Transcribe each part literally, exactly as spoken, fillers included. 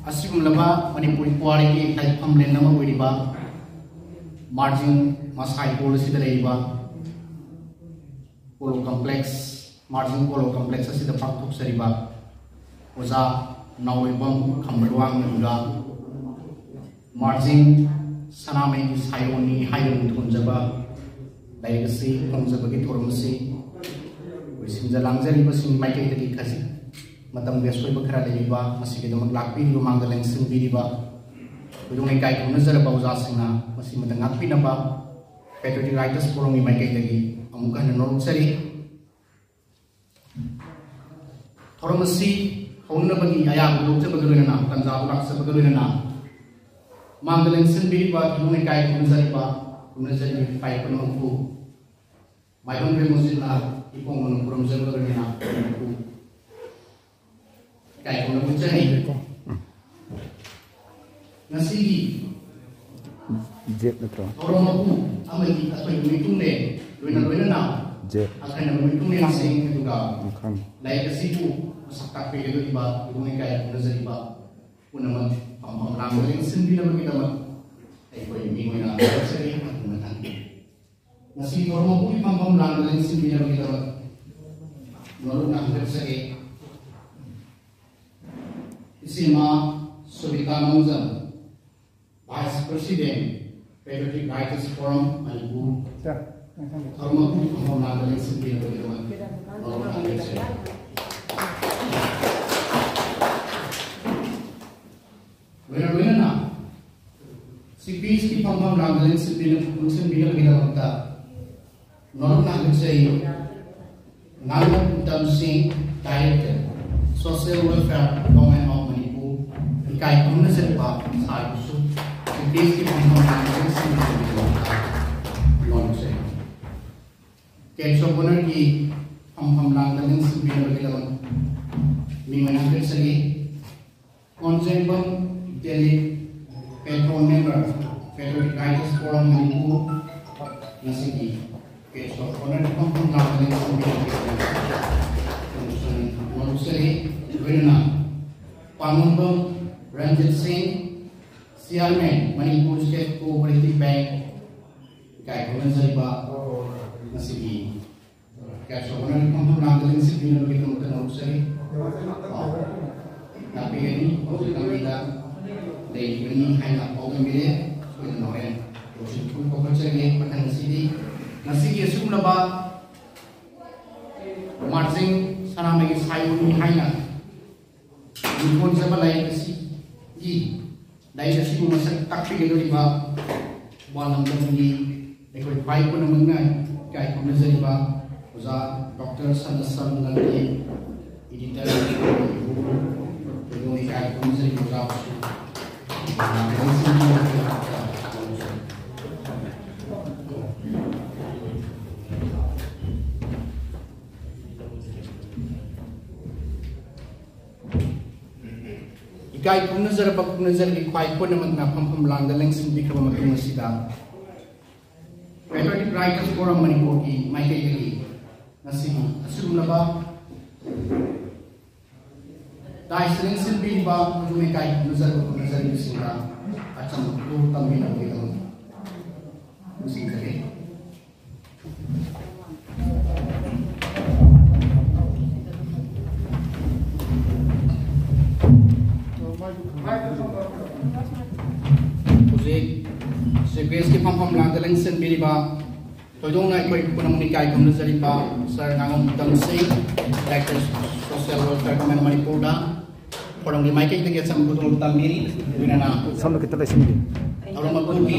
Asigumlaba Manipuri Puari ki Taipam Lenama Widiba Margin Masai Policy Deriva Polo Complex Margin Polo Complex as the Pakuk Seriba Oza Nawibam Kamruang Nuga Margin Saname Sayoni Hayun Tunjaba Legacy Konzabagi Tormasi Wisim the Langzari was in my cake kasi Madam Vesoi Bakara Deriva Masiki the Maglaki Mangalang Simbiriba Udung Kai Kunazar Bauzasina Masim the Napinaba Patriotic Writers Forum in my cake Amukan and Nordsari Tormasi Honabagi Ayam Lutsa Bagalina Kanzabu Laksa Bagalina Mangalang Simbiriba Udung Kai Kunazariba Kunazari Five Panamu My own Musilla Ipong from Zagalina Kaya kung napunsanay Nasigi Jet na to Torong ako Amagi at may gumitong na Luina-luina na Jet At kaya na gumitong na yung sayang ito ka Lahat kasi po Masaktak pa yung iba Yung may kaya kung nasa iba Kung naman Pampamrang Yung sindi naman kita mag Ay ko yung mingoy na Sorry Nasigi torong ako Yung pampamrang Yung sindi naman kita mag Nalong na hanggang sa eh Isima Sulika Manzam, Vice President, Patriotic Writers Forum, Manipur. Harmapu Pembangunan Sendiri Bagaimana? Benar-benar nak. Si P S P Pembangunan Sendiri Sendiri Bagaimana? Nolong nak saya. Nalu Damsing Director, Social Welfare Government of Manipur. Kai Kumna Serpa Sai Su Desi Pembangunan Sendiri Launch. Kenso Boner ki Pembangunan Sendiri Bagaimana? Minggu segi Konsenbang Delhi Patron Member Patriotic Writers Forum Manipur Nasiki Kenso Boner Pembangunan Sendiri Launch segi Wirna Pangundong Ranjit Singh, Chairman, Manipur State Cooperative Bank, Kai Kunan Sariba, Nasigi. Kai Sokonan Kampung Langgaling Sipin Lagi Kampung Usari. Tapi ini, kalau kita dari ini hanya orang bilik, kita noren. Terus pun kau percaya pada Nasigi, Nasigi semula ba marching sana megi sayur ini hanya. Impun sama lain kasi. Dahil kasi kung masang takpi kayo diba walang kanili nag-reply ko naman nga kahit kung nasa diba sa Doctor Sandasan Naldi editor yung kahit kung nasa diba Kai kung nazar pa kung nazar ikwai ko naman na pampamlang galing sindi ka mamatulong sida. Patriotic Writers Forum Manipur ki may kayali nasimu asum na ba? Dahil sa rin sindi ba kung may kai kung nazar kung nazar yung sida at sa mga tambin ang kita mo. Musing kali. Si P S P Pembangunan Langgaling Sendiri ba Todong na ikoy ko naman ikay kung nasari ba Sir Nangong Damsing Director Social Welfare Government Manipur da Porong di may kaya sa mga kutong tambiri Wina na Sama kita lang sendiri Taro magpugi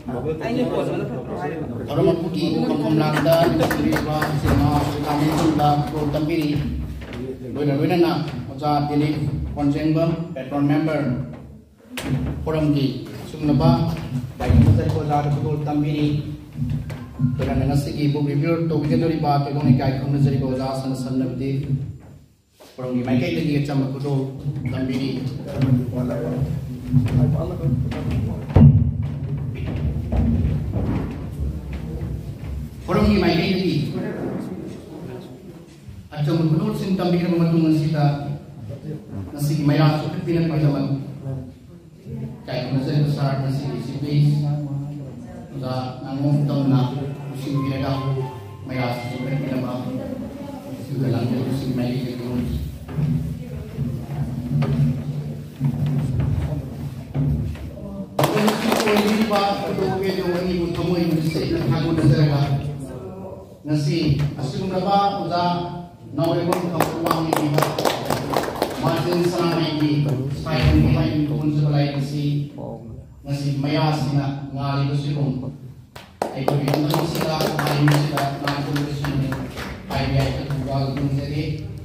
Taro magpugi Pembangunan Sendiri ba Sima kami da kutong tambiri Wina wina na Sa Dilip Konsenbang Patron Member Porong di Sumna ba Baik kita ko sa kutong tambiri Kaya na sige book review to kita dari ba to ni kai kung nasari ko sa san san nabdi Porong di may kay lagi sa magkuto tambiri Porong di may kay lagi at sa magkuto sin tambiri ng matungan sita na sige may aso pinagpagaman Kaya kung nasa besar na si si base za nangong na si pinaga may aso sa pinaba si dalang dito si may ito hindi ba ito pwede yung ibon mo yung sa ilang na talaga nasi asim na ba uza nawebon kapulang iba Martin sa may sa yung may kung sa balay si nasi mayas na ngali ko si kung ay ko yung nang sila ay mo sila na kung si ay ay ka tuwag kung sila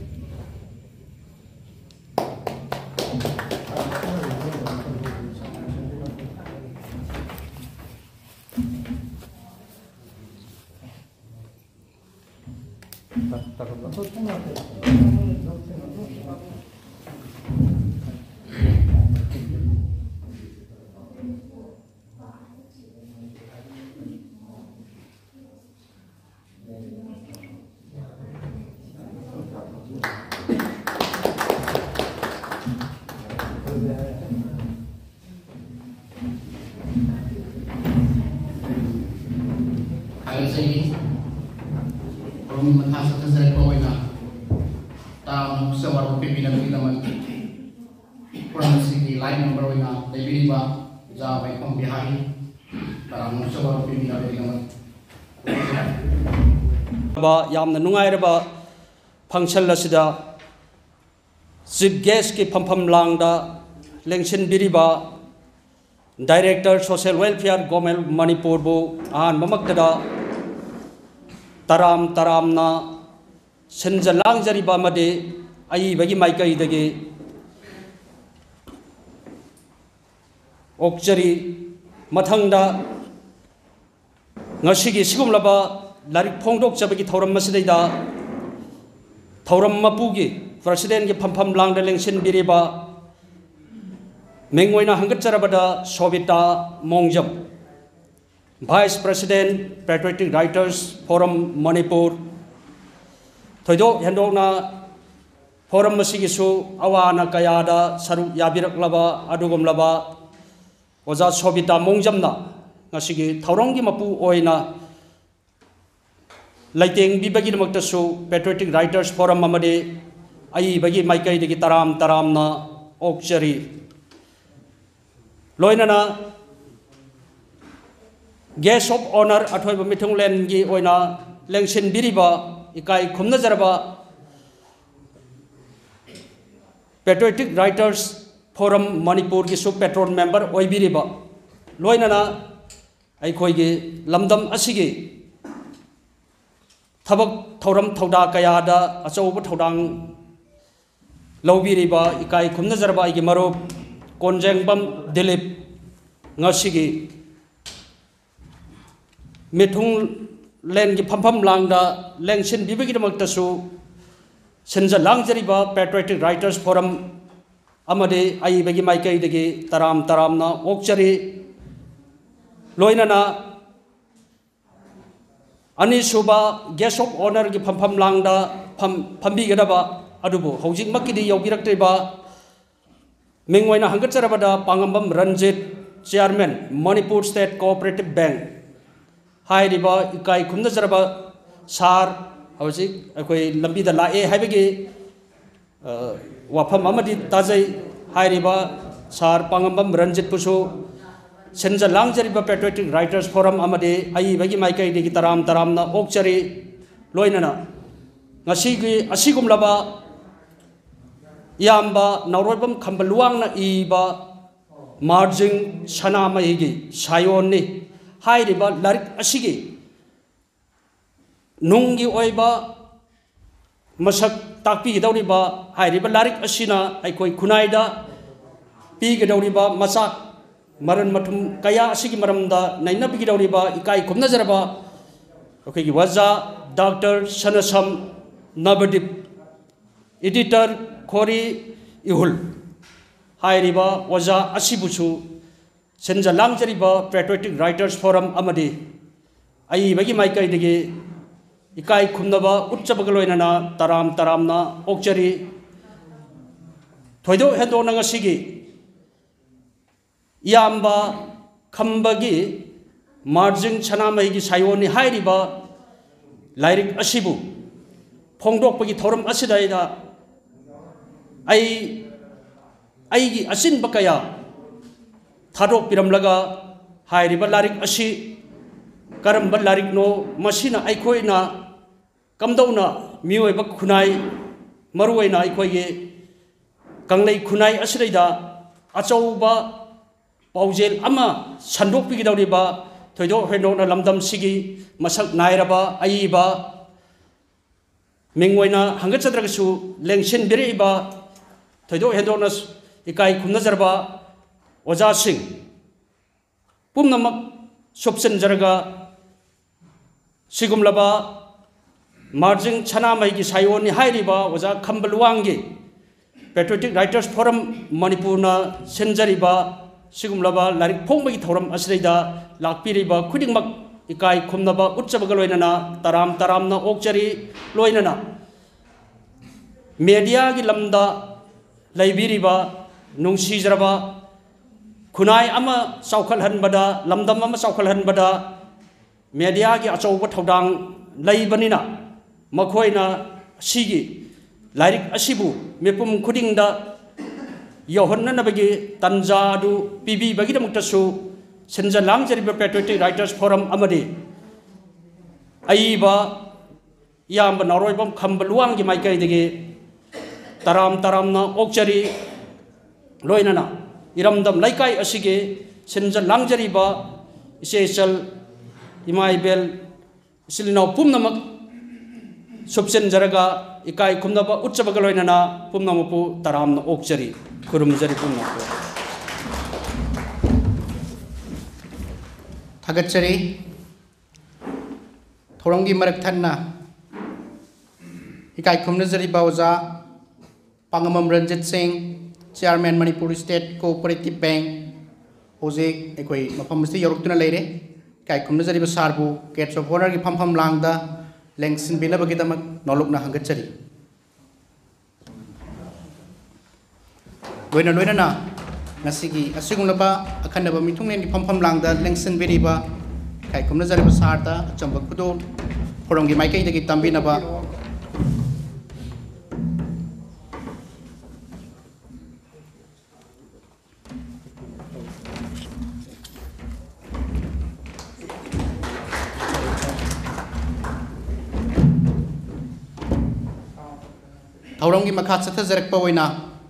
Ayon sa ini, kung matasa ka sa ko na tam sa warung pimpinan kita man kurang segi lain number na lebih ba za may pambiyahe para sa warung pimpinan kita man ba yamna nungai ba function la sida chief guest ki phampam lang da lengsin biriba Director Social Welfare Government Manipur bu an mamakda taram taram na senjalang jari ba made ai bagi maikai dage okjari mathangda ngasi gi sigum laba larik phongdok jabagi thoram masida thoram mapugi president gi phampham lang da lengsin biriba Mengwaina hanggat carabada Sobita Mongjam, Vice President Patriotic Writers Forum Manipur. Thoido hendokna forum masigisu awana kayada saru yabirak laba adugum laba oza Sobita Mongjamna ngasigi thaurongi mapu oina laiteng bibagi maktasu Patriotic Writers Forum amade ai bagi maikai digi taram taramna okchari Loinana Guest of Honor Athoy Bamitung Len Gi Oina Lengsin Biriba Ikai Kumna Jaraba Patriotic Writers Forum Manipur Gi Sub Patron Member Oi Biriba Loinana Aikoi Gi Lamdam Asigi Thabak Thoram Thoda Kayada Achoba Thodang Lobiriba Ikai Kumna Jaraba Igi Marup Konjengbam Dilip ngasigi mithung len gi phampam langda lengsin bibagi damaktasu senja langjariba Patriotic Writers Forum amade ai bagi maikai degi taram taramna okchari loinana ani suba Guest of Honor gi phampham langda pham phambi gadaba adubu hojik makidi yobiraktriba Mengwaina hanggat carabada Pangambam Ranjit Chairman Manipur State Cooperative Bank Hai riba ikai kumna caraba sar hausi akoi lambi da lae haibagi wafam amadi tajai hai riba sar Pangambam Ranjit pusu senja langjariba Patriotic Writers Forum amade ai bagi maikai degi taram taramna okchari loinana ngasigi asigum laba Yamba Naurobam Kambaluang na iba margin Sanama Higi Sayoni Hai riba Larik Asigi Nungi Oiba Masak Taki Dauriba Hai riba Larik Asina Aikoi Kunaida Pig Dauriba Masak Maran Matum Kaya Asigi Maramda Naina Pig Dauriba Ikai Kumnazaraba Okay Waza Doctor Sanasam Nabadip Editor Kori Ihul Hai riba Waza Asibusu Senja Langjariba Patriotic Writers Forum Amadi Ai bagi maikai degi ikai kumnaba utchabagaloinana taram taramna okchari Thoido hendo nangasigi iyamba khambagi marjing chanamai gi sayoni hairiba lairik asibu phongdok pagi thoram asidaida ai ai gi asin bakaya thadok piramlaga hairiba larik asi karamba larik no masina ai khoina kamdauna mioi bak khunai maruina ai khoige kanglei khunai asidaida achauba paujel ama sandok pigi dawriba thoido hendona lamdam sigi masak nairaba aiba mengwaina hangat chadragasu lengsin biriba thoido hendona ikai khumnazarba oja sing pumnamak subsen jaraga sigumlaba marjing chana mai gi sayoni hairiba oja khambalwangi Patriotic Writers Forum Manipurna senjariba sigumlaba larik phongbagi thoram asreida lakpiriba khudingmak ikai khumnaba utchabaga loinana taram taramna okchari loinana media gi lamda laibiriba nungsijraba khunai ama saukal hanbada lamdam ama saukal hanbada media gi achauba thodang laibanina makhoina sigi larik asibu mepum khudingda yohonna bagi tanjadu pibi bagi damuktasu senja langjariba Patriotic Writers Forum amadi aiba yamba naroibam khambaluang gi maikai dege taram taramna okchari loinana iramdam laikai asige senja langjariba isesal imaibel silino pumnamak subsen jaraga ikai khumnaba utchabaga loinana pumnamupu taramna okchari kurumjari pumnapu Thagachari thorongi marak thanna ikai khumnajari bauza Pangamam Ranjit Singh Chairman Manipur State Cooperative Bank hojik ekoi mafam masti yoruktuna leire kai khumnajari ba sarbu Gates of Honor gi phampham langda lengsin bina bagi damak nolokna hangachari loina loina na ngasigi asigumlaba akhanaba mitungnen gi phampham langda lengsin beriba kai khumnajari ba sarta chamba kudo forongi maikai dagi tambina ba Taurangi makhat satha jarak pawoina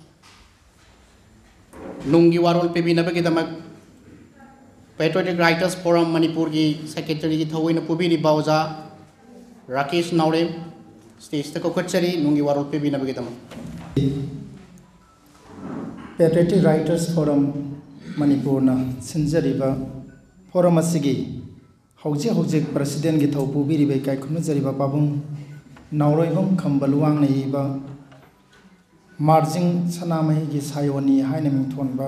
nungi warol pebina bagi damak Patriotic Writers Forum Manipur gi secretary gi thawoina pubiri bauza Rakesh Naurem stage ta kokachari nungi warol pebina bagi damak Patriotic Writers Forum Manipur na sinjariba forum asigi hauji hauji president gi thau pubiri bai kai khumna jariba pabung nauroibam khambaluang neiba marjing sanamai gi sayoni haina mingthonba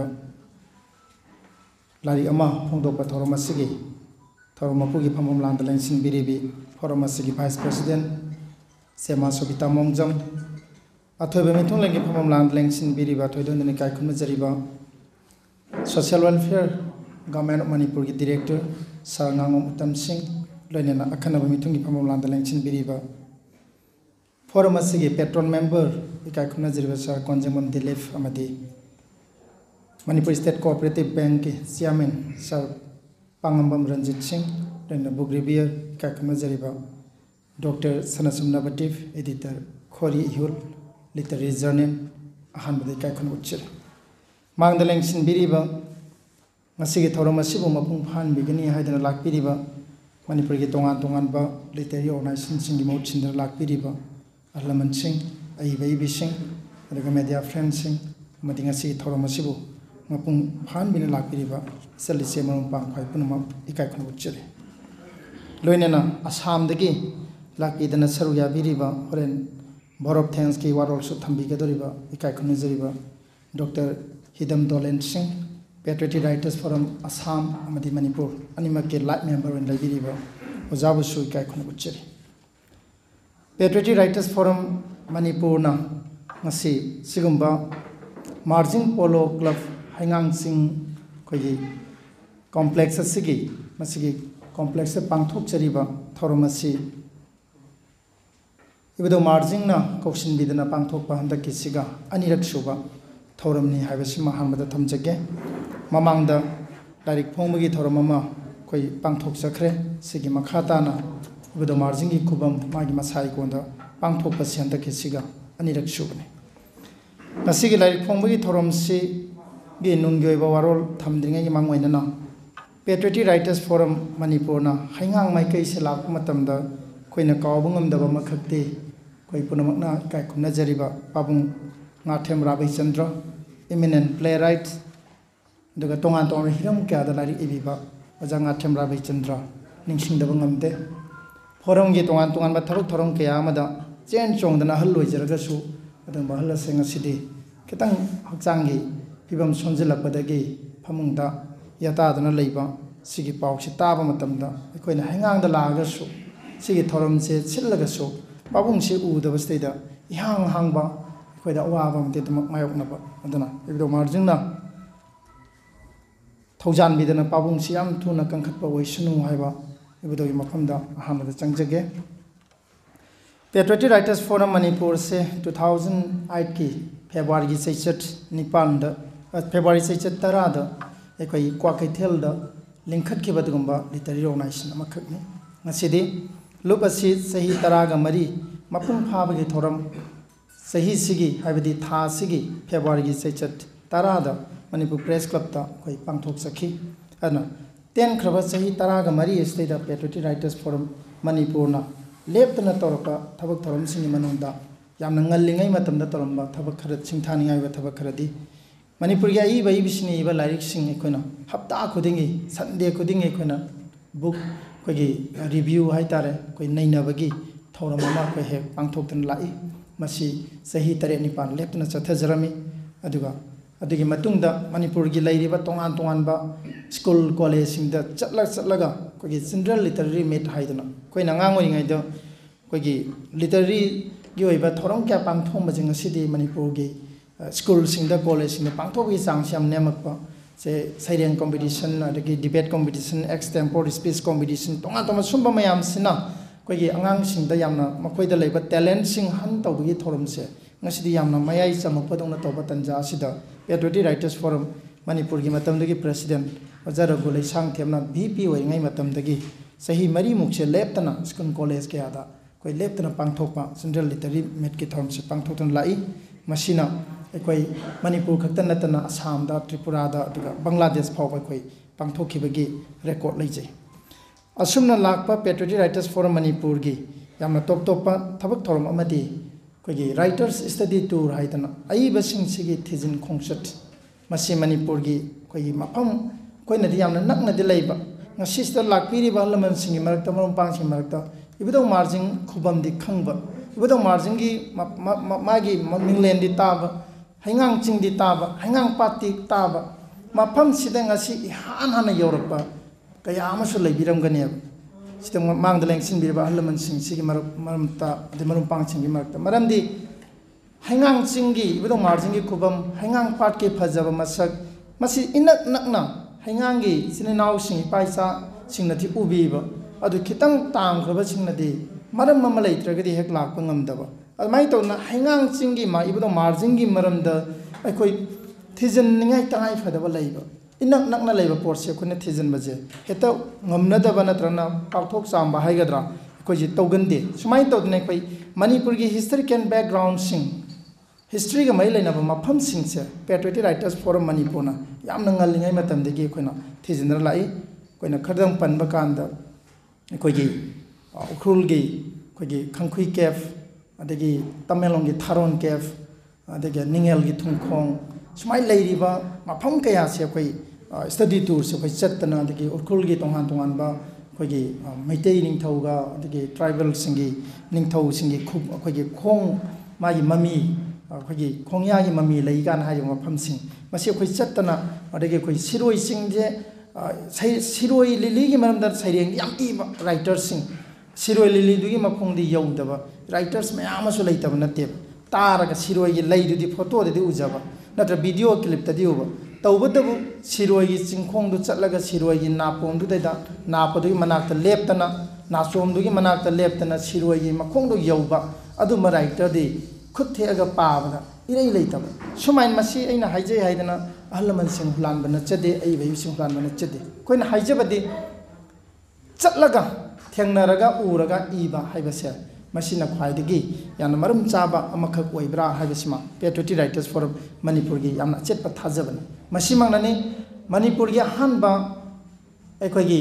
lari ama phongdokpa thorom asigi thorom apu gi phamom land lengsin biribi forum asigi vice president Sema Sobita Mongjam athoiba mithong lengi phamom land lengsin biriba thoidon ni kai khumna jariba social welfare government of Manipur gi director Sarangangom Uttam Singh loinena akhanaba mithong gi phamom land lengsin biriba Forum asigi patron member ikai khumna jariba sir Konjamam Dilip amadi Manipur State Cooperative Bank chairman sir Pangambam Ranjit Singh loina bugribier ikai khumna jariba Doctor Sanasum Nabatif editor Khori Ihul literary journal ahan bade ikai khumna uchir mangdaleng sin biriba ngasigi thorom asibu mapung phan bigini haidana lakpiriba Manipur gi tongan tongan ba literary organization singi mo chindra lakpiriba Arlaman Singh, Aibai Singh, Raga Media Friends Singh, Madingasi Thoramasibu, Mapung Han bin Lakiriba, Salisema Pang Punama, Ikakan Uchere. Loinena, Asham the Gay, Laki the Nasaruya Biriba, Horen, Borok Tansky, what also Tambigadoriba, Ikakunizariba, Doctor Hidam Dolan Singh, Patriotic Writers Forum, Assam, Amadi Manipur, Animake Light Member in Labiriba, Ozabusu Ikakun Uchere. Patriotic Writers Forum Manipur na ngasi sigumba margin polo club hangang sing ꯑꯩꯈꯣꯏꯒꯤ complex ꯑꯁꯤꯒꯤ ꯃꯁꯤꯒꯤ ꯀꯣꯝꯄ꯭ꯂꯦꯛꯁꯇ ꯄꯥꯡꯊꯣꯛꯆꯔꯤꯕ ꯊꯧꯔꯝ ꯑꯁꯤ ꯏꯕꯨꯙꯧ ꯃꯥꯔꯖꯤꯡꯅ ꯀꯧꯁꯤꯟꯕꯤꯗꯨꯅ ꯄꯥꯡꯊꯣꯛꯄ ꯍꯟꯗꯛꯀꯤꯁꯤꯒ ꯑꯅꯤꯔꯛ ꯁꯨꯕ ꯊꯧꯔꯝꯅꯤ ꯍꯥꯏꯕꯁꯤꯃ ꯑꯍꯥꯟꯕꯗ ꯊꯝꯖꯒꯦ ꯃꯃꯥꯡꯗ ꯂꯥꯏꯔꯤꯛ ꯐꯣꯡꯕꯒꯤ ꯊꯧꯔꯝ ꯑꯃ ꯑꯩꯈꯣꯏ ꯄꯥꯡꯊꯣꯛꯆꯈ꯭ꯔꯦ ꯁꯤꯒꯤ ꯃꯈꯥ ꯇꯥꯅ ꯏꯕꯨꯙꯧ ꯃꯥꯔꯖꯤꯡꯒꯤ ꯈꯨꯕꯝ ꯃꯥꯒꯤ ꯃꯁꯥ ꯏꯀꯣꯟꯗ ꯄꯥꯡꯊꯣꯛꯄꯁꯤ ꯍꯟꯗꯛꯀꯤꯁꯤꯒ ꯑꯅꯤꯔꯛ ꯁꯨꯕꯅꯤ ꯉꯁꯤꯒꯤ ꯂꯥꯏꯔꯤꯛ ꯐꯣꯡꯕꯒꯤ ꯊꯧꯔꯝꯁꯤꯒꯤ ꯅꯨꯡꯒꯤ ꯑꯣꯏꯕ ꯋꯥꯔꯣꯜ ꯊꯝꯗ꯭ꯔꯤꯉꯩꯒꯤ ꯃꯥꯡꯑꯣꯏꯅꯅ ꯄꯦꯇ꯭ꯔꯤꯌꯣꯇꯤꯛ ꯔꯥꯏꯇꯔꯁ ꯐꯣꯔꯝ ꯃꯅꯤꯄꯨꯔꯅ ꯍꯩꯉꯥꯡ ꯃꯥꯏꯀꯩꯁꯦ ꯂꯥꯛꯄ ꯃꯇꯝꯗ ꯑꯩꯈꯣꯏꯅ ꯀꯥꯎꯕ ꯉꯝꯗꯕ ꯑꯃꯈꯛꯇꯤ ꯑꯩꯈꯣꯏ ꯄꯨꯝꯅꯃꯛꯅ ꯏꯀꯥꯏ ꯈꯨꯝꯅꯖꯔꯤꯕ ꯄꯥꯕꯨꯡ ꯉꯥꯊꯦꯝ ꯔꯥꯕꯩꯆꯟꯗ꯭ꯔ ꯏꯃꯤꯅꯦꯟ ꯄ꯭ꯂꯦ ꯔꯥꯏꯠ ꯑꯗꯨꯒ ꯇꯣꯉꯥꯟ ꯇꯣꯉꯥꯟꯕ ꯍꯤꯔꯝ ꯀꯌꯥꯗ ꯂꯥꯏꯔꯤꯛ ꯏꯕꯤꯕ ꯑꯣꯖꯥ ꯉꯥꯊꯦꯝ ꯔꯥꯕꯩꯆꯟꯗ꯭ꯔ ꯅꯤꯡꯁꯤꯡꯗꯕ ꯉꯝꯗꯦ ꯐꯣꯔꯝꯒꯤ ꯇꯣꯉꯥꯟ ꯇꯣꯉꯥꯟꯕ ꯊꯕꯛ ꯊꯧꯔꯝ ꯀꯌꯥ ꯑꯃꯗ ꯆꯦꯟ ꯆꯣꯡꯗꯅ ꯑꯍꯜ ꯑꯣꯏꯖꯔꯒꯁꯨ ꯑꯗꯨꯒꯨꯝꯕ ꯑꯍꯜ ꯑꯁꯦ ꯉꯁꯤꯗꯤ ꯈꯤꯇꯪ ꯍꯛꯆꯥꯡꯒꯤ ꯐꯤꯕꯝ ꯁꯣꯟꯖꯤꯜꯂꯛꯄꯗꯒꯤ ꯐꯃꯨꯡꯗ ꯌꯥꯇꯥꯗꯨꯅ ꯂꯩꯕ ꯁꯤꯒꯤ ꯄꯥꯎꯁꯤ ꯇꯥꯕ ꯃꯇꯝꯗ ꯑꯩꯈꯣꯏꯅ ꯍꯩꯉꯥꯡꯗ ꯂꯥꯛꯑꯒꯁꯨ ꯁꯤꯒꯤ ꯊꯧꯔꯝꯁꯦ ꯁꯤꯜꯂꯒꯁꯨ ꯄꯥꯕꯨꯡꯁꯤ ꯎꯗꯕꯁꯤꯗꯩꯗ ꯏꯍꯥꯡ ꯍꯥꯡꯕ ꯑꯩꯈꯣꯏꯗ ꯑꯋꯥꯕ ꯑꯃꯗꯤ ꯑꯗꯨꯃꯛ ꯃꯥꯌꯣꯛꯅꯕ ꯑꯗꯨꯅ ꯏꯕꯨꯙꯧ ꯃꯥꯔꯖꯤꯡꯅ ꯊꯧꯖꯥꯟꯕꯤꯗꯅ ꯄꯥꯕꯨꯡꯁꯤ ꯌꯥꯝ ꯊꯨꯅ ꯀꯟꯈꯠꯄ ꯑꯣꯏꯁꯅꯨ ꯍꯥꯏꯕ ꯏꯕꯨꯙꯧꯒꯤ ꯃꯐꯝꯗ ꯑꯍꯥꯟꯕꯗ ꯆꯪꯖꯒꯦ ꯄꯦꯇ꯭ꯔꯤꯌꯣꯇꯤꯛ ꯔꯥꯏꯇꯔꯁ ꯐꯣꯔꯝ ꯃꯅꯤꯄꯨꯔꯁꯦ ꯇꯨ ꯊꯥꯎꯖꯟ ꯑꯥꯏꯠꯀꯤ ꯐꯦꯕꯋꯥꯔꯤꯒꯤ ꯆꯩꯆꯠ ꯅꯤꯄꯥꯟꯗ ꯐꯦꯕꯋꯥꯔꯤ ꯆꯩꯆꯠ ꯇꯔꯥꯗ ꯑꯩꯈꯣꯏ ꯀ꯭ꯋꯥꯀꯩꯊꯦꯜꯗ ꯂꯤꯡꯈꯠꯈꯤꯕ ꯑꯗꯨꯒꯨꯝꯕ ꯂꯤꯇꯔꯦꯔꯤ ꯑꯣꯔꯒꯅꯥꯏꯖꯦꯁꯟ ꯑꯃꯈꯛꯅꯤ ꯉꯁꯤꯗꯤ ꯂꯨꯞ ꯑꯁꯤ ꯆꯍꯤ ꯇꯔꯥꯒ ꯃꯔꯤ ꯃꯄꯨꯡ ꯐꯥꯕꯒꯤ ꯊꯧꯔꯝ ꯆꯍꯤꯁꯤꯒꯤ ꯍꯥꯏꯕꯗꯤ ꯊꯥ ꯑꯁꯤꯒꯤ ꯐꯦꯕꯋꯥꯔꯤꯒꯤ ꯆꯩꯆꯠ ꯇꯔꯥꯗ ꯃꯅꯤꯄꯨꯔ ꯄ꯭ꯔꯦꯁ ꯀ꯭ꯂꯕꯇ ꯑꯩꯈꯣꯏ ꯄꯥꯡꯊꯣꯛꯆꯈꯤ ꯑꯗꯨꯅ ꯇꯦꯟꯈ꯭ꯔꯕ ꯆꯍꯤ ꯇꯔꯥꯒ ꯃꯔꯤ ꯑꯁꯤꯗꯩꯗ ꯄꯦꯇ꯭ꯔꯤꯌꯣꯇꯤꯛ ꯔꯥꯏꯇꯔꯁ ꯐꯣꯔꯝ ꯃꯅꯤꯄꯨꯔꯅ ꯂꯦꯞꯇꯅ ꯇꯧꯔꯛꯄ ꯊꯕꯛ ꯊꯧꯔꯝꯁꯤꯡꯒꯤ ꯃꯅꯨꯡꯗ ꯌꯥꯝꯅ ꯉꯜꯂꯤꯉꯩ ꯃꯇꯝꯗ ꯇꯧꯔꯝꯕ ꯊꯕꯛ ꯈꯔ ꯁꯤꯡꯊꯥꯅꯤꯡꯉꯥꯏ ꯑꯣꯏꯕ ꯊꯕꯛ ꯈꯔꯗꯤ ꯃꯅꯤꯄꯨꯔꯒꯤ ꯑꯏꯕ ꯑꯏꯕꯤꯁꯤꯡꯅ ꯏꯕ ꯂꯥꯏꯔꯤꯛꯁꯤꯡ ꯑꯩꯈꯣꯏꯅ ꯍꯞꯇꯥ ꯈꯨꯗꯤꯡꯒꯤ ꯁꯟꯗꯦ ꯈꯨꯗꯤꯡꯒꯤ ꯑꯩꯈꯣꯏꯅ ꯕꯨꯛ ꯑꯩꯈꯣꯏꯒꯤ ꯔꯤꯚ꯭ꯌꯨ ꯍꯥꯏꯇꯥꯔꯦ ꯑꯩꯈꯣꯏ ꯅꯩꯅꯕꯒꯤ ꯊꯧꯔꯝ ꯑꯃ ꯑꯩꯈꯣꯏ ꯍꯦꯛ ꯄꯥꯡꯊꯣꯛꯇꯨꯅ ꯂꯥꯛꯏ ꯃꯁꯤ ꯆꯍꯤ ꯇꯔꯦꯠ ꯅꯤꯄꯥꯜ ꯂꯦꯞꯇꯨꯅ ꯆꯠꯊꯖꯔꯝꯃꯤ ꯑꯗꯨꯒ ꯑꯗꯨꯒꯤ ꯃꯇꯨꯡꯗ ꯃꯅꯤꯄꯨꯔꯒꯤ ꯂꯩꯔꯤꯕ ꯇꯣꯉꯥꯟ ꯇꯣꯉꯥꯟꯕ ꯁ꯭ꯀꯨꯜ ꯀꯣꯂꯦꯖꯁꯤꯡꯗ ꯆꯠꯂ ꯆꯠꯂꯒ ꯑꯩꯈꯣꯏꯒꯤ ꯆꯤꯜꯗ꯭ꯔꯦꯟ ꯂꯤꯇꯔꯦꯔꯤ ꯃꯤꯠ ꯍꯥꯏꯗꯅ ꯑꯩꯈꯣꯏꯅ ꯑꯉꯥꯡ ꯑꯣꯏꯔꯤꯉꯩꯗ ꯑꯩꯈꯣꯏꯒꯤ ꯂꯤꯇꯔꯦꯔꯤꯒꯤ ꯑꯣꯏꯕ ꯊꯧꯔꯝ ꯀꯌా ꯄꯥꯡꯊꯣꯛꯕꯁꯦ ꯉꯁꯤꯗꯤ ꯃꯅꯤꯄꯨꯔꯒꯤ ꯁ꯭ꯀꯨꯜꯁꯤꯡꯗ ꯀꯣꯂꯦꯖꯁꯤꯡꯗ ꯄꯥꯡꯊꯣꯛꯄꯒꯤ ꯆꯥꯡꯁꯤ ꯌꯥꯝ ꯅꯦꯝꯃꯛꯄ ꯁꯦ ꯁꯩꯔꯦꯡ ꯀꯣꯝꯄꯤꯇꯤꯁꯟ ꯑꯗꯒꯤ debate competition extempore speech competition ꯇꯣꯉꯥꯟ ꯇꯣꯉꯥꯟꯕ ꯁꯨꯝꯕ ꯃꯌꯥꯝꯁꯤꯅ ꯑꯩꯈꯣꯏꯒꯤ ꯑꯉꯥꯡꯁꯤꯡꯗ ꯌꯥꯝꯅ ꯃꯈꯣꯏꯗ ꯂꯩꯕ ꯇꯦꯂꯦꯟꯠꯁꯤꯡ ꯍꯟ ꯇꯧꯕꯒꯤ ꯊꯧꯔꯝꯁꯦ ꯉꯁꯤꯗꯤ ꯌꯥꯝꯅ ꯃꯌꯥꯏ ꯆꯝꯃꯛꯄꯗꯧꯅ ꯇꯧꯕ ꯇꯟꯖꯥ ꯑꯁꯤꯗ ꯄꯦꯇ꯭ꯔꯤꯌꯣꯇꯤꯛ ꯔꯥꯏꯇꯔꯁ ꯐꯣꯔꯝ ꯃꯅꯤꯄꯨꯔꯒꯤ ꯃꯇꯝꯗꯨꯒꯤ ꯄ꯭ꯔꯁꯤꯗꯦꯟꯠ ꯑꯣꯖꯥ ꯔꯘꯨ ꯂꯩꯁꯥꯡꯊꯦꯝꯅ ꯚꯤ ꯄꯤ ꯑꯣꯏꯔꯤꯉꯩ ꯃꯇꯝꯗꯒꯤ ꯆꯍꯤ ꯃꯔꯤꯃꯨꯛꯁꯦ ꯂꯦꯞꯇꯅ ꯁ꯭ꯀꯨꯜ ꯀꯣꯂꯦꯖ ꯀꯌꯥꯗ ꯑꯩꯈꯣꯏ ꯂꯦꯞꯇꯅ ꯄꯥꯡꯊꯣꯛꯄ ꯆꯤꯜꯗ꯭ꯔꯦꯟ ꯂꯤꯇꯔꯦꯔꯤ ꯃꯤꯠꯀꯤ ꯊꯧꯔꯝꯁꯦ ꯄꯥꯡꯊꯣꯛꯇꯨꯅ ꯂꯥꯛꯏ ꯃꯁꯤꯅ ꯑꯩꯈꯣꯏ ꯃꯅꯤꯄꯨꯔ ꯈꯛꯇ ꯅꯠꯇꯅ ꯑꯁꯥꯝꯗ ꯇ꯭ꯔꯤꯄꯨꯔꯥꯗ ꯑꯗꯨꯒ ꯕꯪꯒ꯭ꯂꯥꯗꯦꯁ ꯐꯥꯎꯕ ꯑꯩꯈꯣꯏ ꯄꯥꯡꯊꯣꯛꯈꯤꯕꯒꯤ ꯔꯦꯀꯣꯔꯠ ꯂꯩꯖꯩ ꯑꯁꯨꯝꯅ ꯂꯥꯛꯄ ꯄꯦꯇ꯭ꯔꯤꯌꯣꯇꯤꯛ ꯔꯥꯏꯇꯔꯁ ꯐꯣꯔꯝ ꯃꯅꯤꯄꯨꯔꯒꯤ ꯌꯥꯝꯅ ꯇꯣꯞ ꯇꯣꯞꯄ ꯊꯕꯛ ꯊꯧꯔꯝ ꯑꯃꯗꯤ ꯑꯩꯈꯣꯏꯒꯤ ꯔꯥꯏꯇꯔꯁ ꯁ꯭ꯇꯗꯤ ꯇꯨꯔ ꯍꯥꯏꯗꯅ ꯑꯏꯕꯁꯤꯡꯁꯤꯒꯤ ꯊꯤꯖꯤꯟ ꯈꯣꯡꯆꯠ ꯃꯁꯤ ꯃꯅꯤꯄꯨꯔꯒꯤ ꯑꯩꯈꯣꯏꯒꯤ ꯃꯐꯝ ꯑꯩꯈꯣꯏꯅꯗꯤ ꯌꯥꯝꯅ ꯅꯛꯅꯗꯤ ꯂꯩꯕ ꯉꯁꯤꯁꯤꯗ ꯂꯥꯛꯄꯤꯔꯤꯕ ꯑꯍꯜ ꯂꯃꯟꯁꯤꯡꯒꯤ ꯃꯔꯛꯇ ꯃꯔꯨꯞ ꯃꯄꯥꯡꯁꯤꯡꯒꯤ ꯃꯔꯛꯇ ꯏꯕꯨꯙꯧ ꯃꯥꯔꯖꯤꯡ ꯈꯨꯕꯝꯗꯤ ꯈꯪꯕ ꯏꯕꯨꯙꯧ ꯃꯥꯔꯖꯤꯡꯒꯤ ꯃꯥꯒꯤ ꯃꯤꯡꯂꯦꯟꯗꯤ ꯇꯥꯕ ꯍꯩꯉꯥꯡ ꯆꯤꯡꯗꯤ ꯇꯥꯕ ꯍꯩꯉꯥꯡ ꯄꯥꯠꯇꯤ ꯇꯥꯕ ꯃꯐꯝꯁꯤꯗ ꯉꯁꯤ ꯏꯍꯥꯟ ꯍꯥꯟꯅ ꯌꯧꯔꯛꯄ ꯀꯌా ꯑꯃꯁꯨ ꯂꯩꯕꯤꯔꯝꯒꯅꯦꯕ ꯁꯤꯗ ꯃꯥꯡꯗ ꯂꯦꯡꯁꯤꯟꯕꯤꯔꯤꯕ ꯑꯍꯜ ꯂꯃꯟꯁꯤꯡꯁꯤꯒꯤ ꯃꯔꯛꯇ ꯑꯗꯩ ꯃꯔꯨꯞ ꯃꯄꯥꯡꯁꯤꯡꯒꯤ ꯃꯔꯛꯇ ꯃꯔꯝꯗꯤ ꯍꯩꯉꯥꯡ ꯆꯤꯡꯒꯤ ꯏꯕꯨꯙꯧ ꯃꯥꯔꯖꯤꯡꯒꯤ ꯈꯨꯕꯝ ꯍꯩꯉꯥꯡ ꯄꯥꯠꯀꯤ ꯐꯖꯕ ꯃꯁꯛ ꯃꯁꯤ ꯏꯅꯛ ꯅꯛꯅ ꯍꯩꯉꯥꯡꯒꯤ ꯏꯆꯤꯟ ꯏꯅꯥꯎꯁꯤꯡ ꯏꯄꯥ ꯏꯆꯥꯁꯤꯡꯅꯗꯤ ꯎꯕꯤꯕ ꯑꯗꯨ ꯈꯤꯇꯪ ꯇꯥꯡꯈ꯭ꯔꯕꯁꯤꯡꯅꯗꯤ ꯃꯔꯝ ꯑꯃ ꯂꯩꯇ꯭ꯔꯒꯗꯤ ꯍꯦꯛ ꯂꯥꯛꯄ ꯉꯝꯗꯕ ꯑꯗꯨꯃꯥꯏꯅ ꯇꯧꯗꯅ ꯍꯩꯉꯥꯡ ꯆꯤꯡꯒꯤ ꯏꯕꯨꯙꯧ ꯃꯥꯔꯖꯤꯡꯒꯤ ꯃꯔꯝꯗ ꯑꯩꯈꯣꯏ ꯊꯤꯖꯤꯟꯅꯤꯡꯉꯥꯏ ꯇꯉꯥꯏ ꯐꯗꯕ ꯂꯩꯕ ꯏꯅꯛ ꯅꯛꯅ ꯂꯩꯕ ꯄꯣꯠꯁꯦ ꯑꯩꯈꯣꯏꯅ ꯊꯤꯖꯤꯟꯕꯁꯦ ꯍꯦꯛꯇ ꯉꯝꯅꯗꯕ ꯅꯠꯇ꯭ꯔꯒꯅ ꯄꯥꯛꯊꯣꯛ ꯆꯥꯝꯕ ꯍꯥꯏꯒꯗ꯭ꯔꯥ ꯑꯩꯈꯣꯏꯁꯦ ꯇꯧꯒꯟꯗꯦ ꯁꯨꯃꯥꯏꯅ ꯇꯧꯗꯅ ꯑꯩꯈꯣꯏ ꯃꯅꯤꯄꯨꯔꯒꯤ ꯍꯤꯁꯇꯣꯔꯤꯀꯦꯜ ꯕꯦꯛꯒ꯭ꯔꯥꯎꯟꯁꯤꯡ ꯍꯤꯁꯇ꯭ꯔꯤꯒ ꯃꯔꯤ ꯂꯩꯅꯕ ꯃꯐꯝꯁꯤꯡꯁꯦ ꯄꯦꯇ꯭ꯔꯤꯌꯣꯇꯤꯛ ꯔꯥꯏꯇꯔꯁ ꯐꯣꯔꯝ ꯃꯅꯤꯄꯨꯔꯅ ꯌꯥꯝꯅ ꯉꯜꯂꯤꯉꯩ ꯃꯇꯝꯗꯒꯤ ꯑꯩꯈꯣꯏꯅ ꯊꯤꯖꯤꯟꯗꯨꯅ ꯂꯥꯛꯏ ꯑꯩꯈꯣꯏꯅ ꯈꯔꯗꯪ ꯄꯟꯕ ꯀꯥꯟꯗ ꯑꯩꯈꯣꯏꯒꯤ ꯎꯈ꯭ꯔꯨꯜꯒꯤ ꯑꯩꯈꯣꯏꯒꯤ ꯈꯪꯈꯨꯏ ꯀꯦꯐ ꯑꯗꯒꯤ ꯇꯃꯦꯡꯂꯣꯡꯒꯤ ꯊꯥꯔꯣꯟ ꯀꯦꯐ ꯑꯗꯒꯤ ꯅꯤꯡꯉꯦꯜꯒꯤ ꯊꯨꯝꯈꯣꯡ ꯁꯨꯃꯥꯏꯅ ꯂꯩꯔꯤꯕ ꯃꯐꯝ ꯀꯌꯥꯁꯦ ꯑꯩꯈꯣꯏ ꯁ꯭ꯇꯗꯤ ꯇꯨꯔꯁꯦ ꯑꯩꯈꯣꯏ ꯆꯠꯇꯅ ꯑꯗꯒꯤ ꯎꯈ꯭ꯔꯨꯜꯒꯤ ꯇꯣꯉꯥꯟ ꯇꯣꯉꯥꯟꯕ ꯑꯩꯈꯣꯏꯒꯤ ꯃꯩꯇꯩ ꯅꯤꯡꯊꯧꯒ ꯑꯗꯒꯤ ꯇ꯭ꯔꯥꯏꯕꯦꯜꯁꯤꯡꯒꯤ ꯅꯤꯡꯊꯧꯁꯤꯡꯒꯤ ꯑꯩꯈꯣꯏꯒꯤ ꯈꯣꯡ ꯃꯥꯒꯤ ꯃꯃꯤ ꯑꯩꯈꯣꯏꯒꯤ ꯈꯣꯡꯌꯥꯒꯤ ꯃꯃꯤ ꯂꯩ ꯀꯥꯟꯅ ꯍꯥꯏꯔꯤꯕ ꯃꯐꯝꯁꯤꯡ ꯃꯁꯤ ꯑꯩꯈꯣꯏ ꯆꯠꯇꯅ ꯑꯗꯒꯤ ꯑꯩꯈꯣꯏ ꯁꯤꯔꯣꯏ ꯆꯤꯡꯁꯦ ꯁꯤꯔꯣꯏ ꯂꯤꯂꯤꯒꯤ ꯃꯔꯝꯗ ꯁꯩꯔꯦꯡ ꯌꯥꯝ ꯏꯕ ꯔꯥꯏꯇꯔꯁꯤꯡ ꯁꯤꯔꯣꯏ ꯂꯤꯂꯤꯗꯨꯒꯤ ꯃꯈꯣꯡꯗꯤ ꯌꯧꯗꯕ ꯔꯥꯏꯇꯔꯁ ꯃꯌꯥꯝ ꯑꯃꯁꯨ ꯂꯩꯇꯕ ꯅꯠꯇꯦꯕ ꯇꯥꯔꯒ ꯁꯤꯔꯣꯏꯒꯤ ꯂꯩꯗꯨꯗꯤ ꯐꯣꯇꯣꯗꯗꯤ ꯎꯖꯕ ꯅꯠꯇ꯭ꯔ ꯚꯤꯗꯤꯑꯣ ꯀ꯭ꯂꯤꯞꯇꯗꯤ ꯎꯕ तौबदबु सिरोगी चिंखोंदु चटलगा सिरोगी नापोंदुदैदा नापदुगी मनाक्ता लेप्तना नासोमदुगी मनाक्ता लेप्तना सिरोगी मखोंदु यौबा अदु मराइक्टदि खुद थेगा पाबदा इरै लेतब सुमाइन मसी अइना हाइजे हाइदना अहलमन सिंह हुलानबा नचदे अइ भई सिंह हुलानबा नचदे कोइना हाइजबदि चटलगा थेंगनरगा उरगा इबा हाइबसे मसीना ख्वाइदगी याना मरम चाबा अमखक ओइब्रा हाइबसिमा पेट्रियोटिक राइटर्स फोरम मणिपुर की याना चेतपा थाजबन मसीमंगननी मणिपुर की अहानबा अखोगी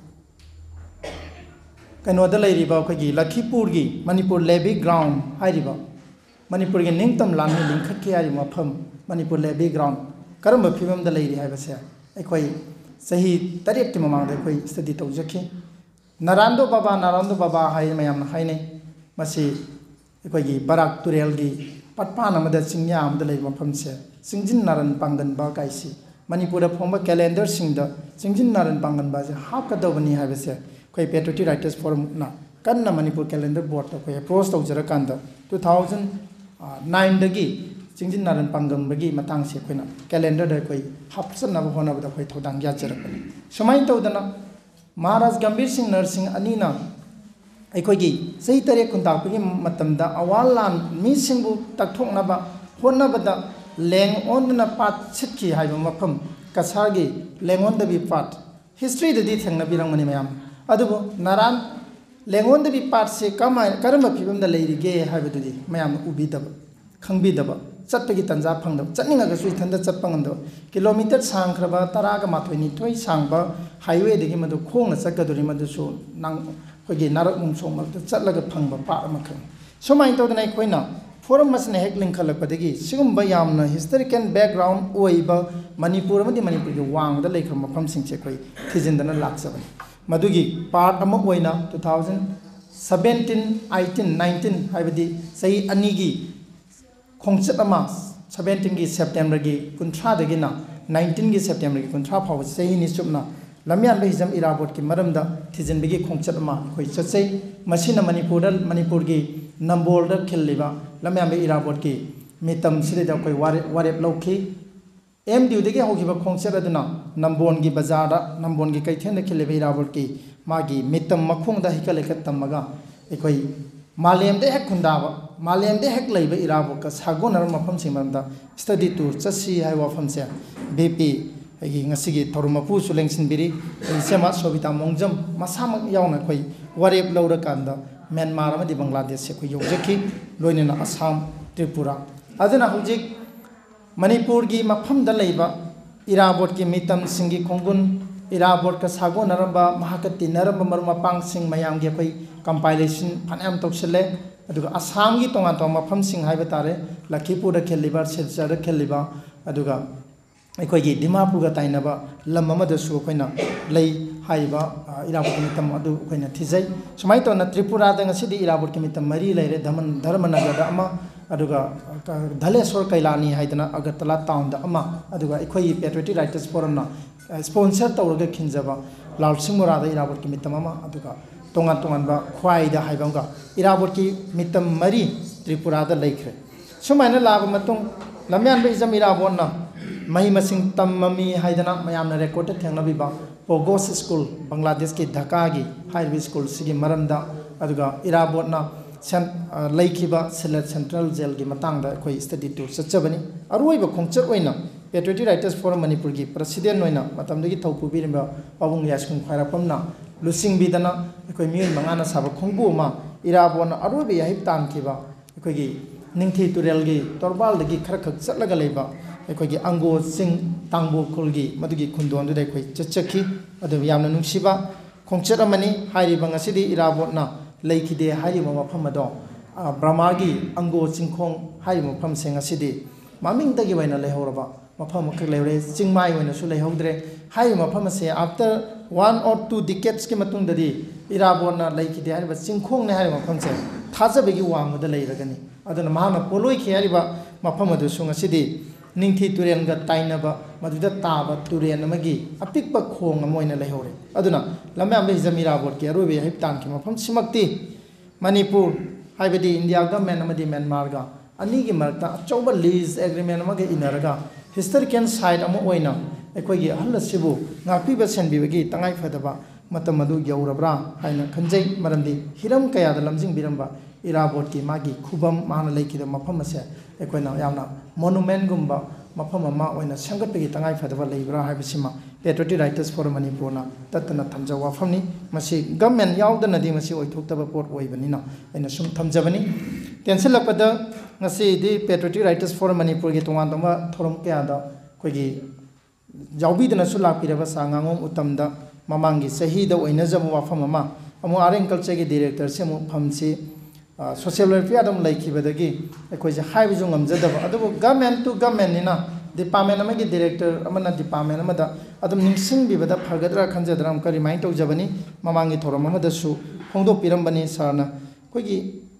कनोदा लेरिबा अखोगी लखीपुर की मणिपुर लेवी ग्राउंड हाइरिबा मणिपुर की निंगतम लानी लिंखक के यारी मफम मणिपुर लेवी ग्राउंड करम फिवम द लेरी हाइबसे अखोई सही तरेक की ममांग दे अखोई स्टडी तौजखी नारायणदो बाबा नारायणदो बाबा हाइ मयाम हाइने मसी अखोगी बराक तुरेल की पटपान अमदा चिंग्या अमदा लेरी मफम से सिंजिन नारायण पांगन बा काइसी मणिपुर फोंबा कैलेंडर सिंग द सिंजिन नारायण पांगन बा जे हापकदबनी हाइबसे अखोई पेट्रियोटिक राइटर्स फोरम ना कन्ना मणिपुर कैलेंडर बोर्ड तो अखोई अप्रोच तौजरकांद टू थाउजेंड नाइन दगी चिंजिन नारायण पांगंबगी मतंग से अखोइना कैलेंडर द अखोई हापसनब होनबद अखोई थौदांग याजरकनी समाइन तौदना महाराज गंभीर सिंह नरसिंह अनीना अखोगी सही तरे कुंतापगी मतमदा अवालान मीसिंगबु तकथोकनबा होनबदा लेंग ओनना पाट छिटकी हाइबा मफम कसागी लेंग ओन दबी पाट हिस्ट्री ददी थेंगनबिरंगमनि मयाम अदुबो नारायण लेंग ओन दबी पाट से कमा करम फिबमदा लेरिगे हाइबदुदी मयाम उबिदब खंगबिदब चटपगी तंजा फंगदब चटनिंगगसु इथंदा चटपंगंदब किलोमीटर सांख्रबा तरागा माथोय निथोय सांगबा हाईवे दगी मदु खोंगना चक्कदुरी मदुसु नंग अखोगी नारक मुंगसोंग मदु चटलगा फंगबा पाट अमखं सुमाइन तौदना अखोइना फोरम मसने हेक लिंखलकपदगी सिगुंबा यामना हिस्टोरिकल बैकग्राउंड ओइबा मणिपुर अमदि मणिपुर की वांगदा लेखर मफम सिंगसे अखोई थिजिंदना लाक्सबन मदुगी पार्ट अमा ओइना two thousand seventeen eighteen nineteen हाइबदि सही अनिगी खोंचत अमा सेवेंटीन की सेप्टेम्बर की कुंथ्रा दगिना नाइनटीन की सेप्टेम्बर की कुंथ्रा फाव सही निचुपना लमियान हिजम इराबोट की मरमदा थिजिनबगी खोंचत अमा अखोई चतसै मसिना मणिपुर मणिपुर की नंबोल खिल्लिबा लमियान इराबोट की मितम सिरिदा अखोई वारेप लौखी एम डी दगी होगिबा खोंचत अदुना नंबोन की बाजार नंबोन की कैथेन खिल्लिबा इराबोट की मागी मितम मखोंदा हिकलेख तमगा अखोई मालेमदे हेक खुंदाबा मालेमदे हेक लेबा इराबोक सागोनर मफम सिमरमदा स्टडी टूर चसी हाय वफम से बीपी अगी ngasiगी थोरमपु सुलेंसिनबिरी सेमा सोबिता मोंगजम मसामक यावना खोई वारेप लौरा कांदा म्यांमार अमदि बांग्लादेश से खोई योजकी लोइनेना असम त्रिपुरा अदना हुजिक मणिपुर की मफम द लेबा इराबोट की मितम सिंगी खोंगुन इराबोट का सागोनरबा महाकति नरब मरमपांग सिंग मयाम के खोई कंपाइलेशन फनाम तौसले अदुगा असम की तोंगा तो मफम सिंह हाइबा तारे लखीपुर खेलिबा सिलचर खेलिबा अदुगा अखोगी दिमापुर ताइनबा लम अमदसु अखोइना लई हाइबा इराबोट मितम अदु अखोइना थिजै सुमाइ तोना त्रिपुरा द ngसिदि इराबोट की मितम मरी लेरे धमन धर्मनगर द अमा अदुगा धलेश्वर कैलानी हाइदना अगरतला टाउन द अमा अदुगा अखोई पेट्रियोटिक राइटर्स फोरमना स्पॉन्सर तौरगा खिंजबा लाउसिंगमुरा द इराबोट की मितम अमा अदुगा तोंगान तोंगानबा ख्वाइदा हाइबंगा इराबोट की मितम मरी त्रिपुरा द लेख्रे सुमाइना लाबा मतुंग लम्यान बेजम इराबोटना मही मसिंग तममी हाइदना मयामना रेकॉर्ड थेंगनबिबा पोगोस स्कूल बांग्लादेश की ढाका की हाई स्कूल सिगी मरमदा अदुगा इराबोटना सन लेखिबा सिलेट सेंट्रल जेल की मतंगदा अखोई स्टडी टूर सच्चबनी अरोइबा खोंचर ओइना पेट्रियोटिक राइटर्स फोरम मणिपुर की प्रेसिडेंट ओइना मतमदगी थौपुबिरिबा पाबुंग यासकुं खैरापमना लुसिंगबिदना अखोई मियुन मंगाना साबा खोंगबुमा इराबोटना अरोइबा याहिब तानखिबा अखोई निंगथि तुरेल की तोरबालदगी खरखक चटलगा लेबा अखोई अंगो सिंह तांगबो खुलगी मदुगी खुंदोंदुदा अखोई चचखी अदु यामना नुंसिबा खोंचर अमनी हाइरिबा ngसिदि इराबोटना लेखिदे हाइरिबा मफम अदो ब्रह्मागी अंगो चिंखोंग हाइरिबा मफम से ngसिदि मामिंगदगी वैना लेहौरबा मफम खक लेरे चिंगमाइ वैना सु लेहौद्रे हाइरिबा मफम से after one or two decades के मतुंगदि इराबोटना लेखिदे हाइरिबा चिंखोंग ने हाइरिबा मफम से थाजबगी वांगदा लेरगनी अदुना महाना पोलोइ खेरिबा मफम अदु सु ngसिदि निंथि तुरेन गा ताइनबा मदुदा ताबा तुरेन अमगी अपिकबा खोंग अमोइना लेहौरे अदुना लम्याम हिजम इराबोट के अरोबे हिप तान के मफम सिमक्ति मणिपुर हाइबदि इंडिया गवर्नमेंट अमदि म्यांमार गा अनी की मरता अचौबा लीज एग्रीमेंट अमगे इनरगा historical site ama oina ꯑꯩꯈꯣꯏꯒꯤ ꯑꯍꯜ ꯑꯁꯤꯕꯨ ꯉꯥꯛꯄꯤꯕ ꯁꯦꯟꯕꯤꯕꯒꯤ ꯇꯉꯥꯏ ꯐꯗꯕ ꯃꯇꯝ ꯑꯗꯨ ꯌꯧꯔꯕ꯭ꯔꯥ ꯍꯥꯏꯅ ꯈꯟꯖꯩ ꯃꯔꯝꯗꯤ ꯍꯤꯔꯝ ꯀꯌꯥꯗ ꯂꯝꯖꯤꯡꯕꯤꯔꯝꯕ ꯏꯔꯥꯕꯣꯠꯀꯤ ꯃꯥꯒꯤ ꯈꯨꯕꯝ ꯃꯥꯅ ꯂꯩꯈꯤꯕ ꯃꯐꯝ ꯑꯁꯦ ꯑꯩꯈꯣꯏꯅ ꯌꯥꯝꯅ ꯃꯣꯅꯨꯃꯦꯟꯠꯒꯨꯝꯕ ꯃꯐꯝ ꯑꯃ ꯑꯣꯏꯅ ꯁꯦꯝꯒꯠꯄꯒꯤ ꯇꯉꯥꯏ ꯐꯗꯕ ꯂꯩꯕ꯭ꯔꯥ ꯍꯥꯏꯕꯁꯤꯃ ꯄꯦꯇ꯭ꯔꯣꯏꯇꯤꯛ ꯔꯥꯏꯇꯔꯁ ꯐꯣꯔꯝ ꯃꯅꯤꯄꯨꯔꯅ ꯇꯠꯇꯅ ꯊꯝꯖꯕ ꯋꯥꯐꯝꯅꯤ ꯃꯁꯤ ꯒꯃꯦꯟ ꯌꯥꯎꯗꯅꯗꯤ ꯃꯁꯤ ꯑꯣꯏꯊꯣꯛꯇꯕ ꯄꯣꯠ ꯑꯣꯏꯕꯅꯤꯅ ꯑꯩꯅ ꯁꯨꯝ ꯊꯝꯖꯕꯅꯤ ꯇꯦꯟꯁꯤꯜꯂꯛꯄꯗ ꯉꯁꯤꯗꯤ ꯄꯦꯇ꯭ꯔꯣꯏꯇꯤꯛ ꯔꯥꯏꯇꯔꯁ ꯐꯣꯔꯝ ꯃꯅꯤꯄꯨꯔꯒꯤ ꯇꯣꯉꯥꯟ ꯇꯣꯉꯥꯟꯕ ꯊꯧꯔꯝ ꯀꯌꯥꯗ ꯑꯩꯈꯣꯏꯒꯤ ꯌꯥꯎꯕꯤꯗꯅꯁꯨ ꯂꯥꯛꯄꯤꯔꯕ ꯁꯥ ꯉꯥꯉꯣꯝ ꯎꯇꯝꯗ ꯃꯃꯥꯡꯒꯤ ꯆꯍꯤꯗ ꯑꯣꯏꯅꯖꯕ ꯋꯥꯐꯝ ꯑꯃ ꯑꯃꯨꯛ ꯑꯥꯔꯠ ꯑꯦꯟ ꯀꯜꯆꯔꯒꯤ ꯗꯤꯔꯦꯛꯇꯔꯁꯦ ꯑꯃꯨꯛ ꯐꯝꯁꯤ ꯁꯣꯁꯤꯌꯦꯜ ꯋꯦꯜꯐꯤꯌꯔꯗ ꯑꯃꯨꯛ ꯂꯩꯈꯤꯕꯗꯒꯤ ꯑꯩꯈꯣꯏꯁꯦ ꯍꯥꯏꯕꯁꯨ ꯉꯝꯖꯗꯕ ꯑꯗꯨꯕꯨ ꯒꯃꯦꯟ ꯇꯨ ꯒꯃꯦꯟꯅꯤꯅ ꯗꯤꯄꯥꯔꯠꯃꯦꯟ ꯑꯃꯒꯤ ꯗꯤꯔꯦꯛꯇꯔ ꯑꯃꯅ ꯗꯤꯄꯥꯔꯠꯃꯦꯟ ꯑꯃꯗ ꯑꯗꯨꯝ ꯅꯤꯡꯁꯤꯡꯕꯤꯕꯗ ꯐꯒꯗ꯭ꯔꯥ ꯈꯟꯖꯗ꯭ꯔꯥ ꯑꯃꯨꯛꯀ ꯔꯤꯃꯥꯏꯟ ꯇꯧꯖꯕꯅꯤ ꯃꯃꯥꯡꯒꯤ ꯊꯧꯔꯝ ꯑꯃꯗꯁꯨ ꯐꯣꯡꯗꯣꯛꯄꯤꯔꯝꯕꯅꯤ ꯁꯥꯔꯅ ꯑꯩꯈꯣꯏꯒꯤ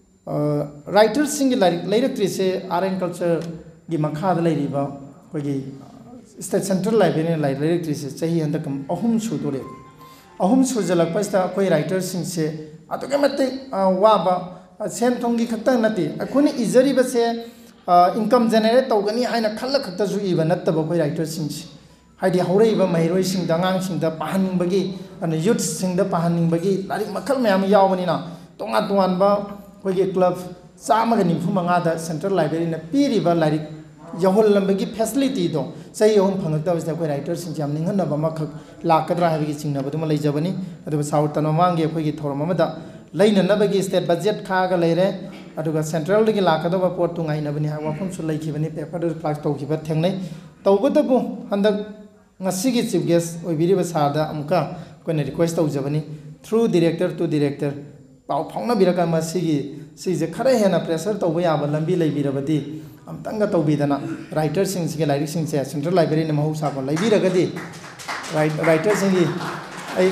ꯔꯥꯏꯇꯔꯁꯤꯡꯒꯤ ꯂꯥꯏꯔꯤꯛ ꯂꯩꯔꯛꯇ꯭ꯔꯤꯁꯦ ꯑꯥꯔꯠ ꯑꯦꯟ ꯀꯜꯆꯔꯒꯤ ꯃꯈꯥꯗ ꯂꯩꯔꯤꯕ ꯑꯩꯈꯣꯏꯒꯤ ꯁ꯭ꯇꯦꯠ ꯁꯦꯟꯇ꯭ꯔꯦꯜ ꯂꯥꯏꯕ꯭ꯔꯦꯔꯤꯅ ꯂꯥꯏꯔꯤꯛ ꯂꯩꯔꯛꯇ꯭ꯔꯤꯁꯦ ꯆꯍꯤ ꯍꯟꯗꯛ ꯑꯍꯨꯝ ꯁꯨꯗꯣꯔꯦ ꯑꯍꯨꯝ ꯁꯨꯖꯜꯂꯛꯄꯁꯤꯗ ꯑꯩꯈꯣꯏ ꯔꯥꯏꯇꯔꯁꯤꯡꯁꯦ ꯑꯗꯨꯛꯀꯤ ꯃꯇꯤꯛ ꯋꯥꯕ ꯁꯦꯟ ꯊꯨꯝꯒꯤ ꯈꯛꯇꯪ ꯅꯠꯇꯦ ꯑꯩꯈꯣꯏꯅ ꯏꯖꯔꯤꯕꯁꯦ ꯏꯟꯀꯝ ꯖꯦꯅꯦꯔꯦꯠ ꯇꯧꯒꯅꯤ ꯍꯥꯏꯅ ꯈꯜꯂ ꯈꯛꯇꯁꯨ ꯏꯕ ꯅꯠꯇꯕ ꯑꯩꯈꯣꯏ ꯔꯥꯏꯇꯔꯁꯤꯡꯁꯦ ꯍꯥꯏꯗꯤ ꯍꯧꯔꯛꯏꯕ ꯃꯍꯩꯔꯣꯏꯁꯤꯡꯗ ꯑꯉꯥꯡꯁꯤꯡꯗ ꯄꯥꯍꯟꯅꯤꯡꯕꯒꯤ ꯑꯗꯨꯅ ꯌꯨꯠꯁꯤꯡꯗ ꯄꯥꯍꯟꯅꯤꯡꯕꯒꯤ ꯂꯥꯏꯔꯤꯛ ꯃꯈꯜ ꯃꯌꯥꯝ ꯌꯥꯎꯕꯅꯤꯅ ꯇꯣꯉꯥꯟ ꯇꯣꯉꯥꯟꯕ ꯑꯩꯈꯣꯏꯒꯤ ꯀ꯭ꯂꯕ ꯆꯥꯝꯃꯒ ꯅꯤꯐꯨ ꯃꯉꯥꯗ ꯁꯦꯟꯇ꯭ꯔꯦꯜ ꯂꯥꯏꯕ꯭ꯔꯦꯔꯤꯅ ꯄꯤꯔꯤꯕ ꯂꯥꯏꯔꯤꯛ ꯌꯧꯍꯜꯂꯝꯕꯒꯤ ꯐꯦꯁꯤꯂꯤꯇꯤꯗꯣ ꯆꯍꯤ ꯑꯍꯨꯝ ꯐꯪꯉꯛꯇꯕꯁꯤꯗ ꯑꯩꯈꯣꯏ ꯔꯥꯏꯇꯔꯁꯤꯡꯁꯦ ꯌꯥꯝ ꯅꯤꯡꯍꯟꯅꯕ ꯑꯃꯈꯛ ꯂꯥꯛꯀꯗ꯭ꯔꯥ ꯍꯥꯏꯕꯒꯤ ꯆꯤꯡꯅꯕꯗꯨꯃ ꯂꯩꯖꯕꯅꯤ ꯑꯗꯨꯒ ꯁꯥꯎꯠꯇ ꯃꯃꯥꯡꯒꯤ ꯑꯩꯈꯣꯏꯒꯤ ꯊꯧꯔꯝ ꯑꯃꯗ ꯂꯩꯅꯅꯕꯒꯤ ꯁ꯭ꯇꯦꯠ ꯕꯖꯦꯠ ꯈꯥꯒ ꯂꯩꯔꯦ ꯑꯗꯨꯒ ꯁꯦꯟꯇ꯭ꯔꯦꯜꯗꯒꯤ ꯂꯥꯛꯀꯗꯕ ꯄꯣꯠꯇꯨ ꯉꯥꯏꯅꯕꯅꯤ ꯍꯥꯏꯕ ꯋꯥꯐꯝꯁꯨ ꯂꯩꯈꯤꯕꯅꯤ ꯄꯦꯄꯔꯗꯁꯨ ꯐ꯭ꯂꯥꯛꯁ ꯇꯧꯈꯤꯕ ꯊꯦꯡꯅꯩ ꯇꯧꯕꯇꯕꯨ ꯍꯟꯗꯛ ꯉꯁꯤꯒꯤ ꯆꯤꯐ ꯒꯦꯁ ꯑꯣꯏꯕꯤꯔꯤꯕ ꯁꯥꯔꯗ ꯑꯃꯨꯛꯀ ꯑꯩꯈꯣꯏꯅ ꯔꯤꯀ꯭ꯋꯦꯁ ꯇꯧꯖꯕꯅꯤ ꯊ꯭ꯔꯨ ꯗꯤꯔꯦꯛꯇꯔ ꯇꯨ ꯗꯤꯔꯦꯛꯇꯔ ꯄꯥꯎ ꯐꯥꯎꯅꯕꯤꯔꯒ ꯃꯁꯤꯒꯤ ꯁꯤꯁꯦ ꯈꯔ ꯍꯦꯟꯅ ꯄ꯭ꯔꯦꯁꯔ ꯇꯧꯕ ꯌꯥꯕ ꯂꯝꯕꯤ ꯂꯩꯕꯤꯔꯕꯗꯤ ꯑꯝꯇꯪꯒ ꯇꯧꯕꯤꯗꯅ ꯔꯥꯏꯇꯔꯁꯤꯡꯁꯤꯒꯤ ꯂꯥꯏꯔꯤꯛꯁꯤꯡꯁꯦ ꯁꯦꯟꯇ꯭ꯔꯦꯜ ꯂꯥꯏꯕ꯭ꯔꯦꯔꯤꯅ ꯃꯍꯧꯁꯥꯀꯣ ꯂꯩꯕꯤꯔꯒꯗꯤ ꯔꯥꯏꯇꯔꯁꯤꯡꯒꯤ ꯑꯩ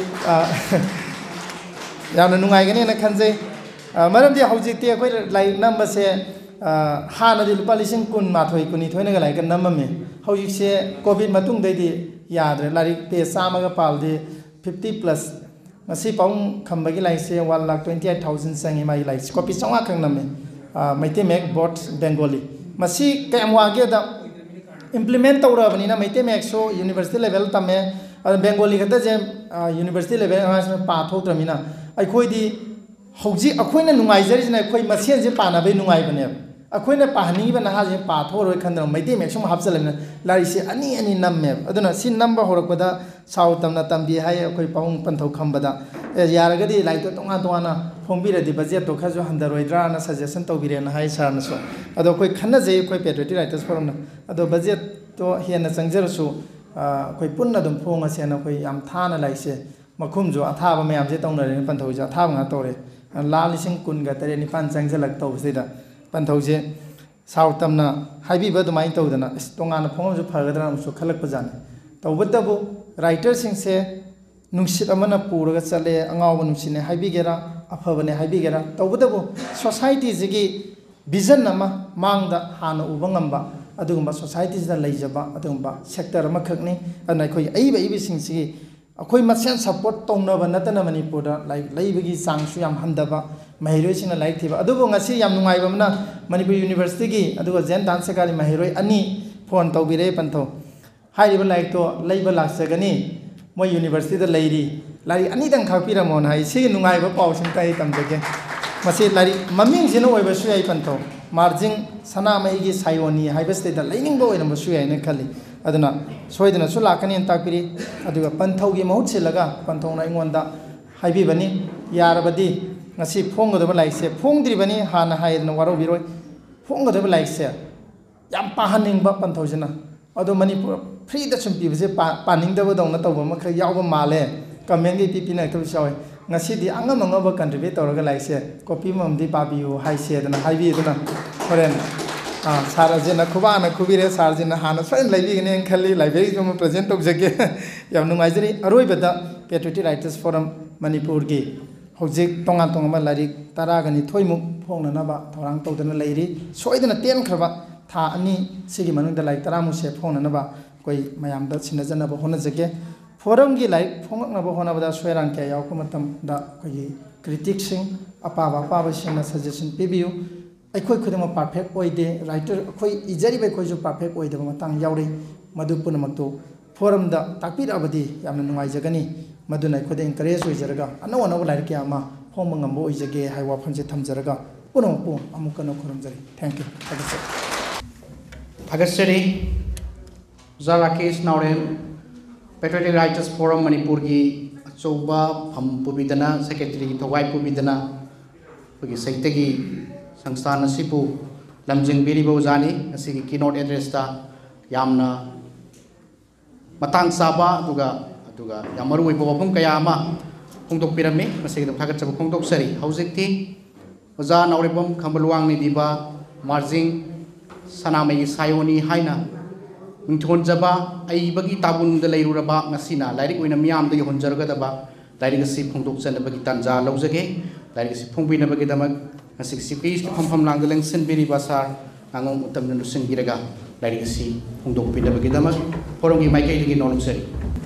ꯌꯥꯝꯅ ꯅꯨꯡꯉꯥꯏꯒꯅꯦꯅ ꯈꯟꯖꯩ ꯃꯔꯝꯗꯤ ꯍꯧꯖꯤꯛꯇꯤ ꯑꯩꯈꯣꯏ ꯂꯥꯏꯔꯤꯛ ꯅꯝꯕꯁꯦ ꯍꯥꯟꯅꯗꯤ ꯂꯨꯄꯥ ꯂꯤꯁꯤꯡ ꯀꯨꯟ ꯃꯥꯊꯣꯏ ꯀꯨꯟꯅꯤꯊꯣꯏꯅꯒ ꯂꯥꯏꯔꯤꯛꯀ ꯅꯝꯃꯝꯃꯤ ꯍꯧꯖꯤꯛꯁꯦ ꯀꯣꯚꯤꯗ ꯃꯇꯨꯡꯗꯩꯗꯤ ꯌꯥꯗ꯭ꯔꯦ ꯂꯥꯏꯔꯤꯛ ꯄꯦꯖ ꯆꯥꯝꯃꯒ ꯄꯥꯜꯗꯤ ꯐꯤꯐꯇꯤ ꯄ꯭ꯂꯁ ꯉꯁꯤ ꯄꯥꯎꯡ ꯈꯝꯕꯒꯤ ꯂꯥꯏꯔꯤꯛꯁꯦ one lakh twenty eight thousand ꯆꯪꯉꯤ ꯃꯥꯒꯤ ꯂꯥꯏꯔꯤꯛꯁꯦ ꯀꯣꯄꯤ ꯆꯥꯝꯃꯉꯥ ꯈꯛ ꯅꯝꯃꯤ ꯃꯩꯇꯩ ꯃꯌꯦꯛ ꯕꯣꯠ ꯕꯦꯡꯒꯣꯂꯤ ꯃꯁꯤ ꯀꯌꯥꯝ ꯋꯥꯒꯦꯗ ꯏꯝꯄ꯭ꯂꯤꯃꯦꯟ ꯇꯧꯔꯕꯅꯤꯅ ꯃꯩꯇꯩ ꯃꯌꯦꯛꯁꯨ ꯌꯨꯅꯤꯚꯔꯁꯤꯇꯤ ꯂꯦꯚꯦꯜ ꯇꯝꯃꯦ ꯑꯗꯨ ꯕꯦꯡꯒꯣꯂꯤ ꯈꯛꯇꯁꯦ ꯌꯨꯅꯤꯚꯔꯁꯤꯇꯤ ꯂꯦꯚꯦꯜ ꯑꯉꯥꯡꯁꯤꯅ ꯄꯥꯊꯣꯛꯇ꯭ꯔꯕꯅꯤ나 ꯑꯩꯈꯣꯏꯗꯤ ꯍꯧꯖꯤꯛ ꯑꯩꯈꯣꯏꯅ ꯅꯨꯡꯉꯥꯏꯖꯔꯤꯁꯤꯅ ꯑꯩꯈꯣꯏ ꯃꯁꯦꯟꯁꯦ ꯄꯥꯅꯕꯩ ꯅꯨꯡꯉꯥꯏꯕꯅꯦꯕ ꯑꯩꯈꯣꯏꯅ ꯄꯥꯍꯟꯅꯤꯡꯉꯤꯕ ꯅꯍꯥꯁꯦ ꯄꯥꯊꯣꯛꯑꯔꯣꯏ ꯈꯟꯗꯅ ꯃꯩꯇꯩ ꯃꯌꯦꯛ ꯁꯨꯝ ꯍꯥꯞꯆꯜꯂꯕꯅꯤꯅ ꯂꯥꯏꯔꯤꯛꯁꯦ ꯑꯅꯤ ꯑꯅꯤ ꯅꯝꯃꯦꯕ ꯑꯗꯨꯅ ꯁꯤ ꯅꯝꯕ ꯍꯧꯔꯛꯄꯗ ꯁꯥꯎ ꯇꯝꯅ ꯇꯝꯕꯤ ꯍꯥꯏ ꯑꯩꯈꯣꯏ ꯄꯥꯎꯡ ꯄꯟꯊꯧ ꯈꯝꯕꯗ ꯌꯥꯔꯒꯗꯤ ꯂꯥꯏꯔꯤꯛꯇꯣ ꯇꯣꯉꯥꯟ ꯇꯣꯉꯥꯟꯅ ꯐꯣꯡꯕꯤꯔꯗꯤ ꯕꯖꯦꯠꯇꯣ ꯈꯔꯁꯨ ꯍꯟꯊꯔꯣꯏꯗ꯭ꯔꯥꯅ ꯁꯖꯦꯁꯟ ꯇꯧꯕꯤꯔꯦꯅ ꯍꯥꯏ ꯁꯥꯔꯅꯁꯨ ꯑꯗꯣ ꯑꯩꯈꯣꯏ ꯈꯟꯅꯖꯩ ꯑꯩꯈꯣꯏ ꯄꯦꯇ꯭ꯔꯣꯏꯇꯤꯛ ꯔꯥꯏꯇꯔꯁ ꯐꯣꯔꯝꯅ ꯑꯗꯣ ꯕꯖꯦꯠꯇꯣ ꯍꯦꯟꯅ ꯆꯪꯖꯔꯁꯨ ꯑꯩꯈꯣꯏ ꯄꯨꯟꯅ ꯑꯗꯨꯝ ꯐꯣꯡꯉꯁꯦꯅ ꯑꯩꯈꯣꯏ ꯌꯥꯝ ꯊꯥꯅ ꯂꯥꯏꯔꯤꯛꯁꯦ ꯃꯈꯨꯝꯁꯨ ꯑꯊꯥꯕ ꯃꯌꯥꯝꯁꯦ ꯇꯧꯅꯔꯦꯅ ꯄꯟꯊꯧꯁꯦ ꯑꯊꯥꯕ ꯉꯥꯛ ꯇꯧꯔꯦ ꯂꯥ ꯂꯤꯁꯤꯡ ꯀꯨꯟꯒ ꯇꯔꯦꯠ ꯅꯤꯄꯥꯟ ꯆꯪꯁꯤꯜꯂꯛ ꯇꯧꯕꯁꯤꯗ ꯄꯟꯊꯧꯁꯦ ꯁꯥꯎ ꯇꯝꯅ ꯍꯥꯏꯕꯤꯕ ꯑꯗꯨꯃꯥꯏꯅ ꯇꯧꯗꯅ ꯑꯁ ꯇꯣꯉꯥꯟꯅ ꯐꯣꯡꯉꯁꯨ ꯐꯒꯗ꯭ꯔꯥ ꯑꯃꯁꯨ ꯈꯜꯂꯛꯄꯖꯥꯠꯅꯤ ꯇꯧꯕꯇꯕꯨ ꯔꯥꯏꯇꯔꯁꯤꯡꯁꯦ ꯅꯨꯡꯁꯤꯠ ꯑꯃꯅ ꯄꯨꯔꯒ ꯆꯠꯂꯦ ꯑꯉꯥꯎꯕ ꯅꯨꯡꯁꯤꯠꯅꯦ ꯍꯥꯏꯕꯤꯒꯦꯔꯥ ꯑꯐꯕꯅꯦ ꯍꯥꯏꯕꯤꯒꯦꯔꯥ ꯇꯧꯕꯇꯕꯨ ꯁꯣꯁꯥꯏꯇꯤꯁꯤꯒꯤ ꯚꯤꯖꯟ ꯑꯃ ꯃꯥꯡꯗ ꯍꯥꯟꯅ ꯎꯕ ꯉꯝꯕ ꯑꯗꯨꯒꯨꯝꯕ ꯁꯣꯁꯥꯏꯇꯤꯁꯤꯗ ꯂꯩꯖꯕ ꯑꯗꯨꯒꯨꯝꯕ ꯁꯦꯛꯇꯔ ꯑꯃꯈꯛꯅꯤ ꯑꯗꯨꯅ ꯑꯩꯈꯣꯏꯒꯤ ꯑꯏꯕ ꯑꯏꯕꯁꯤꯡꯁꯤꯒꯤ ꯑꯩꯈꯣꯏ ꯃꯁꯦꯟ ꯁꯞꯄꯣꯔꯠ ꯇꯧꯅꯕ ꯅꯠꯇꯅ ꯃꯅꯤꯄꯨꯔꯗ ꯂꯥꯏꯔꯤꯛ ꯂꯩꯕꯒꯤ ꯆꯥꯡꯁꯨ ꯌꯥꯝ ꯍꯟꯊꯕ ꯃꯍꯩꯔꯣꯏꯁꯤꯡꯅ ꯂꯥꯏꯔꯤꯛ ꯊꯤꯕ ꯑꯗꯨꯕꯨ ꯉꯁꯤ ꯌꯥꯝ ꯅꯨꯡꯉꯥꯏꯕ ꯑꯃꯅ ꯃꯅꯤꯄꯨꯔ ꯌꯨꯅꯤꯚꯔꯁꯤꯇꯤꯒꯤ ꯑꯗꯨꯒ ꯖꯦꯟ ꯗꯥꯟꯁ ꯑꯦꯀꯥꯗꯃꯤ ꯃꯍꯩꯔꯣꯏ ꯑꯅꯤ ꯐꯣꯟ ꯇꯧꯕꯤꯔꯛꯑꯦ ꯄꯟꯊꯧ ꯍꯥꯏꯔꯤꯕ ꯂꯥꯏꯔꯤꯛꯇꯣ ꯂꯩꯕ ꯂꯥꯛꯆꯒꯅꯤ ꯃꯣꯏ ꯌꯨꯅꯤꯚꯔꯁꯤꯇꯤꯗ ꯂꯩꯔꯤ ꯂꯥꯏꯔꯤꯛ ꯑꯅꯤꯗꯪ ꯈꯥꯛꯄꯤꯔꯝꯃꯣꯅ ꯍꯥꯏ ꯁꯤꯒꯤ ꯅꯨꯡꯉꯥꯏꯕ ꯄꯥꯎꯁꯤꯡꯇ ꯑꯩ ꯇꯝꯖꯒꯦ ꯃꯁꯤ ꯂꯥꯏꯔꯤꯛ ꯃꯃꯤꯡꯁꯤꯅ ꯑꯣꯏꯕꯁꯨ ꯌꯥꯏ ꯄꯟꯊꯧ ꯃꯥꯔꯖꯤꯡ ꯁꯅꯥꯃꯍꯤꯒꯤ ꯁꯥꯏꯌꯣꯟꯅꯤ ꯍꯥꯏꯕꯁꯤꯗ ꯂꯩꯅꯤꯡꯕ ꯑꯣꯏꯔꯝꯕꯁꯨ ꯌꯥꯏꯅ ꯈꯜꯂꯤ ꯑꯗꯨꯅ ꯁꯣꯏꯗꯅꯁꯨ ꯂꯥꯛꯀꯅꯤꯅ ꯇꯥꯛꯄꯤꯔꯤ ꯑꯗꯨꯒ ꯄꯟꯊꯧꯒꯤ ꯃꯍꯨꯠ ꯁꯤꯜꯂꯒ ꯄꯟꯊꯧꯅ ꯑꯩꯉꯣꯟꯗ ꯍꯥꯏꯕꯤꯕꯅꯤ ꯌꯥꯔꯕꯗꯤ ꯉꯁꯤ ꯐꯣꯡꯒꯗꯕ ꯂꯥꯏꯔꯤꯛꯁꯦ ꯐꯣꯡꯗ꯭ꯔꯤꯕꯅꯤ ꯍꯥꯟꯅ ꯍꯥꯏꯗꯅ ꯋꯥꯔꯧꯕꯤꯔꯣꯏ ꯐꯣꯡꯒꯗꯕ ꯂꯥꯏꯔꯤꯛꯁꯦ ꯌꯥꯝ ꯄꯥꯍꯟꯅꯤꯡꯕ ꯄꯟꯊꯧꯁꯤꯅ ꯑꯗꯣ ꯃꯅꯤꯄꯨꯔ ꯐ꯭ꯔꯤꯗ ꯁꯨꯝ ꯄꯤꯕꯁꯦ ꯄꯥꯅꯤꯡꯗꯕꯗꯧꯅ ꯇꯧꯕ ꯑꯃꯈꯛ ꯌꯥꯎꯕ ꯃꯥꯜꯂꯦ ꯀꯃꯦꯟꯒꯤ ꯏꯄꯤ ꯄꯤꯅꯔꯛꯇꯕꯁꯨ ꯌꯥꯎꯋꯦ ꯉꯁꯤꯗꯤ ꯑꯉꯝ ꯑꯉꯝꯕ ꯀꯟꯇ꯭ꯔꯤꯕ꯭ꯌꯨꯠ ꯇꯧꯔꯒ ꯂꯥꯏꯔꯤꯛꯁꯦ ꯀꯣꯄꯤ ꯑꯃꯃꯝꯗꯤ ꯄꯥꯕꯤꯌꯨ ꯍꯥꯏꯁꯦꯗꯅ ꯍꯥꯏꯕꯤꯗꯨꯅ ꯍꯣꯔꯦꯟ ꯁꯥꯔ ꯑꯁꯤꯅ ꯈꯨꯕꯥꯛꯅ ꯈꯨꯕꯤꯔꯦ ꯁꯥꯔꯁꯤꯅ ꯍꯥꯟꯅ ꯁꯣꯏꯅ ꯂꯩꯕꯤꯒꯅꯦꯅ ꯈꯜꯂꯤ ꯂꯥꯏꯕ꯭ꯔꯦꯔꯤꯁꯨ ꯑꯃ ꯄ꯭ꯔꯖꯦꯟ ꯇꯧꯖꯒꯦ ꯌꯥꯝ ꯅꯨꯡꯉꯥꯏꯖꯔꯤ ꯑꯔꯣꯏꯕꯗ ꯄꯦꯇ꯭ꯔꯣꯏꯇꯤꯛ ꯔꯥꯏꯇꯔꯁ ꯐꯣꯔꯝ ꯃꯅꯤꯄꯨꯔꯒꯤ ꯍꯧꯖꯤꯛ ꯇꯣꯉꯥꯟ ꯇꯣꯉꯥꯟꯕ ꯂꯥꯏꯔꯤꯛ ꯇꯔꯥꯒ ꯅꯤꯊꯣꯏꯃꯨꯛ ꯐꯣꯡꯅꯅꯕ ꯊꯧꯔꯥꯡ ꯇꯧꯗꯨꯅ ꯂꯩꯔꯤ ꯁꯣꯏꯗꯅ ꯇꯦꯟꯈ꯭ꯔꯕ ꯊꯥ ꯑꯅꯤ ꯁꯤꯒꯤ ꯃꯅꯨꯡꯗ ꯂꯥꯏꯔꯤꯛ ꯇꯔꯥꯃꯨꯛꯁꯦ ꯐꯣꯡꯅꯅꯕ ꯑꯩꯈꯣꯏ ꯃꯌꯥꯝꯗ ꯁꯤꯟꯅꯖꯅꯕ ꯍꯣꯠꯅꯖꯒꯦ ꯐꯣꯔꯝꯒꯤ ꯂꯥꯏꯔꯤꯛ ꯐꯣꯡꯂꯛꯅꯕ ꯍꯣꯠꯅꯕꯗ ꯁꯣꯏꯔꯥꯡ ꯀꯌꯥ ꯌꯥꯎꯔꯛꯄ ꯃꯇꯝꯗ ꯑꯩꯈꯣꯏꯒꯤ ꯀ꯭ꯔꯤꯇꯤꯛꯁꯤꯡ ꯑꯄꯥꯕ ꯑꯄꯥꯕꯁꯤꯡꯅ ꯁꯖꯦꯁꯟ ꯄꯤꯕꯤꯌꯨ ꯑꯩꯈꯣꯏ ꯈꯨꯗꯤꯡꯃꯛ ꯄꯔꯐꯦꯛ ꯑꯣꯏꯗꯦ ꯔꯥꯏꯇꯔ ꯑꯩꯈꯣꯏ ꯏꯖꯔꯤꯕ ꯑꯩꯈꯣꯏꯁꯨ ꯄꯔꯐꯦꯛ ꯑꯣꯏꯗꯕ ꯃꯇꯥꯡ ꯌꯥꯎꯔꯤ ꯃꯗꯨ ꯄꯨꯝꯅꯃꯛꯇꯨ ꯐꯣꯔꯝꯗ ꯇꯥꯛꯄꯤꯔꯛꯑꯕꯗꯤ ꯌꯥꯝꯅ ꯅꯨꯡꯉꯥꯏꯖꯒꯅꯤ ꯃꯗꯨꯅ ꯑꯩꯈꯣꯏꯗ ꯏꯟꯀꯔꯦꯖ ꯑꯣꯏꯖꯔꯒ ꯑꯅꯧ ꯑꯅꯧꯕ ꯂꯥꯏꯔꯤꯛ ꯀꯌꯥ ꯑꯃ ꯐꯣꯡꯕ ꯉꯝꯕ ꯑꯣꯏꯖꯒꯦ ꯍꯥꯏꯕ ꯋꯥꯐꯝꯁꯦ ꯊꯝꯖꯔꯒ ꯄꯨꯝꯅꯃꯛꯄꯨ ꯑꯃꯨꯛ ꯍꯟꯅ ꯈꯨꯔꯨꯝꯖꯔꯤ ꯊꯦꯡꯛ ꯌꯨ ꯊꯥꯒꯠꯆꯔꯤ Agasari Zarakesh Naurem Patriotic Writers Forum Manipurgi Achouba Pham Pubidana Secretary Thawai Pubidana Pugi Saitagi Sangsthana Sipu Lamjing Biribo Zani Asigi keynote address ta Yamna Matang Saba Duga Duga Yamaru Wipopum Kayama Pungtok Pirami Masig Thagachabu Pungtok Sari Hauzikti Oza Nauribum Kambaluang Nidiba Marjing Sanamay Sayoni Haina Nthonjaba Aibagi Tabun the Layraba Nasina Lyric when a miam the Honjargadaba Lyric Pungtok Sandabagi Tanja Lozage Lyric Pumbina Bagidama a sixty piece from from Langalang Senbiri Basar Angom Tamnusin Giraga Lyric Pungtok Pina Bagidama Forongi Mike in all Seri.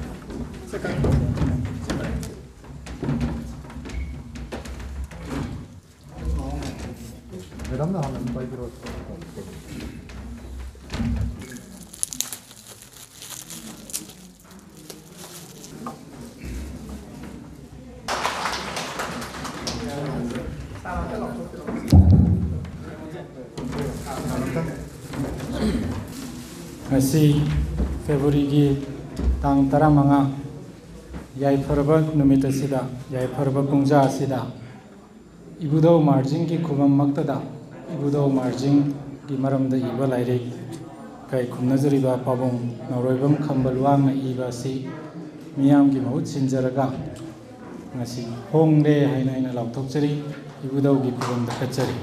Ngasi February gi tang taramanga yai farba numita sida yai farba pungja sida ibudo margin ki khubam maktada ibudo margin ki maram da iba laire kai khumnazari ba pabong noroibam khambalwang na iba si miyam ki mahut sinjaraga ngasi hongre haina haina lauthokchari ibudo ki khubam da kachari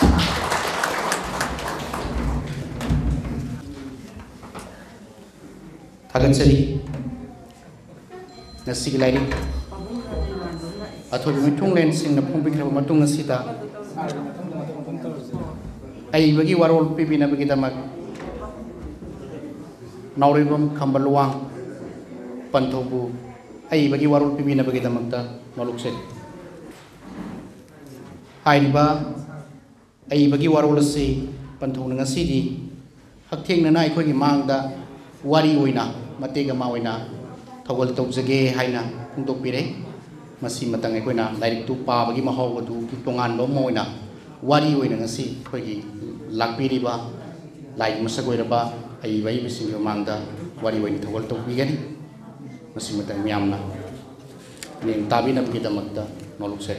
Tagansari Nasi Lady Atho Mitung Lensing the Pumping Matung Sita Aibagi Warol Pibina Bagitamak Nauribum Kambaluang Pantobu Aibagi Warol Pibina Bagitamakta Maluksel Haiba Aibagi Warolasi Pantonga City Haking Nana Koi Mangda Wari Wina Matega Mawina Tawal Topzage Haina Pire Masi Matang Equina Like to Pabagi Maho to Kipongan Moina Wari Wina Nasi Kogi Lakpiriba Like Masagueraba Aibai Missing Manda Wari Win Tawal Topigani Masi Matang Yamna Name Tabina Pita Magda Nolukse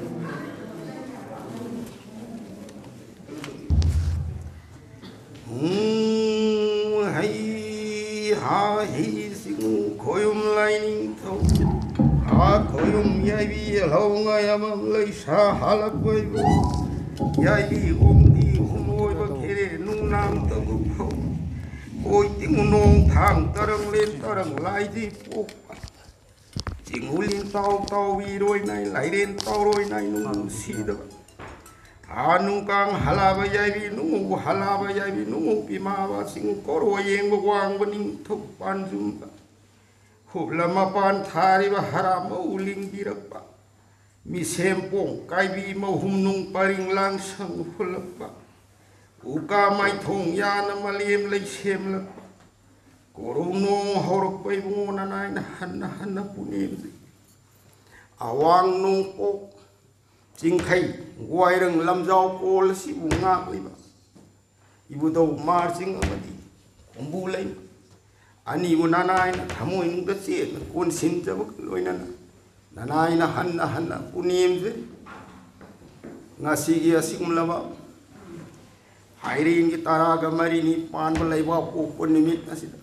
Ha he sing koyum lining to ha koyum yabi longa yamam leisha halakoi yabi umdi humoi bakere nunam to go oi tingunong thang tarang len tarang lai di pok chingulin tau tau wi roi nai lai ren tau roi nai nu si da Anu kang halaba yabi nungu halaba yabi nungu pimawa sing koro yeng wang bening thuk panjum hulama pan thari ba haram uling dirapa mi sempong kaibi mo humnung paring langsang hulapa uka mai thong yana maliem lai sem lapa koro nong horok pai bungona nai na hanna hanna punem awang nung pok Jing Kai, Guirang Lamzao, all si Bunga, Ibu do marching Amadi, Umbulay, Ani Unana, Hamoin the Sea, Kun Sinta, Loinana, Nanaina Hanna Hanna, Punim, Nasigia Simlava, Hiring Gitaraga Marini, Panbalaiva, Opunimit Nasida.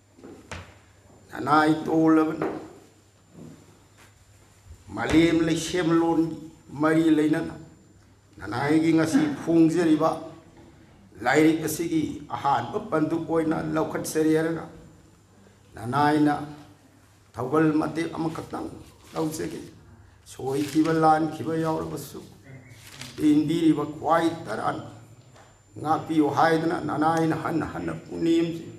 Nanai told Malim Le Shemlon. Mari Lainan Nanai ngasi Fungzeriba Lyric Asigi Ahan Pandu Koina Lokat Seriana Nanaina Tawal Mate Amakatang Lauseki Soy Kibalan Kibayar Basu Indiri were quite Taran Napi Haidana Nanaina Han Hanna Punim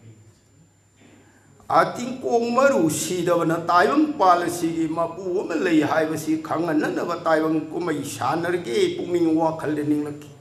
I think Omaru see the Taiwan policy, Mapu Malay Hivasi Kangan, never Taiwan Kumai Shaner gay, Puming Walk Lening Lucky.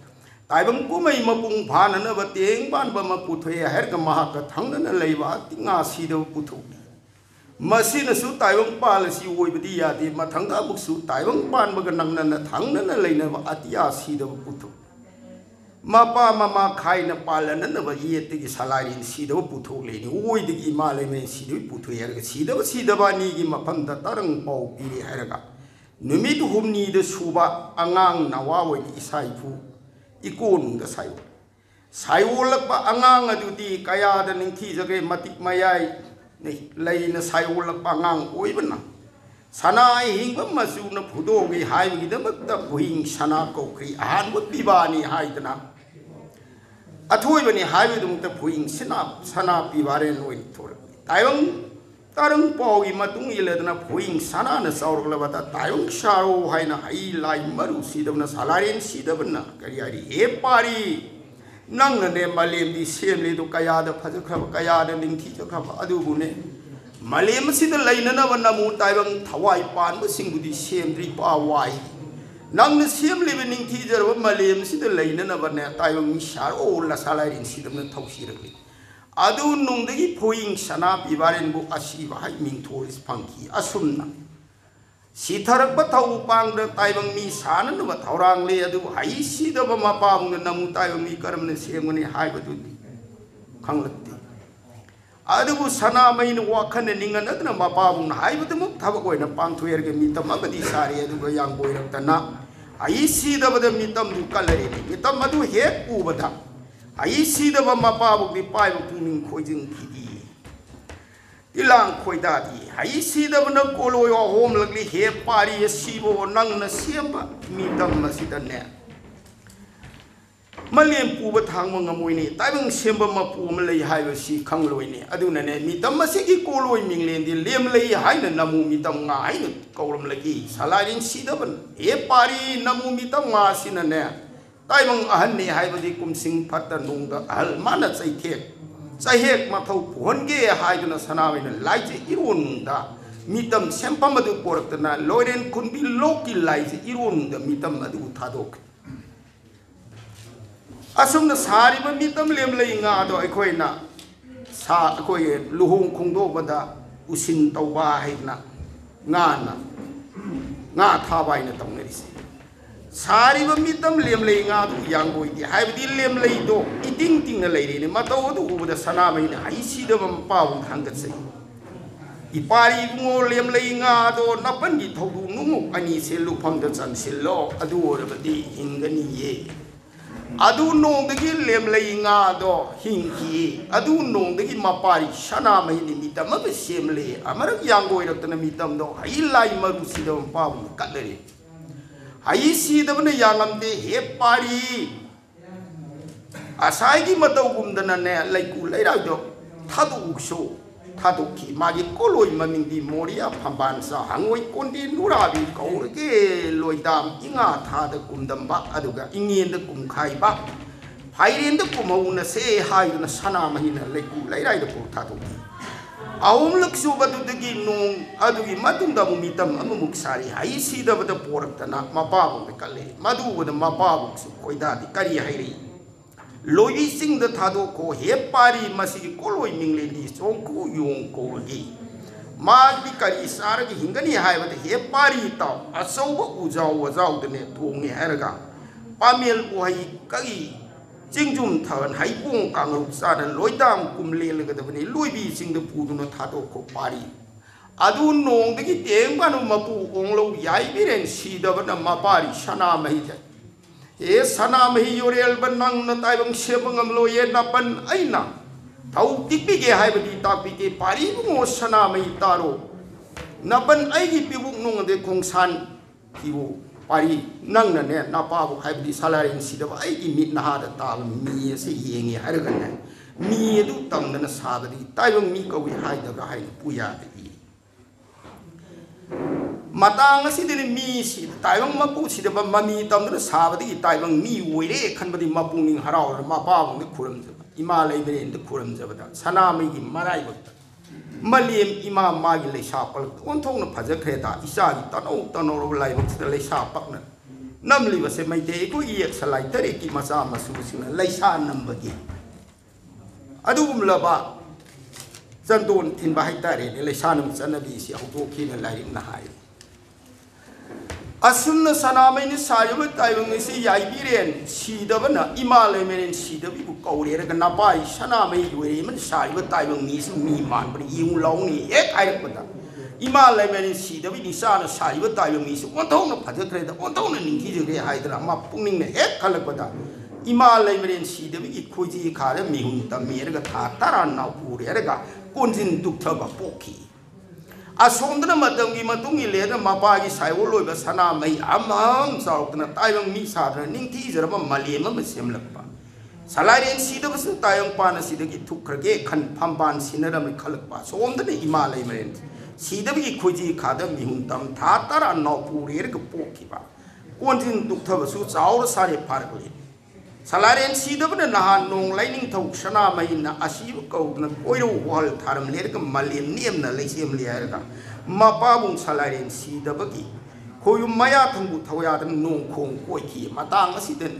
ताइबंग कुमई मपुंग फाननब तेंग पानब मपुथोय हरग महाक थंगन लेबा तिंगा सीदब पुथो मसिनसु ताइबंग पालसी ओइबदी यादे मथंगा बुक्सु ताइबंग पानबग नंगनन थंगनन लेनब अतिया सीदब पुथो मपा ममा खाइन पालननब येतगी सलारिन सीदब पुथो लेनि ओइदगी मालेमे सीदब पुथो हरग सीदब सीदबा नीगी मफमदा तरंग पाउ पिरि हरगा नुमित हुमनीद सुबा अंगांग नवावै इसाइफु इकोनुंग सायो सायोलप अंगांग अदुदी कयाद निंथी जगे मतिक मयाई नहीं लैन सायोलप अंगांग ओइबना सना हिंग मसुन फुदोगे हाइबगिदमक्ता भुइंग सना कोक्री आहानब पिबानी हाइदना अथोइबनी हाइबदुमत भुइंग सना सना पिबारे लोइन थोर तायंग तारंग पाउगी मतुंग इलेदना भुइंग सना न साउरगलबता तायंग शारो हाइना हाइ लाई मरु सीदबना सालारेन सीदबना करियारी ए पारी नंग ने मलेम दी सेमले दो कयाद फजखब कयाद निंथी जखब अदुबुने मलेम सिद लैननब नमु तायंग थवाई पानब सिंगुदी सेमद्री पावाई नंग सेमले निंथी जरब मलेम सिद लैननब ने तायंग शारो ला सालारेन सीदबना थौसिरगली अदु नुंदगी फोइंग सना पिबारेनबु असीबा हाइ मिंथोरिस फंकी असुमना सीथरक थौ पांग ताइबंग मी साननब थौरांग ले अदु हाइ सीदब मपाबुंग नमु ताइबंग मी करमने सेमगने हाइबदु खंगलत्ति अदुबु सना मैन वाखन निंगन अदना मपाबुंग हाइबदु मुक थबक ओइना पांथोयरगे मितम अबदी सारे अदुबा यांग बोइरक्तना हाइ सीदबद मितम दु कलरे मितम अदु हेक उबदा आई सीदब मपाबुक पाइब पुनिंग खोजिंग थीदी इलांग खोइदादी आई सीदब न कोलोय होम लगली हे पारी सीबो नंग न सेम्बा मितम मसिदने मलेम पुब थांग ngमोइने ताइबंग सेम्बा मपु मलै हाइबसी खंगलोइने अदुनने मितम मसिगी कोलोय मिंगलेंदि लेम लै हाइन नमु मितम nga हाइन कौरम लगी सलारिन सीदबन हे पारी नमु मितम nga सिनने ताइबंग अहन्ने हाइबदी कुमसिंग फत्त नुंग अहल माना चैथे चहेक मथौ फोनगे हाइदुना सनावेन लाइजे इरोनुंदा मितम सेम्पम अदु पोरक्तना लोरेन कुनबी लोकी लाइजे इरोनुंदा मितम अदु थादोक असुमना सारिब मितम लेमलेंगा अदो अखोइना सा अखोइ लुहोंग खुंगदोबदा उसिन तौबा हाइना ngaना nga थाबाइना तौनरिसे सारिब मितम लेमलेंगा दु यांगोइदि हाइबदि लेमलै दो इटिंग टिंग लैरेने मतौ दु उबदा सनामैना हाइसिदब पाउ थांगत्सै इपारी बुंगो लेमलेंगा दो नपनगि थौदु नुमु अनि से लुफमदा चनसिल्लो अदु ओरबदि हिंगनि ये अदु नोंदगी लेमलेंगा दो हिंगी अदु नोंदगी मपारी सनामैनि मितम अब सेमले अमरक यांगोइरतन मितम दो हाइलाई मरुसिदब पाउ कलरे आई सीदबने यांगमदे हे पारी असाइगी मतौगुमदना ने लैकु लैराइदो थादुक्सो थादुकी मागी कोलोय ममिंगदी मोरिया फंबानसा हंगोय कोंदी नुराबी कौरगे लोइदाम इंगा थाद कुमदंबा अदुगा इंगेंद कुमखाइबा फाइरेंद कुमौना से हाइदना सनामहिना लैकु लैराइदो पो थादुकी आउम लक्सुबदुदगी नोंग अदुगी मतुंदा मितम अमुमुक सारी हाइ सीदबद पोरक्तना मपाबुंग कले मदुबद मपाबुक्सु कोइदादि करी हाइरी लोई सिंग द थादो को हे पारी मसी कोलोय मिंगलेंदी सोंकु योंग कोगी मागि करी सारगी हिंगनी हाइबद हे पारी ताव असौब उजाव वजावदने तोंगे हरगा Pammel ओहाई कगी चिंगजुम थवन हाइपोंग कांगरु Sana लोइदाम Kumble लगदबने लोइबी Singh the पुदुनो थादो को पारी अदु नोंदगी तेंबानु मपु ओंगलो याइबिरेन सीदबना मपारी सना महीज ए सना मही योरेल बनंग न ताइबंग सेबंगम लोये नपन अइना थाउ टिकबिगे हाइबदी ताकबिगे पारी बुंगो सना मही तारो नपन अइगी पिबुक नोंगदे खोंसान किवो पारी नंग ने नापाबु हाइबदी सालारिन सीदब अइगी मिट नहाद ताब मी से येंगे हरगने मी अदु तंगदना साबदी ताइबंग मी कवि हाइदगा हाइन पुयादगी matang asidini mi si taibang mapu sidaba mami tamdana sabadi taibang mi oire khanbadi mapuning harau mapawang de khuramjaba ima leiberen de khuramjabada sanami gi marai bakta malem ima magi leisa pal onthong na phajakhre ta isa gi tano tano ro lai bakta leisa pakna namli ba se mai te ko yek salai tare ki masa masu sina laisa nambagi adu umla ba zandon tin ba hai tare ne laisa nam sanabi si auto ki na lai na hai asunna sanamai ni sayuba taibang ni si yai biren sidaba na imale meren sidabi bu kaure ra na pai sanamai yure man sayuba taibang ni si mi man bri yung long ni ek ai pata imale meren sidabi ni sa na sayuba taibang ni si on thong na phaja kre da on thong na ning ki jure hai da ma pungning ne ek khalak pata imale meren sidabi ki khoji khare mi hun ta mi ra ga tha tara na pure ra ga konjin duk tha ba pokhi asomdana matamgi matungi leda mapagi saiwolo ba sana mai amam saukna tayong mi sadra ningti jarama malema masemlakpa salarian sida bas tayong pana sida ki thukrage khan phamban sinara mai khalakpa somdana imalai maren sida bi khoji khada mi huntam tha tara no purer ka pokiba konjin duktha basu chaur sare parkli salarian sida bana nahan nong lining thau sana mai na asibu kaudna koiro wal tharam ler ka malem niam na leisem liar ka mapa bung salarian sida bagi koyum maya thambu thawya dan nong khong koi ki matang asiden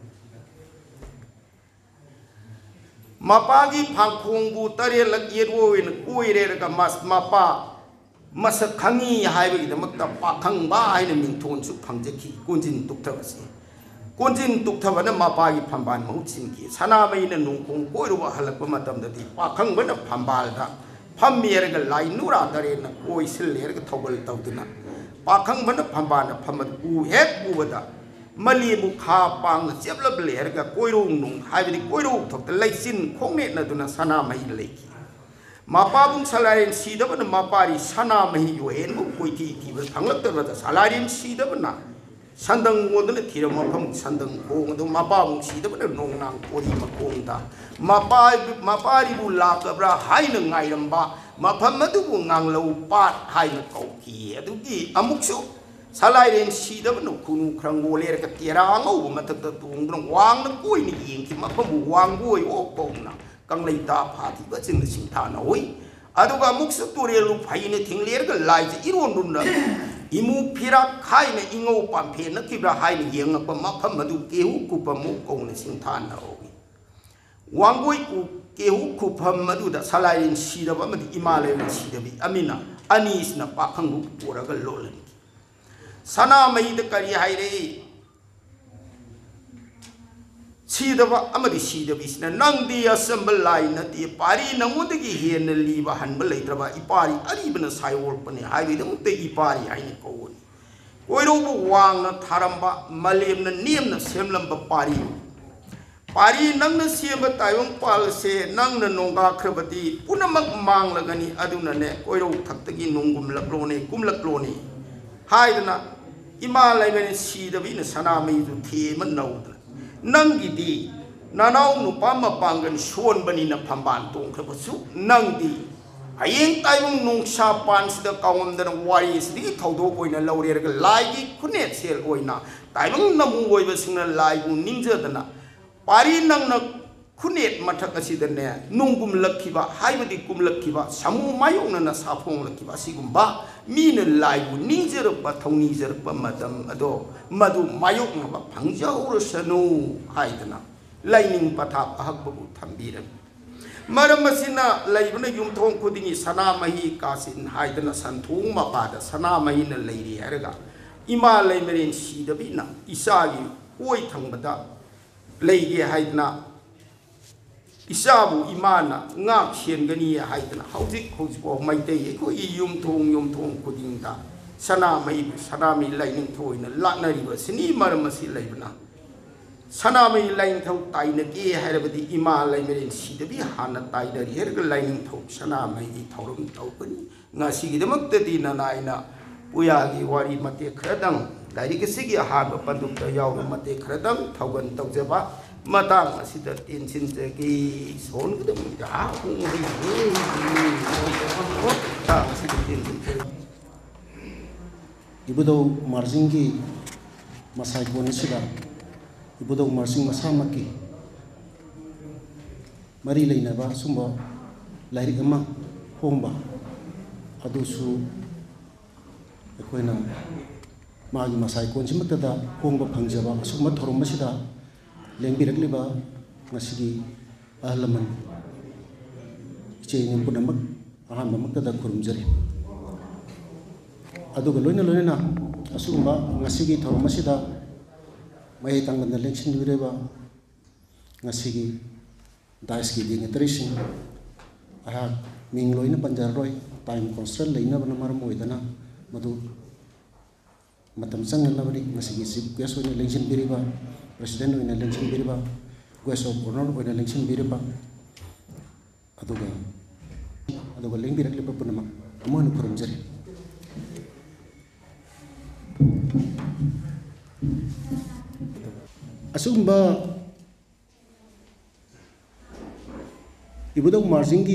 mapa gi phangkhong bu tare lak yero in koire ka mas mapa masak khangi haibi damak ta pakhang ba aina mingthon su phangjaki kunjin tukta basi konjin tukthawna mapagi phamban mauchin ki sanamai na nungkong koiruwa halakpa matam dati pakhang bana phambal da phammer ga lai nura dare na koi sil ler ga thobal tawduna pakhang bana phambana phamad u hek ubada mali mu kha pang cheblab ler ga koirung nung haibidi koirung thokta laisin khongne na duna sanamai leiki mapabung salarin sidabana mapari sanamai yo en mu koiti ki ba thanglak da salarin sidabana sandang ngodna thira mapam sandang kong do mapabung sida bana nong nang kori makong da mapai mapari bu lakabra haina ngairamba mapam madu bu nganglo pat haina kauki adu ki amukso salairen sida bana kunu krangoler ka tira ngau matak ta tung dong wang na koi ni yeng ki mapam bu wang boi o kong na kang lai ta phati ba ching sing tha na oi adu ga amukso turelu phaine thingler ga lai je iron dun na imu pira khai na ingo pampe na kibra hai ni yeng pa mapham madu kehu kupa mu ko na sing than na ogi wangoi ku kehu kupam madu da salarin sida ba madi imale na sida bi amina anis na pakhang ru pura ga lolan sana mai da kari hai re sida ba amadi sida bi sna nang di assemble line na ti pari na mu de gi hen li ba han ba leitra ba ipari ari bana sai wor pa ni hai bi da mu te ipari hai ni ko ni koiro bu wang na tharam ba malem na niam na semlam ba pari pari nang na siam ba tayong pal se nang na nongga khrabati punamak mang lagani aduna ne koiro thak ta gi nongum laklo ne kum laklo ni hai dana ima lai ben sida bi na sana mai du the man nau nangi di nanau nupa mapangan suon bani na pamban tong khabasu nangdi ayeng taibung nung sa pan sida kawam dan wari sidi thaudo koina laure ga lai gi khunet sel oina taibung namu oi ba singna lai bu ningja dana pari nang na khunet mathak asida ne nungum lakhiba haibadi kum lakhiba samu mayong na safong lakhiba sigumba min lai bu ningja ba thongni jar pa madam ado madu mayok na ba phangja urasanu haidana laining patha ahak bu thambiram maram masina laibna yumthong khudingi sana mahi kasin haidana santhung mapada sana mahi na leiri haraga ima laimerin sidabina isagi koi thangbada leige haidana isabu imana ngak siengani haidana hauzik hauzik maitei ko yumthong yumthong khudingda sana mai sana mi laining thoina laknari ba sini maram masi laibna sana mai lain thau taina ke harabadi ima laimerin sidabi hana taidari herga laining thau sana mai thaurum taupani ngasi gi damak tadi nanaina puya gi wari mate khradang dari ke sigi ha ba panduk ta yaw mate khradang thaugan taujaba matang asida tensin te ki son gdam da hung ri ta asida tensin Ibudau marzingi masai bonisuda ibudau marzing masamaki mari lainaba sumba lairi ama hongba adusu ekoina ꯃꯥꯒꯤ ꯃꯁꯥꯏꯀꯣꯟꯁꯤꯃꯛꯇꯗ ꯍꯣꯡꯕ ꯐꯪꯖꯕ ꯑꯁꯨꯒꯨꯝꯕ ꯊꯧꯔꯝ ꯑꯁꯤꯗ ꯂꯦꯡꯕꯤꯔꯛꯂꯤꯕ ꯉꯁꯤꯒꯤ ꯑꯍꯜ ꯂꯃꯟ ꯏꯆꯦ ꯄꯨꯝꯅꯃꯛ ꯑꯍꯥꯟꯕꯃꯛꯇꯗ ꯈꯨꯔꯨꯝꯖꯔꯤ ꯑꯗꯨꯒ ꯂꯣꯏꯅ ꯂꯣꯏꯅꯅ ꯑꯁꯨꯒꯨꯝꯕ ꯉꯁꯤꯒꯤ ꯊꯧꯔꯝ ꯑꯁꯤꯗ ꯃꯌꯥꯏ ꯇꯥꯡꯗꯅ ꯂꯦꯡꯁꯤꯟꯕꯤꯔꯤꯕ ꯉꯁꯤꯒꯤ ꯗꯥꯏꯁꯀꯤ ꯗꯤꯒꯅꯤꯇꯔꯤꯁꯤꯡ ꯑꯩꯍꯥꯛ ꯃꯤꯡ ꯂꯣꯏꯅ ꯄꯟꯖꯔꯔꯣꯏ ꯇꯥꯏꯝ ꯀꯣꯟꯁꯇ꯭ꯔꯦꯟ ꯂꯩꯅꯕꯅ ꯃꯔꯝ ꯑꯣꯏꯗꯅ ꯃꯗꯨ matam changanabani ngasigi chief guest oina lengsinbiriba president oina lengsinbiriba guest of honor oina lengsinbiriba aduga aduga lengbirakliba punama amanu khurumjari asumba ibudau marjingi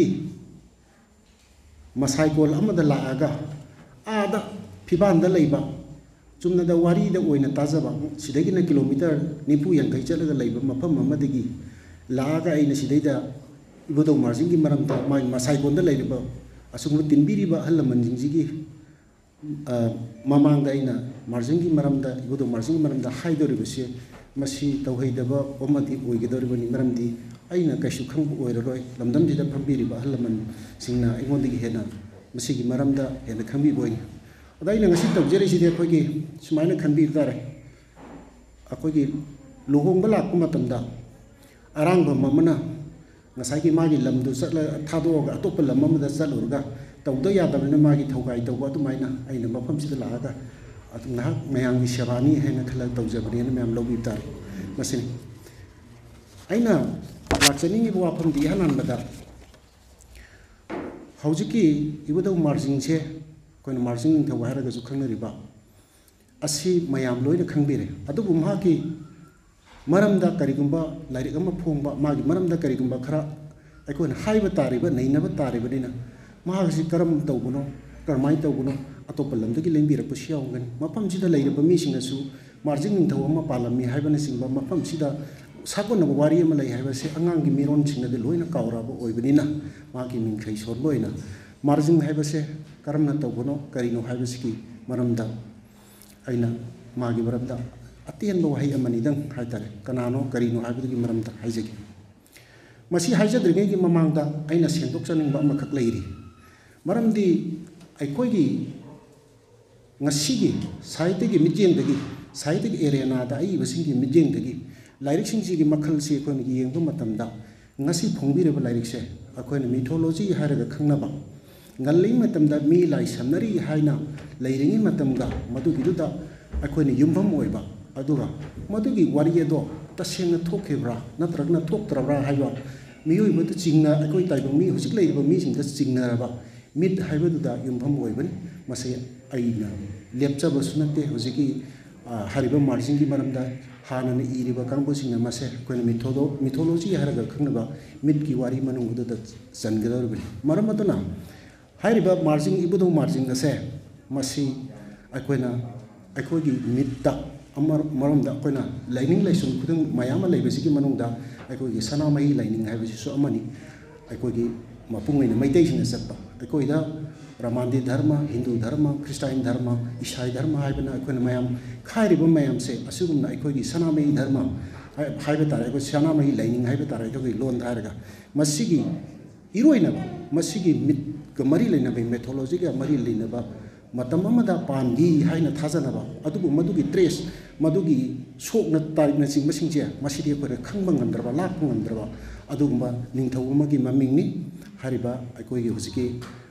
masai kol amada laaga ada phibanda leiba chumnada wari da oina tajaba sidagina kilometer nipu yankai chalaga leiba mafam amadagi laaga aina sidaida ibudau marjingi maramta mai masai konda leiba asungmu tinbiriba halamanjingi mamangda aina marjingi maramda ibudau marjingi maramda haidoribase masi tawhaidaba omadi oigedoribani maramdi aina kaisu khang oiroroi lamdamjida phambiriba halaman singna aingondigi hena masigi maramda hena khambi boy adaina ngasi tawjeri sidi akogi sumaina khanbi tare akogi luhongba lakku matamda arangba mamana ngasai magi lamdu satla thadoga atop lam amada salurga tawda yadabna magi thogai tawba tumaina aina mafam sida laaga atu na mayangi shabani hena khala tawjabani na mayam lobi tare masini aina lakchani bu wafam di hanan bada haujiki ibudau marjing che koina marjing thawai raga su khangnariba asi mayam loina khangbire adubu mahaki maramda karigumba lairik ama phongba magi maramda karigumba khara aikoina haiba tariba neinaba tariba dina mahasi karam tawbuno karmai tawbuno atopa lamdagi lengbirakpa siyaungani mafam sida leiraba misingnasu marjing ningthaw ama palami haibana singba mafam sida sakonaba wari ama lei haibase angangi miron singnade loina kauraba oibanina magi mingkhai sorboina marjing haibase karamna tawbuno karino haibasiki maramda aina magi maramda atenba wahai amanidang haitare kanano karino haibadagi maramda haijagi masi haijadrigei mamangda aina sendokchaningba amakhak leiri maramdi aikoigi ngasigi saitegi mijengdagi saitegi arena da ai basingi mijengdagi lairik singsi makhal si akoina yengba matamda ngasi phongbireba lairik se akoina mythology haraga khangnaba ngalli matamda mi lai samnari haina leiringi matamga madugiduda akoina yumbam oiba aduga madugi wariyedo tasengna thokebra natragna thoktrabra haiba miyoi batu chingna akoi taibang mi husik leiba mi singda chingnaraba mid haibaduda yumbam oibani masai aina lepchaba sunate husiki hariba marjingi maramda hanana iriba kangbo singna mase koina mithodo mythology haraga khangnaba midki wari manunguda changadorbi maramatuna hariba marjing ibudau marjing ase masi akoina aikogi mitta amar maramda akoina laining laisung khudung mayama leibasigi manungda aikogi sanamai laining haibasi so amani aikogi mapungaina maitei satpa aikoida ramandi dharma hindu dharma christian dharma isai dharma haibana akoina mayam khairiba mayam se asugumna aikogi sanamai dharma haiba tare aiko sanamai laining haiba tare aikogi lon tharaga masigi iroina masigi mit kamari leinaba mythology ga mari leinaba matam amada pangi haina thajanaba adubu madugi trace madugi sokna tarikna sing masingje masidi pare khangba ngamdraba lakpa ngamdraba adugumba ningthau amagi mamingni hariba aikogi husiki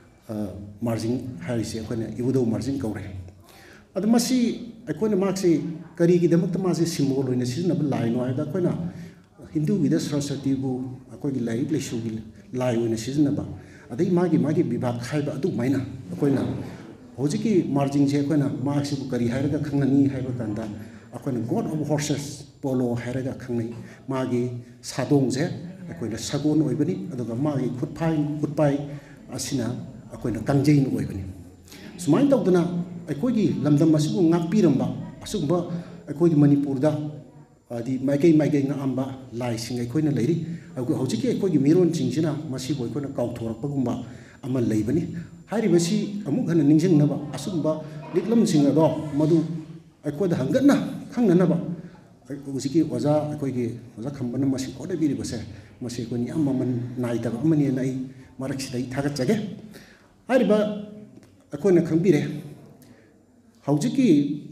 marjing harise akoina ibudau marjing kaure adu masi akoina maksi kari gi damakta masi symbol oina siznaba laino aida akoina hindu gi da saraswati bu akogi lai lesu gi lai oina siznaba adai magi magi bibak khaiba adu maina akoina hojiki marjing je akoina maksi bu kari hairaga khangnani haiba kanda akoina god of horses polo hairaga khangnai magi sadong je akoina sagon oibani aduga magi khutpai khutpai asina akoina kangjein oibani sumain tawduna aikogi lamdam asibu ngakpiramba asugba aikogi manipurda adi maikai maikai ngamba lai sing aikoina leiri agu hojiki aikogi miron chingsina masibo aikoina kauthorakpagumba ama leibani hairibasi amuk hana ningsingnaba asugba liklam sing ado madu ꯑꯩꯈꯣꯏꯗ ꯍꯪꯒꯠꯅ ꯈꯪꯅꯅꯕ ꯍꯧꯖꯤꯛꯀꯤ ꯑꯣꯖꯥ ꯑꯩꯈꯣꯏꯒꯤ ꯑꯣꯖꯥ ꯈꯝꯕꯅ ꯃꯁꯤ ꯍꯣꯠꯅꯕꯤꯔꯤꯕꯁꯦ ꯃꯁꯤ ꯑꯩꯈꯣꯏꯅ ꯌꯥꯝ ꯃꯃꯜ ꯅꯥꯏꯗꯕ ꯑꯃꯅꯦꯅ ꯑꯩ ꯃꯔꯛꯁꯤꯗ ꯑꯩ ꯊꯥꯒꯠꯆꯒꯦ ꯍꯥꯏꯔꯤꯕ ꯑꯩꯈꯣꯏꯅ ꯈꯪꯕꯤꯔꯦ ꯍꯧꯖꯤꯛꯀꯤ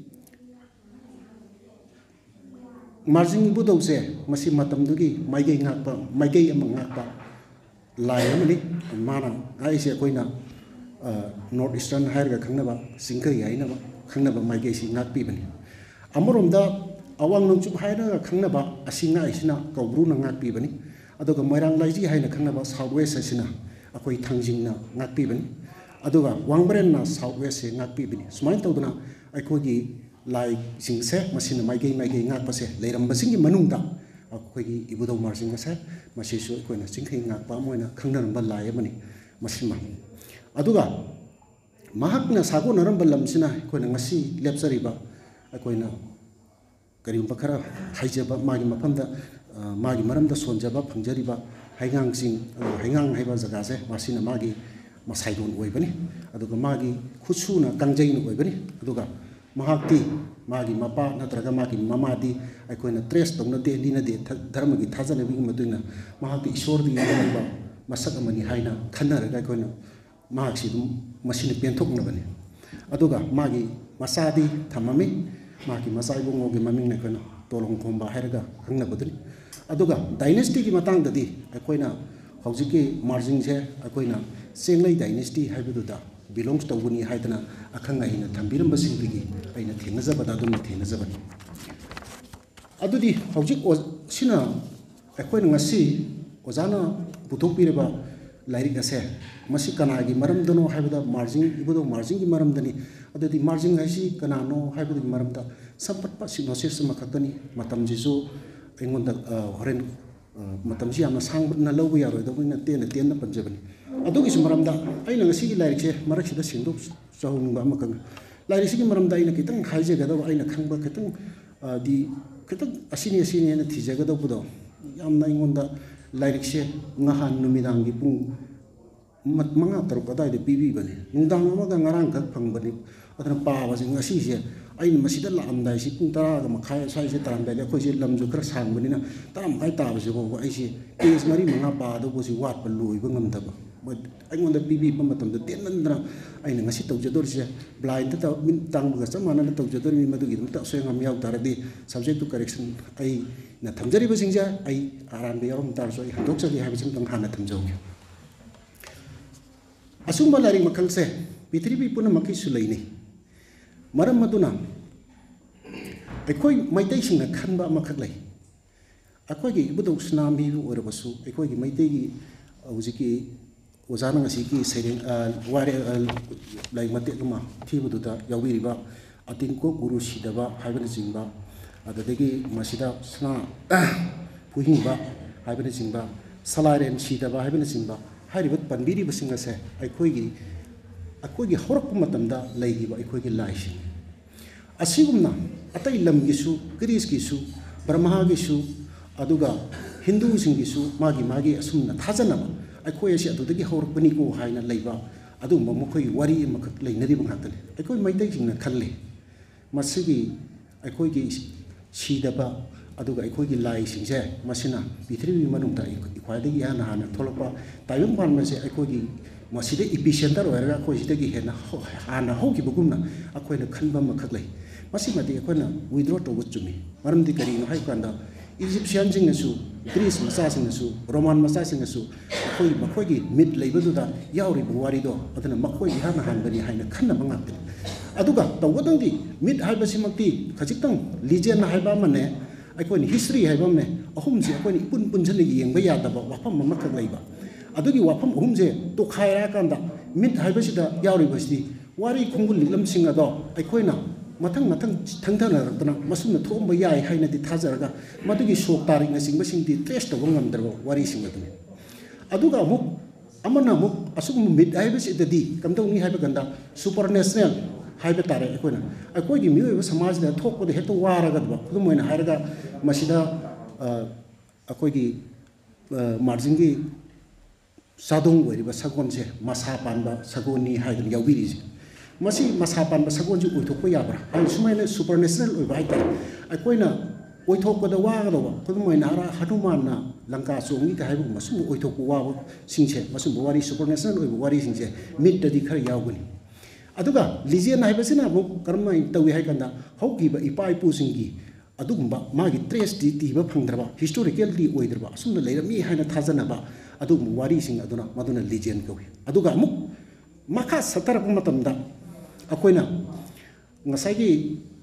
ꯃꯥꯔꯖꯤꯡ ꯏꯕꯨꯙꯧꯁꯦ ꯃꯁꯤ ꯃꯇꯝꯗꯨꯒꯤ ꯃꯥꯏꯀꯩ ꯉꯥꯛꯄ ꯃꯥꯏꯀꯩ ꯑꯃ ꯉꯥꯛꯄ ꯂꯥꯏ ꯑꯃꯅꯤ ꯃꯥꯅ ꯉꯥꯛꯏꯁꯦ ꯑꯩꯈꯣꯏꯅ ꯅꯣꯔꯠ ꯏꯁꯇꯔꯟ ꯍꯥꯏꯔꯒ ꯈꯪꯅꯕ ꯆꯤꯡꯈꯩ ꯍꯥꯏꯅꯕ ꯈꯪꯅꯕ ꯃꯥꯏꯀꯩꯁꯤ ꯉꯥꯛꯄꯤꯕꯅꯤ ꯑꯃꯔꯣꯝꯗ ꯑꯋꯥꯡ ꯅꯣꯡꯆꯨꯞ ꯍꯥꯏꯔꯒ ꯈꯪꯅꯕ ꯑꯁꯤ ꯉꯥꯛꯏꯁꯤꯅ ꯀꯧꯕ꯭ꯔꯨꯅ ꯉꯥꯛꯄꯤꯕꯅꯤ ꯑꯗꯨꯒ ꯃꯣꯏꯔꯥꯡ ꯂꯥꯏꯖꯤ ꯍꯥꯏꯅ ꯈꯪꯅꯕ ꯁꯥꯎꯠ ꯋꯦꯁ ꯑꯁꯤꯅ ꯑꯩꯈꯣꯏ ꯊꯥꯡꯖꯤꯡꯅ ꯉꯥꯛꯄꯤꯕꯅꯤ ꯑꯗꯨꯒ ꯋꯥꯡꯕ꯭ꯔꯦꯟꯅ ꯁꯥꯎꯠ ꯋꯦꯁꯁꯦ ꯉꯥꯛꯄꯤꯕꯅꯤ ꯁꯨꯃꯥꯏꯅ ꯇꯧꯗꯅ ꯑꯩꯈꯣꯏꯒꯤ ꯂꯥꯏꯁꯤꯡꯁꯦ ꯃꯁꯤꯅ ꯃꯥꯏꯀꯩ ꯃꯥꯏꯀꯩ ꯉꯥꯛꯄꯁꯦ ꯂꯩꯔꯝꯕꯁꯤꯡꯒꯤ ꯃꯅꯨꯡꯗ ꯑꯩꯈꯣꯏꯒꯤ ꯏꯕꯨꯙꯧ ꯃꯥꯔꯖꯤꯡ ꯑꯁꯦ ꯃꯁꯤꯁꯨ ꯑꯩꯈꯣꯏꯅ ꯆꯤꯡꯈꯩ ꯉꯥꯛꯄ ꯑꯃ ꯑꯣꯏꯅ ꯈꯪꯅꯔꯝꯕ ꯂꯥꯏ ꯑꯃꯅꯤ ꯃꯁꯤꯃ ꯑꯗꯨꯒ ꯃꯍꯥꯛꯅ ꯁꯥꯒꯣꯟꯅꯔꯝꯕ ꯂꯝꯁꯤꯅ ꯑꯩꯈꯣꯏꯅ ꯉꯁꯤ ꯂꯦꯞꯆꯔꯤꯕ ꯑꯩꯈꯣꯏꯅ ꯀꯔꯤꯒꯨꯝꯕ ꯈꯔ ꯍꯩꯖꯕ ꯃꯥꯒꯤ ꯃꯐꯝꯗ ꯃꯥꯒꯤ ꯃꯔꯝꯗ ꯁꯣꯟꯖꯕ ꯐꯪꯖꯔꯤꯕ ꯍꯩꯉꯥꯡꯁꯤꯡ ꯍꯩꯉꯥꯡ ꯍꯥꯏꯕ ꯖꯒꯥꯁꯦ ꯃꯁꯤꯅ ꯃꯥꯒꯤ ꯃꯁꯥꯏꯗꯣꯟ ꯑꯣꯏꯕꯅꯤ ꯑꯗꯨꯒ ꯃꯥꯒꯤ ꯈꯨꯠꯁꯨꯅ ꯀꯥꯡꯖꯩꯅ ꯑꯣꯏꯕꯅꯤ ꯑꯗꯨꯒ ꯃꯍꯥꯛꯇꯤ ꯃꯥꯒꯤ ꯃꯄꯥ ꯅꯠꯇ꯭ꯔꯒ ꯃꯥꯒꯤ ꯃꯃꯥꯗꯤ ꯑꯩꯈꯣꯏꯅ ꯇ꯭ꯔꯦꯁ ꯇꯧꯅꯗꯦ ꯂꯤꯅꯗꯦ ꯙꯔꯃꯒꯤ ꯊꯥꯖꯅꯕꯤꯒꯤ ꯃꯇꯨꯡ ꯏꯟꯅ ꯃꯍꯥꯛꯇꯤ ꯏꯁꯣꯔꯗꯒꯤ ꯂꯧꯔꯛꯄ ꯃꯁꯛ ꯑꯃꯅꯤ ꯍꯥꯏꯅ ꯈꯟꯅꯔꯒ ꯑꯩꯈꯣꯏꯅ ꯃꯍꯥꯛꯁꯤ ꯑꯗꯨꯝ ꯃꯁꯤꯅ ꯄꯦꯟꯊꯣꯛꯅꯕꯅꯤ ꯑꯗꯨꯒ ꯃꯥꯒꯤ ꯃꯆꯥꯗꯤ ꯊꯝꯃꯝꯃꯤ ꯃꯥꯒꯤ ꯃꯆꯥ ꯏꯕꯨꯡꯉꯣꯒꯤ ꯃꯃꯤꯡꯅ ꯑꯩꯈꯣꯏꯅ ꯇꯣꯂꯣꯡꯈꯣꯝꯕ ꯍꯥꯏꯔꯒ ꯈꯪꯅꯕꯗꯨꯅꯤ ꯑꯗꯨꯒ ꯗꯥꯏꯅꯦꯁꯇꯤꯒꯤ ꯃꯇꯥꯡꯗꯗꯤ ꯑꯩꯈꯣꯏꯅ ꯍꯧꯖꯤꯛꯀꯤ ꯃꯥꯔꯖꯤꯡꯁꯦ ꯑꯩꯈꯣꯏꯅ ꯆꯦꯡꯂꯩ ꯗꯥꯏꯅꯦꯁꯇꯤ ꯍꯥꯏꯕꯗꯨꯗ ꯕꯤꯂꯣꯡꯁ ꯇꯧꯕꯅꯤ ꯍꯥꯏꯗꯅ ꯑꯈꯪ ꯑꯍꯩꯅ ꯊꯝꯕꯤꯔꯝꯕꯁꯤꯡꯗꯒꯤ ꯑꯩꯅ ꯊꯦꯡꯅꯖꯕꯗ ꯑꯗꯨꯝꯅ ꯊꯦꯡꯅꯖꯕꯅꯤ ꯑꯗꯨꯗꯤ ꯍꯧꯖꯤꯛ ꯁꯤꯅ ꯑꯩꯈꯣꯏꯅ ꯉꯁꯤ ꯑꯣꯖꯥꯅ ꯄꯨꯊꯣꯛꯄꯤꯔꯤꯕ ꯂꯥꯏꯔꯤꯛ ꯑꯁꯦ ꯃꯁꯤ ꯀꯅꯥꯒꯤ ꯃꯔꯝꯗꯅꯣ ꯍꯥꯏꯕꯗ ꯃꯥꯔꯖꯤꯡ ꯏꯕꯨꯙꯧ ꯃꯥꯔꯖꯤꯡꯒꯤ ꯃꯔꯝꯗꯅꯤ ꯑꯗꯨꯗꯤ ꯃꯥꯔꯖꯤꯡ ꯍꯥꯏꯁꯤ ꯀꯅꯥꯅꯣ ꯍꯥꯏꯕꯒꯤ ꯃꯔꯝꯗ ꯁꯝꯄꯠꯄ ꯁꯤꯅꯣꯁꯤꯁ ꯑꯃꯈꯛꯇꯅꯤ ꯃꯇꯝꯁꯤꯁꯨ ꯑꯩꯉꯣꯟꯗ ꯍꯣꯔꯦꯟ ꯃꯇꯝꯁꯤ ꯌꯥꯝꯅ ꯁꯥꯡꯕꯅ ꯂꯧꯕ ꯌꯥꯔꯣꯏꯗꯕꯅꯤꯅ ꯇꯦꯟꯅ ꯇꯦꯟꯅ ꯄꯟꯖꯕꯅꯤ ꯑꯗꯨꯒꯤꯁꯨ ꯃꯔꯝꯗ ꯑꯩꯅ ꯉꯁꯤꯒꯤ ꯂꯥꯏꯔꯤꯛꯁꯦ ꯃꯔꯛꯁꯤꯗ ꯁꯦꯡꯗꯣꯛꯆꯍꯧꯅꯤꯡꯕ ꯑꯃꯈꯛ ꯂꯥꯏꯔꯤꯛꯁꯤꯒꯤ ꯃꯔꯝꯗ ꯑꯩꯅ ꯈꯤꯇꯪ ꯍꯥꯏꯖꯒꯗꯕ ꯑꯩꯅ ꯈꯪꯕ ꯈꯤꯇꯪ ꯗꯤ ꯈꯤꯇꯪ ꯑꯁꯤꯅꯤ ꯑꯁꯤꯅꯤ ꯍꯥꯏꯅ ꯊꯤꯖꯒꯗꯧꯕꯗꯣ ꯌꯥꯝꯅ ꯑꯩꯉꯣꯟꯗ ꯂꯥꯏꯔꯤꯛꯁꯦ ꯅꯍꯥꯟ ꯅꯨꯃꯤꯗꯥꯡꯒꯤ ꯄꯨꯡ ꯃꯉꯥ ꯇꯔꯨꯛ ꯑꯗꯨꯋꯥꯏꯗ ꯄꯤꯕꯤꯕꯅꯤ ꯅꯨꯡꯗꯥꯡ ꯑꯃꯒ ꯉꯔꯥꯡꯈꯛ ꯐꯪꯕꯅꯤ ꯑꯗꯨꯅ ꯄꯥꯕꯁꯦ ꯉꯁꯤꯁꯦ ꯑꯩꯅ ꯃꯁꯤꯗ ꯂꯥꯛꯑꯝꯗꯥꯏꯁꯤ ꯄꯨꯡ ꯇꯔꯥꯒ ꯃꯈꯥꯏ ꯁ꯭ꯋꯥꯏꯁꯦ ꯇꯥꯔꯝꯗꯥꯏꯗ ꯑꯩꯈꯣꯏꯁꯦ ꯂꯝꯁꯨ ꯈꯔ ꯁꯥꯡꯕꯅꯤꯅ ꯇꯔꯥ ꯃꯈꯥꯏ ꯇꯥꯕꯁꯤ ꯐꯥꯎꯕ ꯑꯩꯁꯦ ꯄꯦꯖ ꯃꯔꯤ ꯃꯉꯥ ꯄꯥꯗꯧꯕꯁꯤ ꯋꯥꯠꯄ ꯂꯣꯏꯕ ꯉꯝꯗꯕ ꯑꯩꯉꯣꯟꯗ ꯄꯤꯕꯤꯕ ꯃꯇꯝꯗ ꯇꯦꯟꯃꯟꯗꯅ ꯑꯩꯅ ꯉꯁꯤ ꯇꯧꯖꯗꯣꯔꯤꯁꯦ ꯕ꯭ꯂꯥꯏꯟꯗ ꯃꯤꯠ ꯇꯥꯡꯕꯒ ꯆꯞ ꯃꯥꯟꯅꯅ ꯇꯧꯖꯗꯣꯔꯤꯕ ꯃꯗꯨꯒꯤꯗꯃꯛꯇ ꯑꯁꯣꯏ ꯑꯉꯥꯝ ꯌꯥꯎ ꯇꯥꯔꯗꯤ ꯁꯕꯖꯦꯛ ꯇꯨ ꯀꯔꯦꯛꯁꯟ ꯑꯩꯅ ꯊꯝꯖꯔꯤꯕꯁꯤꯡꯁꯦ ꯑꯩ ꯑꯔꯥꯟꯕ ꯌꯥꯎꯔꯝ ꯇꯥꯔꯁꯨ ꯑꯩ ꯍꯟꯗꯣꯛꯆꯒꯦ ꯍꯥꯏꯕꯁꯤꯃꯇꯪ ꯍꯥꯟꯅ ꯊꯝꯖꯍꯧꯒꯦ ꯑꯁꯨꯝꯕ ꯂꯥꯏꯔꯤꯛ ꯃꯈꯜꯁꯦ ꯄ꯭ꯔꯤꯊꯤꯕꯤ ꯄꯨꯝꯅꯃꯛꯀꯤꯁꯨ ꯂꯩꯅꯤ ꯃꯔꯝ ꯑꯗꯨꯅ ꯑꯩꯈꯣꯏ ꯃꯩꯇꯩꯁꯤꯡꯅ ꯈꯟꯕ ꯑꯃꯈꯛ ꯂꯩ ꯑꯩꯈꯣꯏꯒꯤ ꯏꯕꯨꯙꯧ ꯁꯅꯥꯃꯍꯤꯕꯨ ꯑꯣꯏꯔꯕꯁꯨ ꯑꯩꯈꯣꯏꯒꯤ ꯃꯩꯇꯩꯒꯤ ꯍꯧꯖꯤꯛꯀꯤ ꯑꯣꯖꯥꯅ ꯉꯁꯤꯒꯤ ꯁꯩꯔꯦꯡ ꯋꯥꯔꯦ ꯂꯥꯏꯔꯤꯛ ꯃꯇꯦꯛ ꯑꯃ ꯊꯤꯕꯗꯨꯗ ꯌꯥꯎꯕꯤꯔꯤꯕ ꯑꯇꯤꯡꯀꯣꯛ ꯒꯨꯔꯨ ꯁꯤꯗꯕ ꯍꯥꯏꯕꯅꯆꯤꯡꯕ ꯑꯗꯨꯗꯒꯤ ꯃꯁꯤꯗ ꯁꯅꯥ ꯄꯨꯍꯤꯡꯕ ꯍꯥꯏꯕꯅꯆꯤꯡꯕ ꯁꯂꯥꯏꯔꯦꯟ ꯁꯤꯗꯕ ꯍꯥꯏꯕꯅꯆꯤꯡꯕ ꯍꯥꯏꯔꯤꯕ ꯄꯟꯕꯤꯔꯤꯕꯁꯤꯡ ꯑꯁꯦ ꯑꯩꯈꯣꯏꯒꯤ ꯑꯩꯈꯣꯏꯒꯤ ꯍꯧꯔꯛꯄ ꯃꯇꯝꯗ ꯂꯩꯈꯤꯕ ꯑꯩꯈꯣꯏꯒꯤ ꯂꯥꯏꯁꯤꯡ ꯑꯁꯤꯒꯨꯝꯅ ꯑꯇꯩ ꯂꯝꯒꯤꯁꯨ ꯒ꯭ꯔꯤꯁꯀꯤꯁꯨ ꯕ꯭ꯔꯍ꯭ꯃꯥꯒꯤꯁꯨ ꯑꯗꯨꯒ ꯍꯤꯟꯗꯨꯁꯤꯡꯒꯤꯁꯨ ꯃꯥꯒꯤ ꯃꯥꯒꯤ ꯑꯁꯨꯝꯅ ꯊꯥꯖꯅꯕ ꯑꯩꯈꯣꯏ ꯑꯁꯤ ꯑꯗꯨꯗꯒꯤ ꯍꯧꯔꯛꯄꯅꯤꯀꯣ ꯍꯥꯏꯅ ꯂꯩꯕ ꯑꯗꯨꯒꯨꯝꯕ ꯃꯈꯣꯏꯒꯤ ꯋꯥꯔꯤ ꯑꯃꯈꯛ ꯂꯩꯅꯔꯤꯕ ꯉꯥꯛꯇꯅꯤ ꯑꯩꯈꯣꯏ ꯃꯩꯇꯩꯁꯤꯡꯅ ꯈꯜꯂꯤ ꯃꯁꯤꯒꯤ ꯑꯩꯈꯣꯏꯒꯤ ꯁꯤꯗꯕ ꯑꯗꯨꯒ ꯑꯩꯈꯣꯏꯒꯤ ꯂꯥꯏꯁꯤꯡꯁꯦ ꯃꯁꯤꯅ ꯄ꯭ꯔꯤꯊꯤꯕꯤ ꯃꯅꯨꯡꯗ ꯈ꯭ꯋꯥꯏꯗꯒꯤ ꯍꯥꯟꯅ ꯍꯥꯟꯅ ꯊꯣꯛꯂꯛꯄ ꯇꯥꯏꯕꯪ ꯄꯥꯟꯕꯁꯦ ꯑꯩꯈꯣꯏꯒꯤ ꯃꯁꯤꯗ ꯏꯄꯤꯁꯦꯟꯇꯔ ꯑꯣꯏꯔꯒ ꯑꯩꯈꯣꯏ ꯁꯤꯗꯒꯤ ꯍꯦꯟꯅ ꯍꯥꯟꯅ ꯍꯧꯈꯤꯕꯒꯨꯝꯅ ꯑꯩꯈꯣꯏꯅ ꯈꯟꯕ ꯑꯃꯈꯛ ꯂꯩ ꯃꯁꯤꯃꯗꯤ ꯑꯩꯈꯣꯏꯅ ꯋꯤꯗ꯭ꯔꯣ ꯇꯧꯕ ꯆꯨꯝꯃꯤ ꯃꯔꯝꯗꯤ ꯀꯔꯤꯒꯤꯅꯣ ꯍꯥꯏꯕ ꯀꯥꯟꯗ ꯏꯖꯤꯞꯁꯤꯌꯥꯟꯁꯤꯡꯅꯁꯨ ꯒ꯭ꯔꯤꯁ ꯃꯆꯥꯁꯤꯡꯅꯁꯨ ꯔꯣꯃꯥꯟ ꯃꯆꯥꯁꯤꯡꯅꯁꯨ ꯑꯩꯈꯣꯏ ꯃꯈꯣꯏꯒꯤ ꯃꯤꯠ ꯂꯩꯕꯗꯨꯗ ꯌꯥꯎꯔꯤꯕ ꯋꯥꯔꯤꯗꯣ ꯑꯗꯨꯅ ꯃꯈꯣꯏ ꯏꯍꯥꯟ ꯍꯥꯟꯕꯅꯤ ꯍꯥꯏꯅ ꯈꯟꯅꯕ ꯉꯥꯛꯇꯅꯤ ꯑꯗꯨꯒ ꯇꯧꯕꯗꯪꯗꯤ ꯃꯤꯠ ꯍꯥꯏꯕꯁꯤꯃꯛꯇꯤ ꯈꯖꯤꯛꯇꯪ ꯂꯤꯖꯦꯟ ꯍꯥꯏꯕ ꯑꯃꯅꯦ ꯑꯩꯈꯣꯏꯅ ꯍꯤꯁꯇ꯭ꯔꯤ ꯍꯥꯏꯕ ꯑꯃꯅꯦ ꯑꯍꯨꯝꯁꯦ ꯑꯩꯈꯣꯏꯅ ꯏꯄꯨꯟ ꯄꯨꯟꯁꯤꯜꯂ ꯌꯦꯡꯕ ꯌꯥꯗꯕ ꯋꯥꯐꯝ ꯑꯃꯈꯛ ꯂꯩꯕ ꯑꯗꯨꯒꯤ ꯋꯥꯐꯝ ꯑꯍꯨꯝꯁꯦ ꯇꯣꯈꯥꯏꯔꯀꯥꯟꯗ ꯃꯤꯠ ꯍꯥꯏꯕꯁꯤꯗ ꯌꯥꯎꯔꯤꯕꯁꯤꯗꯤ ꯋꯥꯔꯤ ꯈꯣꯡꯒꯨꯜ ꯂꯤꯛꯂꯝꯁꯤꯡ ꯑꯗꯣ ꯑꯩꯈꯣꯏꯅ ꯃꯊꯪ ꯃꯊꯪ ꯊꯪꯊꯅꯔꯛꯇꯅ ꯃꯁꯨꯝꯅ ꯊꯣꯛꯑꯝꯕ ꯌꯥꯏ ꯍꯥꯏꯅꯗꯤ ꯊꯥꯖꯔꯒ ꯃꯗꯨꯒꯤ ꯁꯣꯛ ꯇꯥꯔꯤꯛꯅꯆꯤꯡꯕꯁꯤꯡꯗꯤ ꯇ꯭ꯔꯦꯁ ꯇꯧꯕ ꯉꯝꯗ꯭ꯔꯕ ꯋꯥꯔꯤꯁꯤꯡ ꯑꯗꯨꯅꯤ ꯑꯗꯨꯒ ꯑꯃꯨꯛ ꯑꯃꯅ ꯑꯃꯨꯛ ꯑꯁꯤꯒꯨꯝꯕ ꯃꯤꯠ ꯍꯥꯏꯕꯁꯤꯗꯗꯤ ꯀꯝꯗꯧꯅꯤ ꯍꯥꯏꯕ ꯀꯥꯟꯗ ꯁꯨꯄꯔ ꯅꯦꯁꯅꯦꯜ ꯍꯥꯏꯕ ꯇꯥꯔꯦ ꯑꯩꯈꯣꯏꯅ ꯑꯩꯈꯣꯏꯒꯤ ꯃꯤꯑꯣꯏꯕ ꯁꯃꯥꯖꯗ ꯊꯣꯛꯄꯗ ꯍꯦꯛꯇ ꯋꯥꯔꯒꯗꯕ ꯈꯨꯗꯝ ꯑꯣꯏꯅ ꯍꯥꯏꯔꯒ ꯃꯁꯤꯗ ꯑꯩꯈꯣꯏꯒꯤ ꯃꯥꯔꯖꯤꯡꯒꯤ ꯆꯥꯗꯣꯡ ꯑꯣꯏꯔꯤꯕ ꯁꯒꯣꯜꯁꯦ ꯃꯁꯥ ꯄꯥꯟꯕ ꯁꯒꯣꯜꯅꯤ ꯍꯥꯏꯗꯅ ꯌꯥꯎꯕꯤꯔꯤꯁꯦ masi masa pan basakon ju oithok pa yabra ai sumaina supernatural oi bai ta ai koina oithok pa da wa ga do ko moi na ra hanuman na langka songi ka haibu masum oithok wa singche masum wari supernatural oi wari singche mit da di khar yawguni aduga lijian haibasina mu karma tawi hai kanda hauki ba ipai pu singi adugumba magi trace di ti ba phangdraba historical di oidraba asumna leirami haina thajana ba adugum wari sing aduna maduna lijian kawi aduga mu maka satar pa matamda akoina ngasai gi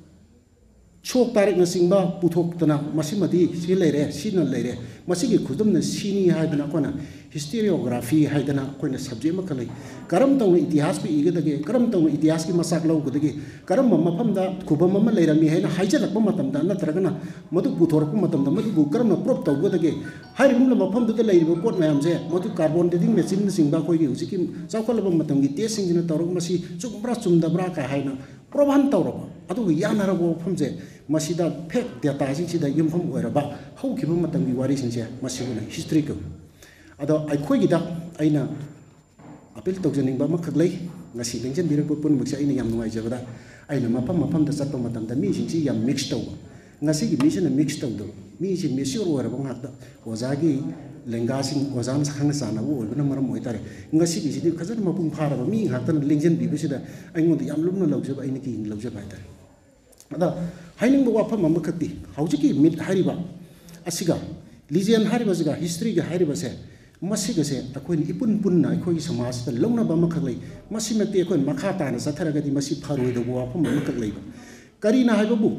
chok tarik na singba puthok tana masimadi si leire sina leire masigi khudum na sini haidana kona historiography haidana koina subject ma kalai karam tawna itihas bi igadage karam tawna itihas ki masak law gadage karam mafamda khubam ma leirami haina haijalak pa matamda natragana madu puthorku matamda madu bu karam na prop taw gadage hairibum la mafamda da leiriba pot mayam je madu carbon dating machine singba koi gi usiki chawkhalaba matam gi test singina tawrok masi chumbra chumda bra ka haina proban tawraba adu yanarabo famje masida fake data sing sida yumpham oiraba haukiba matamgi wari singse masiguna history ko ado aikhoi gida aina apel tawjaning ba makhaglai ngasi lengjen birak pun maksa aina yam nuai jabada aina mapam mapam da satpa matam da mi singsi yam mix taw ngasi gi mission mix taw do mi si mesure oiraba ngakda ozagi lenga sing ozan sakhang sana wo olbana maram oitare ngasi gi sidi khazan mapung phara ba mi ngaktan lengjen bi bisida aingon yam lumna lawjaba aina ki lawjaba aitare ada haining bo wapam mamakati haujiki mit hariba asiga lijian hariba siga history ga hariba se masiga se akoin ipun punna akoi samaj ta longna ba makhaklai masi mate akoin makha ta na sathara gadi masi pharoi do wapam makaklai karina haiba bu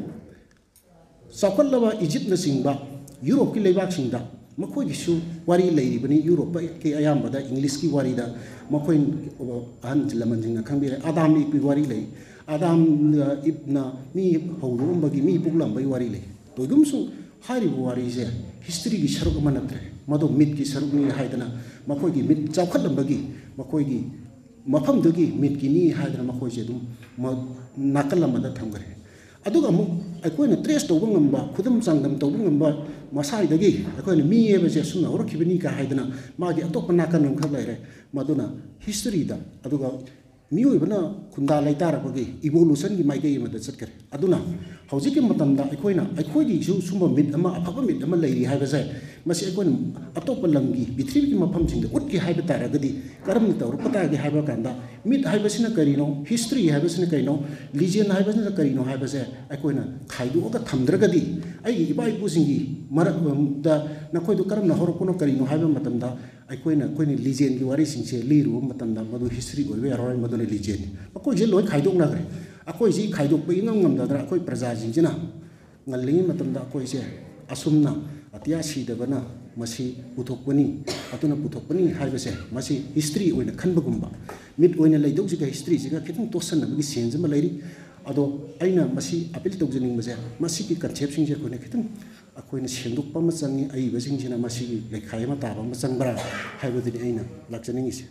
sakwallaba egypt na singba europe ki leibak singda makoi gi su wari leiri bani europe ke ayam bada english ki wari da makoi an laman jinga khangbire adam ni pi wari lei adam ibna mi hawrum bagi mi puglam bai wari le to dum su hari wari je history gi saruk manatre mado mit gi saruk ni haidana makoi gi mit chawkhalam bagi makoi gi mafam dogi mit gi ni haidana makoi je dum nakalam da thamgare aduga mu akoina trace to ngamba khudum sangdam to ngamba masai dagi akoina mi eba je suna horkhibani ka haidana magi atop nakan khablai maduna history da aduga mioi bana kunda laitara bagi evolution gi maigai ma da chatkare aduna hauji ki matamda aikoina aikoi gi su sumba mit ama afaba mit ama leiri haiba sai masi aikoina atop lamgi bithri gi mafam sing ut gi haiba tara gadi karam ni tawr pata gi haiba kanda mit haiba sina karino history haiba sina karino legend haiba sina karino haiba sai aikoina khaidu ga thamdra gadi ai gi ibai pu sing gi mar da nakoi du karam na hor kuno karino haiba matamda aikoina koini legend gi wari sing se liru matamda madu history oi we aroi madu legend akoi je loi khaidok na gre akoi ji khaidok pe ngam ngam da akoi praja jing jina ngalli matamda akoi se asumna atia si da bana masi puthokpani atuna puthokpani haibase masi history oina khanbagumba mit oina leidok ji ga history ji ga khitang tosan na gi sense ma leiri ado aina masi appeal tawjaning base masi ki concept sing je koina khitang akoina senduk pa ma changi ai ba sing jina masi lekhai ma ta ba ma changbra haibadini aina lakchaning ise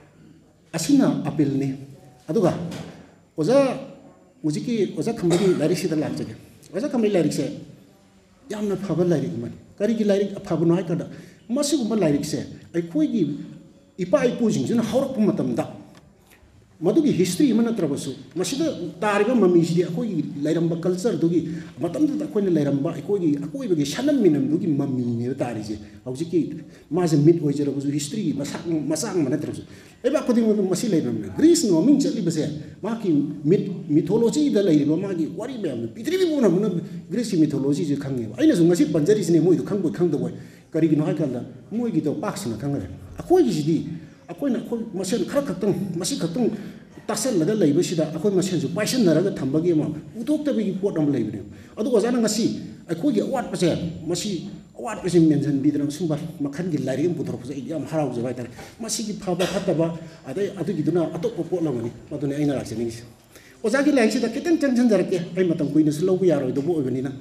asina appeal ni aduga oza ujiki oza khambagi lairik sida lakjage oza khambagi lairik se yamna phaba lairik man kari gi lairik phaba no hakada masi gumba lairik se ai khoi gi ipa ai pu jing jina haurak pu matam da madugi history mana trabasu masida tariba mami ji akoi lairamba culture dugi matam da akoi ne lairamba akoi gi akoi bagi sanam minam dugi mami ne tari je haujiki maje mit oi jera buzu history masak masak mana trabasu eba ko ding masi lairam greece no min chali base ma ki mit mythology da lairiba ma gi wari me pitri bi buna buna greece mythology je khange aina su ngasi banjari sine moi du khangbo khangdo boy kari gi no hakala moi gi to paksna khangare akoi gi di akoi na akoi masen khara khatang masi khatang tasel laga leiba sida akoi masen su paisen naraga thambagi ma utok ta bi pot am leibne adu ko jana ngasi akoi gi awat pase masi awat pase mention bi dran sumba makhan gi lairi putor pase yam harau je baitare masi gi phaba khataba ade adu gi duna atok pot lamani madune aina rakseni oja gi lai sida kiten chen chen jarake ai matam kuina su logu yaro do bo obani na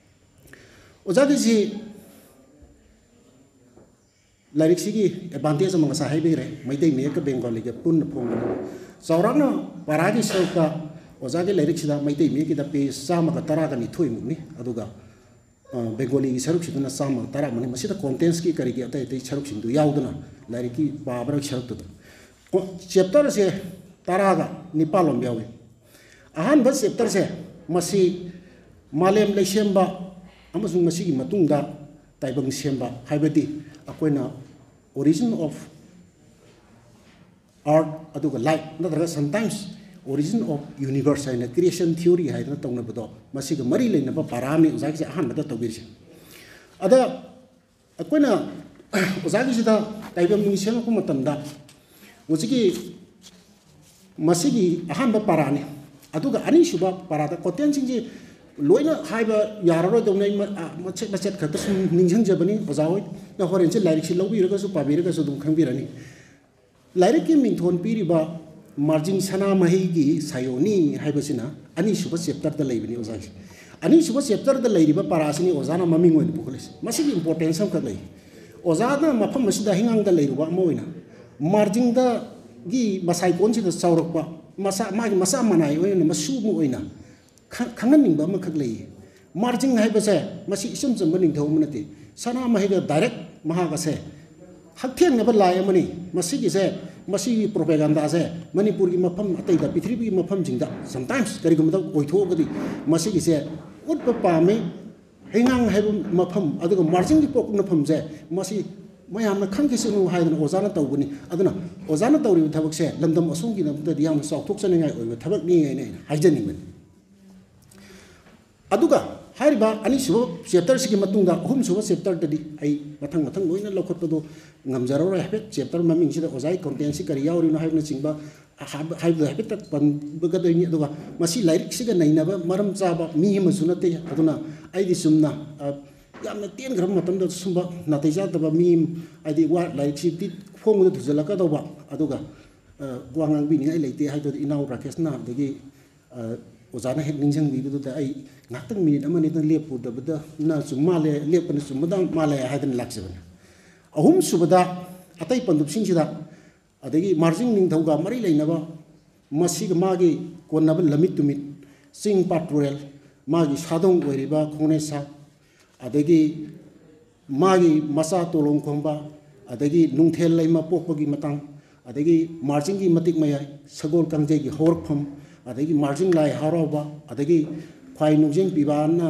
oja gi ji lairik sigi advantage among sa haibe re maidai me ka bengali ge pun phong saurana paragi sauka ozage lairik sida maidai me ki da pe sama ka tara ga ni thui mu ni aduga bengali gi saruk siduna sama tara mani masida contents ki kari gi atai tai saruk sindu yauduna lairik ki babra saruk tu chapter se tara ga निपालम यावे अहान बस chapter से मसी मालेम लेसेंबा अमसुंग मसी की मतुंगा ताइबंग सेंबा हाइबदी अकोइना origin of art aduga life natraga sometimes origin of universe haina creation theory haina tongna bado masiga mari leina ba parami uzagi se ahan bada tawbirse ada akoina uzagi sida taibam ni sema ko matamda uzigi masigi ahan ba parani aduga ani suba parada koten singji loina haiba yararo donai macet macet khata sum ningjang jabani ozawoi na horen se lyric si lobi raga su pabi raga su dum khangbirani lyric ki mingthon piriba margin sana mahi gi sayoni haiba sina ani suba chapter da leibani ozagi ani suba chapter da leiriba parasini ozana maming oin bukolis masigi importance am ka lei ozana mafam masida hingang da leiruba moina margin da gi masai kon si da saurokba masa magi masa manai oina masu mu oina खांगन Nimba मखक लई margin है बसे मसी इसम जम निंग थौ मनते सना महिगा direct महागसे हक्थेंग नब लाय money मसी गिसे मसी propaganda से मणिपुर की मफम अतै दा पृथ्वी की मफम जिंदा समटाइम्स करी गुमदा ओइथो गदि मसी गिसे उत पामे हेंगांग है मफम अदुग मार्जिंग की पोक नफम जे मसी मयामना खंगिसनु हायदन ओजाना तौबनी अदुना ओजाना तौरि थबक से लंदम असुंग की नबदा दियाम सौथोक सनंगाय ओइ थबक नि ने हाइजनिंग अदुगा हारिबा अनि सुब चैप्टर सिगी मतुंगा अहुम सुब चैप्टर तदी आई मथंग मथंग लोइना लखटपदो ngamjaro हेबे चैप्टर ममिंग सिदा ओजाई कंटेंट सि करि यावरिनो हाइबना चिंबा हाइबा हेबे तक पन बगदोइनी अदुगा मसी लाइरिक सिगा नैनाबा मरम चाबा मी हिमसु नते अदुना आइदि सुमना यामना तेन ग्रम मतम द सुमबा नातैजा दबा मी आइदि वा लाइरिक सि ति फोंगु दुजलका दबा अदुगा वांगांग बिनि आई लेते हाइदो इनाउ राकेशना दगी ओजाना हेक निंजंग बिबुदा आई ngakhtang minute amani tang lepu da bada na sumale lepana sumada male hadan laksabana ahum subada atai pandup sing sida adagi margin ning thauga mari leinaba masig magi konaba lamit tumit sing patrol magi sadong oiriba khonesa adagi magi masa tolong khomba adagi nungthel leima pokpagi matang adagi margin gi matik mayai sagol kangje gi horkhom adagi margin lai haroba adagi खाई नुजिंग पिबाना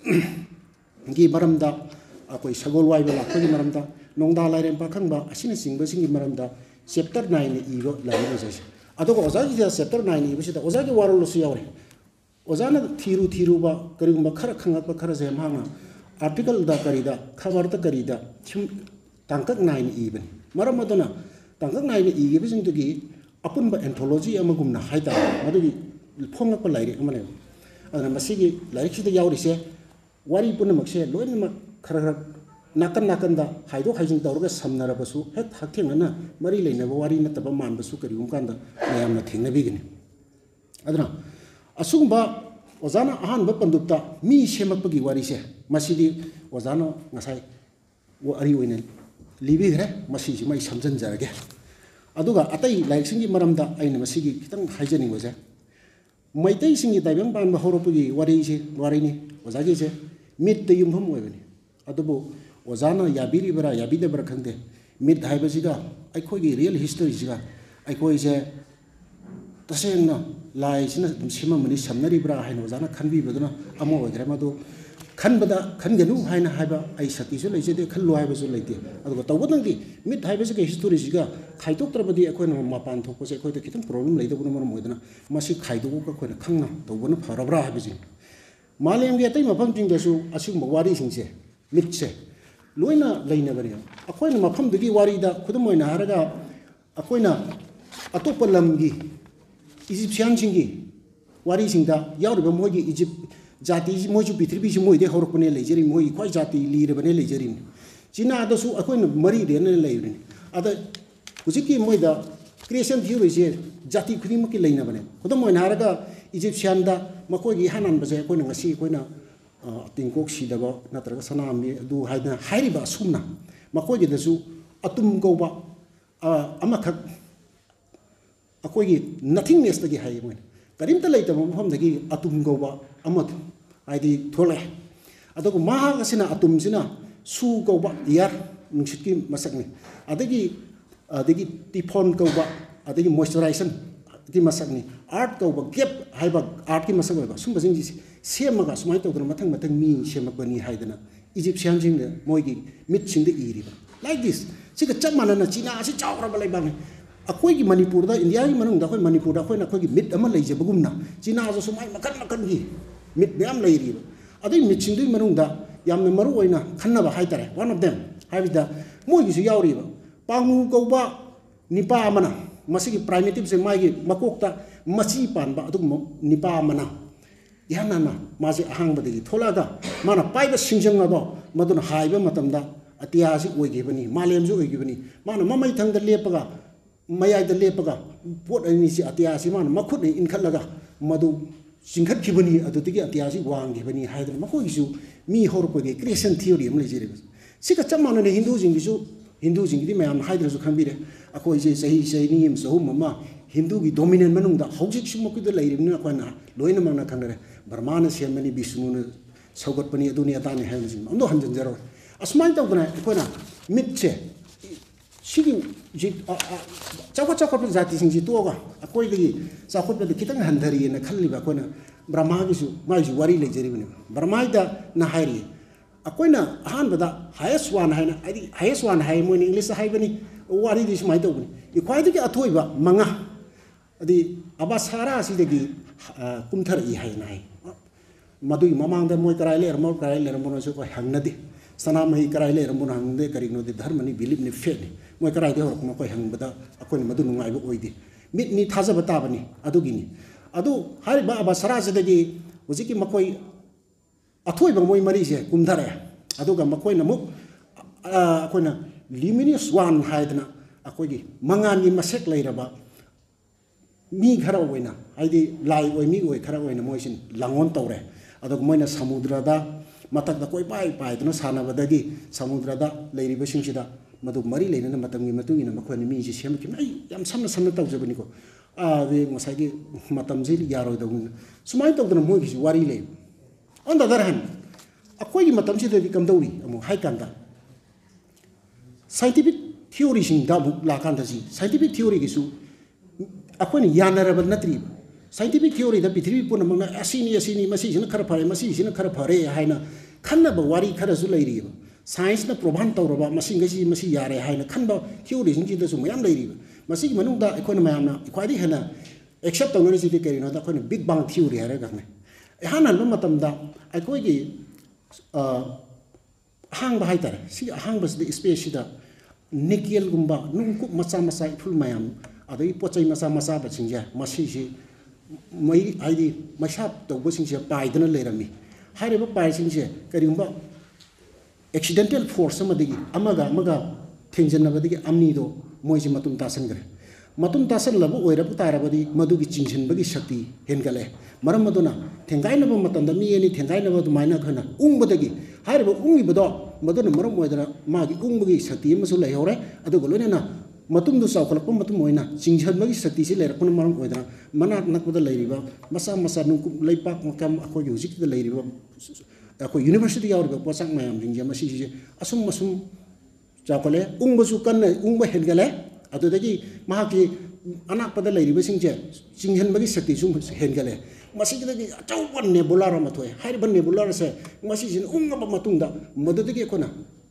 की मरमदा अकोई Sagol viva लाखोगी मरमदा नोंदा लाइरेम पाखंबा असिना सिंगबसिंगी मरमदा chapter nine इबो लाइबो जैसे अदोग ओजागी chapter nine इबसिदा ओजागी वारोलसु यावरे ओजाना थीरु थीरुबा करिगुंबा खरा खंगक खरा जे मांगा article दा करिदा खबर दा करिदा छिम तांकक नाइन इबनि मरम मदना तांकक नाइन इगिबसिंगदुगी अपुनबा एंथोलॉजी अमगुमना हाइदा मदुगी फोंगक लाइरे अमने अदना मसीगी लाइरिक सिदा यावरिसे वारी पुनमक्से लोइनमक खरा खरा नाकन नाकन दा हाइदो हाइजिंग तौरगा समनरबसु हेक हाक्थेंगना मरी लेनबा वारी नतबा मानबसु करिगुम कांदा मयामना थेंगनबिगनि अदना असुंबा ओजाना अहानबा पंदुप्ता मी सेमकपगी वारीसे मसीदी ओजाना ngasai वारी ओइने लिबिग्रे मसीजी मै समजनजरगे अदुगा अतै लाइरिकसिंगी मरमदा आइना मसीगी खितंग हाइजनिंगबजे मैतै सिंगी ताइबंग पानबा हौरपगी वारीसे वारीनि ओजागिसे मिट युमफम ओइबनि अदुबो ओजाना याबिरिबरा याबिदबरा खंदे मिट हाइबसिगा अखोगी रियल हिस्टरी सिगा अखोइसे तसेंना लाइसिना सिममनि समनरिबरा हाइनो ओजाना खनबिबदुना अमो ओइग्रे मदु खनबदा खनगनु हाइना हाइबा आई सतीसु लैजेदे खल्लो हाइबसु लैते अदुगा तौबदंगी मिट हाइबसिगा हिस्टरी सिगा खाइतोक्त्रबदि अखोइना मापान थोकसे अखोइदा खितंग प्रॉब्लम लैदबुना मरम ओइदना मसि खाइदोको अखोइना खंगना तौबना फरबरा हाइबसि मालेमगे अतै मफम जिंगदसु असिगुम वारी सिंगसे मिटसे लोइना लैनबने अखोइना मफमदगी वारीदा खुदम ओइना हारगा अखोइना अतोप्पा लमगी इजिप्शियन सिंगी वारी सिंगदा यावरबा मोगी इजिप्ट जाति मोजु पृथ्वी से मोइदे हौरकने लेजरी मोई ख्वाइ जाति लिरबने लेजरी चिना दसु अखोइना मरी देन लेबने अदा हुजिकी मोइदा क्रिएशन थ्योरी से जाति खुदिमकी लैनबने खुदम ओइना हारगा इजिप्शियन दा मखोगी हानान बजे अखोइना ngasi अखोइना तिंकोक सिदबा नत्रगा सनामी दु हाइना हाइरिबा सुमना मखोगी दसु अतुम गौबा अमखक अखोगी नथिंगनेस दगी हाइ मोइ करिमता लेतब मफमदगी अतुम गौबा अमत आइदि थोले अदगु महागसिना अतुमसिना सु गौबा यार नुसितकी मसकनि अदगी अदगी टिफोन गौबा अदगी मॉइस्चराइजेशन की मसकनी आर्ट कौब गेप हाइबा आर्ट की मसक होइबा सुम बसिंग सेमगा सुमाय तौदना मथंग मथंग मी सेमकनी हाइदना इजिप्शियन जिंग मोइगी मिट सिंग इरिबा लाइक दिस सिग चप मानना चीना असि चावरबा लेबांग अखोई मणिपुर इंडिया की मनुंग अखोई मणिपुर अखोई अखोई मिट अमा लेजबगुमना चीना जो सुमाय मखन मखन की मिट मैम लेरिबा अदई मिट सिंग दुई मनुंग दा यामना मरु ओइना खन्नबा हाइतारे वन ऑफ देम हाइबिदा मोइगिसु यावरिबा पांगु कौबा निपा अमना मसिगी प्राइमेटिव से माइगी मकोकता मची पानबा अदुम निपा अमना याना मासे अहांगबदगी थोलागा माना पाइबा सिंजंगबा मदुन हाइबा मतमदा अतियासी ओइगिबनी मालेमजु ओइगिबनी माना ममै थंगदा लेपगा मयाइदा लेपगा पोट अनिसि अतियासी माना मखुदनि इनखलगा मदु सिंखतखिबनी अदुतिगी अतियासी वांगिबनी हाइदन मखोगिसु मी होरपगे क्रिएशन थियोरी अम लेजिरेबा सिका चमानने हिंदू जिंगिसु हिंदू जिंगी मैम हाइद्रसु खंबीरे अखोइसे सही सही नियम सहु ममा हिंदू की डोमिनेंट मनुंगदा हौजिक सुमकुद लेरिबनि अखोना लोइना मांगना खंगरे बर्माना सेमनी विष्णुने सौगतपनि अदुनि अताने हेमजिन अमदो हंजनजरो असमान तौगना अखोना मिटसे सिगी जी चाखत चाखत जाति सिंजी तोगा अखोइदगी चाखत बद खितंग हंधरियना खल्लिबा अखोना ब्रह्मागिसु माइसु वारी लेजरिबनि ब्रह्माइदा ना हाइरि अखोइना अहानबदा हाइएस्ट वन हाइना आदि हाइएस्ट वन हाइ मोइन इंग्लिश हाइबनि वारी दिस माइ तौबनि इख्वाइदगी अथोइबा मंगा अदि अबा सारा सिदगी कुमथर इ हाइना हाइ मदुइ ममांगदा मोइ कराइ लेरमो कराइ लेरमोनसु को हंगनदि सनामहि कराइ लेरमोन हंगदे करिगनोदि धर्मनि बिलिपनि फेनि मोइ कराइ दे हरकम को हंगबदा अखोइन मदु नुंगाइबो ओइदि मिटनि थाजब ताबनि अदुगिनि अदु हाइबा अबा सारा सिदगी हुजिकि मकोइ अथोइबा मोइ मरिसे कुमथरे अदुगा मकोइना मुक अखोइना लिमिनियस वन हाइदना अखोइगी मंगाननि मसेक लेरबा मी खरा ओइना आइदि लाई ओइ मी ओइ खरा ओइना मोइसिन लांगोन तौरे अदुग मोइना समुद्रदा मतकदा कोइ पाइ पाइदना सानबदगी समुद्रदा लेरिबा सिंसिदा मदु मरि लेनना मतंगि मतुगिना मखोनि मी जि सेमकि आई याम समना समना तौजबनिको आ वे मसाइगी मतमजि यारोइदौ सुमाइ तौदना मोइगी वारि ले on the other hand अखोइगी मतमसिदगी कमदौरि Amu हाइकांदा scientific theory sing da bu la kan da ji scientific theory gi su अखोइनि यानरब नत्रि scientific theory da पृथ्वी पुन मंगना असि नि असि नि मसि जिन खर फरे मसि जिन खर फरे हाइना खन्नब वारी खर सु लैरि साइंस न प्रोभान तौरबा मसिंग गसि मसि यारे हाइना खन्बा theory sing ji da su मयाम लैरि मसि gi मनुंग दा अखोइना मयामना इख्वाइदि हेना एक्सेप्ट तौनरि जि केरिनो दा अखोइना बिग बांग theory हारे गने हानन मतमदा अखोइगी हांग बाहाय तारे सि हांग बस द स्पेस सिदा निकेल गुम्बा नुंकु मचा मचा फुल मयाम अदई पोचै मचा मचा बसिंजे मसि सि मै आइदि मसाब तौबो सिंजे पाइदना लेरमी हाइरेबा पाइ सिंजे करिगुम्बा एक्सीडेंटल फोर्स अमदगी अमगा अमगा थेंजनबदगी अमनीदो मोइजि मतुम तासनगरे मतुम तासन लबु ओइरबु तारबदी मदुगी चिंजनबगी शक्ति हेनगले मरम मदुना थेंगाइनब मतंदा मी एनी थेंगाइनब दुमाइना खना उंगबदगी हाइरबु उंगिबदो मदुना मरम ओइदना मागी उंगबगी शक्ति अमसु लैहौरे अदुगो लोइना मतुम दु चावखलप मतुम ओइना चिंजनबगी शक्ति से लेरपन मरम ओइदना मना नकबदा लैरिबा मसा मसा नुकु लैपाक मकम अखोगी हुजिकदा लैरिबा अखो यूनिवर्सिटी यावरिबा पोचाक मयाम जिंजे मसि जे असुम मसुम चावखले उंगबसु कन्ने उंगब हेनगले अदुदगी महाकी अनापद लेरिबसिंजे चिंहनबगी शक्ति सुम हेनगले मसिगदगी अचौबन नेबुलार मथोय हाइरबन नेबुलार से मसिजिन उंगब मतुंगदा मदुदगी कोना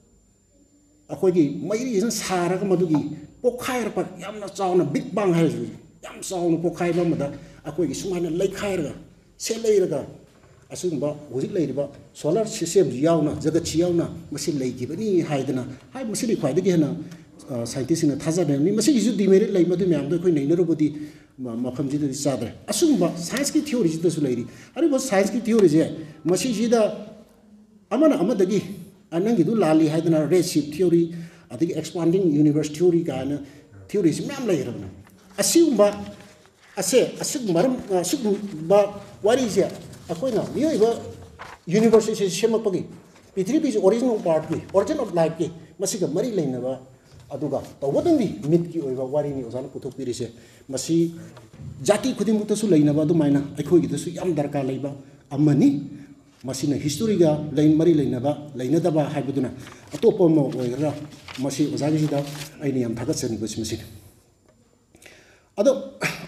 अखोगी मैरी जन सारग मदुगी पोखायर पर यामना चावना बिग बांग हाइजु याम चावना पोखाइबा मदा अखोगी सुमाइना लैखायरगा से लैरगा असुंबा हुजिक लैरिबा सोलर सिस्टम यावना जगत यावना मसि लैगिबनी हाइदना हाइ मसिनि ख्वाइदगी हेना साइंटिस्ट ने थाजादनि मसिगिसु डिमेरिट लै मदु म्याम दो खै नैनरबोदि मफम जिदि चादरे असुंबा साइंस की थ्योरी जिदसु लैरि अरे बस साइंस की थ्योरी जे मसिजिदा अमना अमदगी अनंगिदु लाली हाइदना रेड शिप थ्योरी अदि एक्सपांडिंग यूनिवर्स थ्योरी काना थ्योरी सि म्याम लैरबना असुंबा असे असुग मरम असुगबा वारी जे अखोइना मियोइबा यूनिवर्स से सेमपगी पृथ्वी इज ओरिजिनल पार्ट की ओरिजिन ऑफ लाइफ की मसिगा मरी लैनबा अदुगा तौबदंगी मित की ओइबा वारीनी ओजाना पुथोकपिरिसे मसी जाति खुदिमुतसु लैनबा दुमाइना अखोइगिदसु याम दरकार लैबा अमनी मसीना हिस्टोरीगा लैन मरी लैनबा लैनदबा हाइबदुना अतोपम ओइगरा मसी ओजागिसिदा आइनि याम थागतसनि बस मसी अदो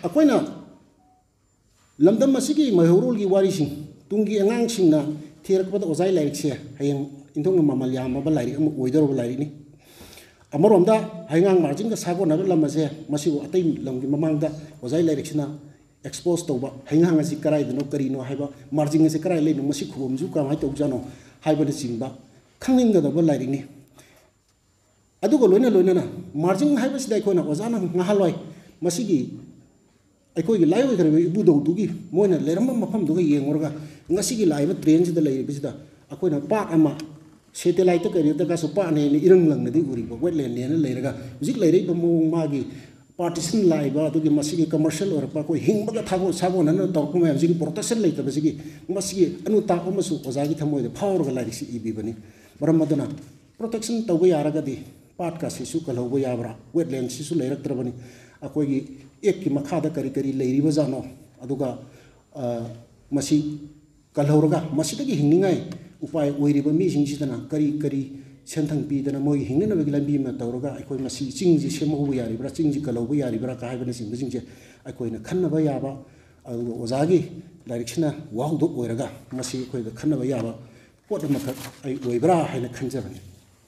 ꯑꯩꯈꯣꯏꯅ ꯂꯝꯗꯝ ꯑꯁꯤꯒꯤ ꯃꯩꯍꯧꯔꯣꯜꯒꯤ ꯋꯥꯔꯤꯁꯤꯡ ꯇꯨꯡꯒꯤ ꯑꯉꯥꯡꯁꯤꯡꯅ ꯊꯤꯔꯛꯄꯗ ꯑꯣꯖꯥꯒꯤ ꯂꯥꯏꯔꯤꯛꯁꯦ ꯍꯌꯦꯡ ꯏꯟꯊꯣꯛꯅ ꯃꯃꯜ ꯌꯥꯝꯃꯕ ꯂꯥꯏꯔꯤꯛ ꯑꯃ ꯑꯣꯏꯗꯧꯔꯕ ꯂꯥꯏꯔꯤꯛꯅꯤ ꯑꯃꯔꯣꯝꯗ ꯍꯩꯉꯥꯡ ꯃꯥꯔꯖꯤꯡꯒ ꯁꯥꯒꯣꯟꯅꯕ ꯂꯝ ꯑꯁꯦ ꯃꯁꯤꯕꯨ ꯑꯇꯩ ꯂꯝꯒꯤ ꯃꯃꯥꯡꯗ ꯑꯣꯖꯥꯒꯤ ꯂꯥꯏꯔꯤꯛꯁꯤꯅ ꯑꯦꯛꯁꯄꯣꯖ ꯇꯧꯕ ꯍꯩꯉꯥꯡ ꯑꯁꯤ ꯀꯔꯥꯏꯗꯅꯣ ꯀꯔꯤꯅꯣ ꯍꯥꯏꯕ ꯃꯥꯔꯖꯤꯡ ꯑꯁꯤ ꯀꯔꯥꯏ ꯂꯩꯅꯣ ꯃꯁꯤ ꯈꯨꯕꯝꯁꯨ ꯀꯃꯥꯏꯅ ꯇꯧꯖꯥꯅꯣ ꯍꯥꯏꯕꯅꯆꯤꯡꯕ ꯈꯪꯅꯤꯡꯒꯗꯕ ꯂꯥꯏꯔꯤꯛꯅꯤ ꯑꯗꯨꯒ ꯂꯣꯏꯅ ꯂꯣꯏꯅꯅ ꯃꯥꯔꯖꯤꯡ ꯍꯥꯏꯕꯁꯤꯗ ꯑꯩꯈꯣꯏꯅ ꯑꯣꯖꯥꯅ ꯉꯍꯥꯟꯋꯥꯏ ꯃꯁꯤꯒꯤ ꯑꯩꯈꯣꯏꯒꯤ ꯂꯥꯏꯑꯣꯏꯈ꯭ꯔꯕ ꯏꯕꯨꯙꯧꯗꯨꯒꯤ ꯃꯣꯏꯅ ꯂꯩꯔꯝꯕ ꯃꯐꯝꯗꯨꯒ ꯌꯦꯡꯉꯨꯔꯒ ꯉꯁꯤꯒꯤ ꯂꯥꯛꯏꯕ ꯇ꯭ꯔꯦꯟꯁꯤꯗ ꯂꯩꯔꯤꯕꯁꯤꯗ ꯑꯩꯈꯣꯏꯅ ꯄꯥꯠ ꯑꯃ ꯁꯦꯇꯦꯂꯥꯏꯠꯇ ꯀꯔꯤꯗꯒꯁꯨ ꯄꯥꯠꯅꯦꯅ ꯏꯔꯪ ꯂꯪꯅꯗꯤ ꯎꯔꯤꯕ ꯋꯦꯠꯂꯦꯟꯅꯦꯅ ꯂꯩꯔꯒ ꯍꯧꯖꯤꯛ ꯂꯩꯔꯤꯕ ꯃꯑꯣꯡ ꯃꯥꯒꯤ ꯄꯥꯔꯇꯤꯁꯟ ꯂꯥꯛꯏꯕ ꯑꯗꯨꯒꯤ ꯃꯁꯤꯒꯤ ꯀꯃꯔꯁꯤꯌꯦꯜ ꯑꯣꯏꯔꯛꯄ ꯑꯩꯈꯣꯏ ꯍꯤꯡꯕꯒ ꯊꯥꯒꯣꯟ ꯁꯥꯒꯣꯟꯅꯅ ꯇꯧꯔꯛꯄ ꯃꯌꯥꯝꯁꯤꯒꯤ ꯄ꯭ꯔꯣꯇꯦꯛꯁꯟ ꯂꯩꯇꯕꯁꯤꯒꯤ ꯃꯁꯤꯒꯤ ꯑꯅꯨꯇꯥꯞ ꯑꯃꯁꯨ ꯑꯣꯖꯥꯒꯤ ꯊꯃꯣꯏꯗ ꯐꯥꯎꯔꯒ ꯂꯥꯏꯔꯤꯛꯁꯤ ꯏꯕꯤꯕꯅꯤ ꯃꯔꯝ ꯑꯗꯨꯅ ꯄ꯭ꯔꯣꯇꯦꯛꯁꯟ ꯇꯧꯕ ꯌꯥꯔꯒꯗꯤ ꯄꯥꯠꯀꯁꯤꯁꯨ ꯀꯜꯍꯧꯕ ꯌꯥꯕ꯭ꯔꯥ ꯋꯦꯠꯂꯦꯟꯁꯤꯁꯨ ꯂꯩꯔꯛꯇ꯭ꯔꯕꯅꯤ ꯑꯩꯈꯣꯏꯒꯤ ꯑꯦꯛꯀꯤ ꯃꯈꯥꯗ ꯀꯔꯤ ꯀꯔꯤ ꯂꯩꯔꯤꯕꯖꯥꯠꯅꯣ ꯑꯗꯨꯒ ꯃꯁꯤ ꯀꯜꯍꯧꯔꯒ ꯃꯁꯤꯗꯒꯤ ꯍꯤꯡꯅꯤꯡꯉꯥꯏ ꯎꯄꯥꯏ ꯑꯣꯏꯔꯤꯕ ꯃꯤꯁꯤꯡꯁꯤꯗꯅ ꯀꯔꯤ ꯀꯔꯤ ꯁꯦꯟꯊꯪ ꯄꯤꯗꯅ ꯃꯣꯏꯒꯤ ꯍꯤꯡꯅꯅꯕꯒꯤ ꯂꯝꯕꯤ ꯑꯃ ꯇꯧꯔꯒ ꯑꯩꯈꯣꯏ ꯃꯁꯤ ꯆꯤꯡꯁꯤ ꯁꯦꯝꯍꯧꯕ ꯌꯥꯔꯤꯕ꯭ꯔꯥ ꯆꯤꯡꯁꯤ ꯀꯜꯍꯧꯕ ꯌꯥꯔꯤꯕ꯭ꯔꯥ ꯍꯥꯏꯕꯅꯆꯤꯡꯕꯁꯤꯡꯁꯦ ꯑꯩꯈꯣꯏꯅ ꯈꯟꯅꯕ ꯌꯥꯕ ꯑꯗꯨꯒ ꯑꯣꯖꯥꯒꯤ ꯂꯥꯏꯔꯤꯛꯁꯤꯅ ꯋꯥꯍꯧꯗꯣꯛ ꯑꯣꯏꯔꯒ ꯃꯁꯤ ꯑꯩꯈꯣꯏꯗ ꯈꯟꯅꯕ ꯌꯥꯕ ꯄꯣꯠ ꯑꯃꯈꯛ ꯑꯩ ꯑꯣꯏꯕ꯭ꯔꯥ ꯍꯥꯏꯅ ꯈꯟꯖꯕꯅꯤ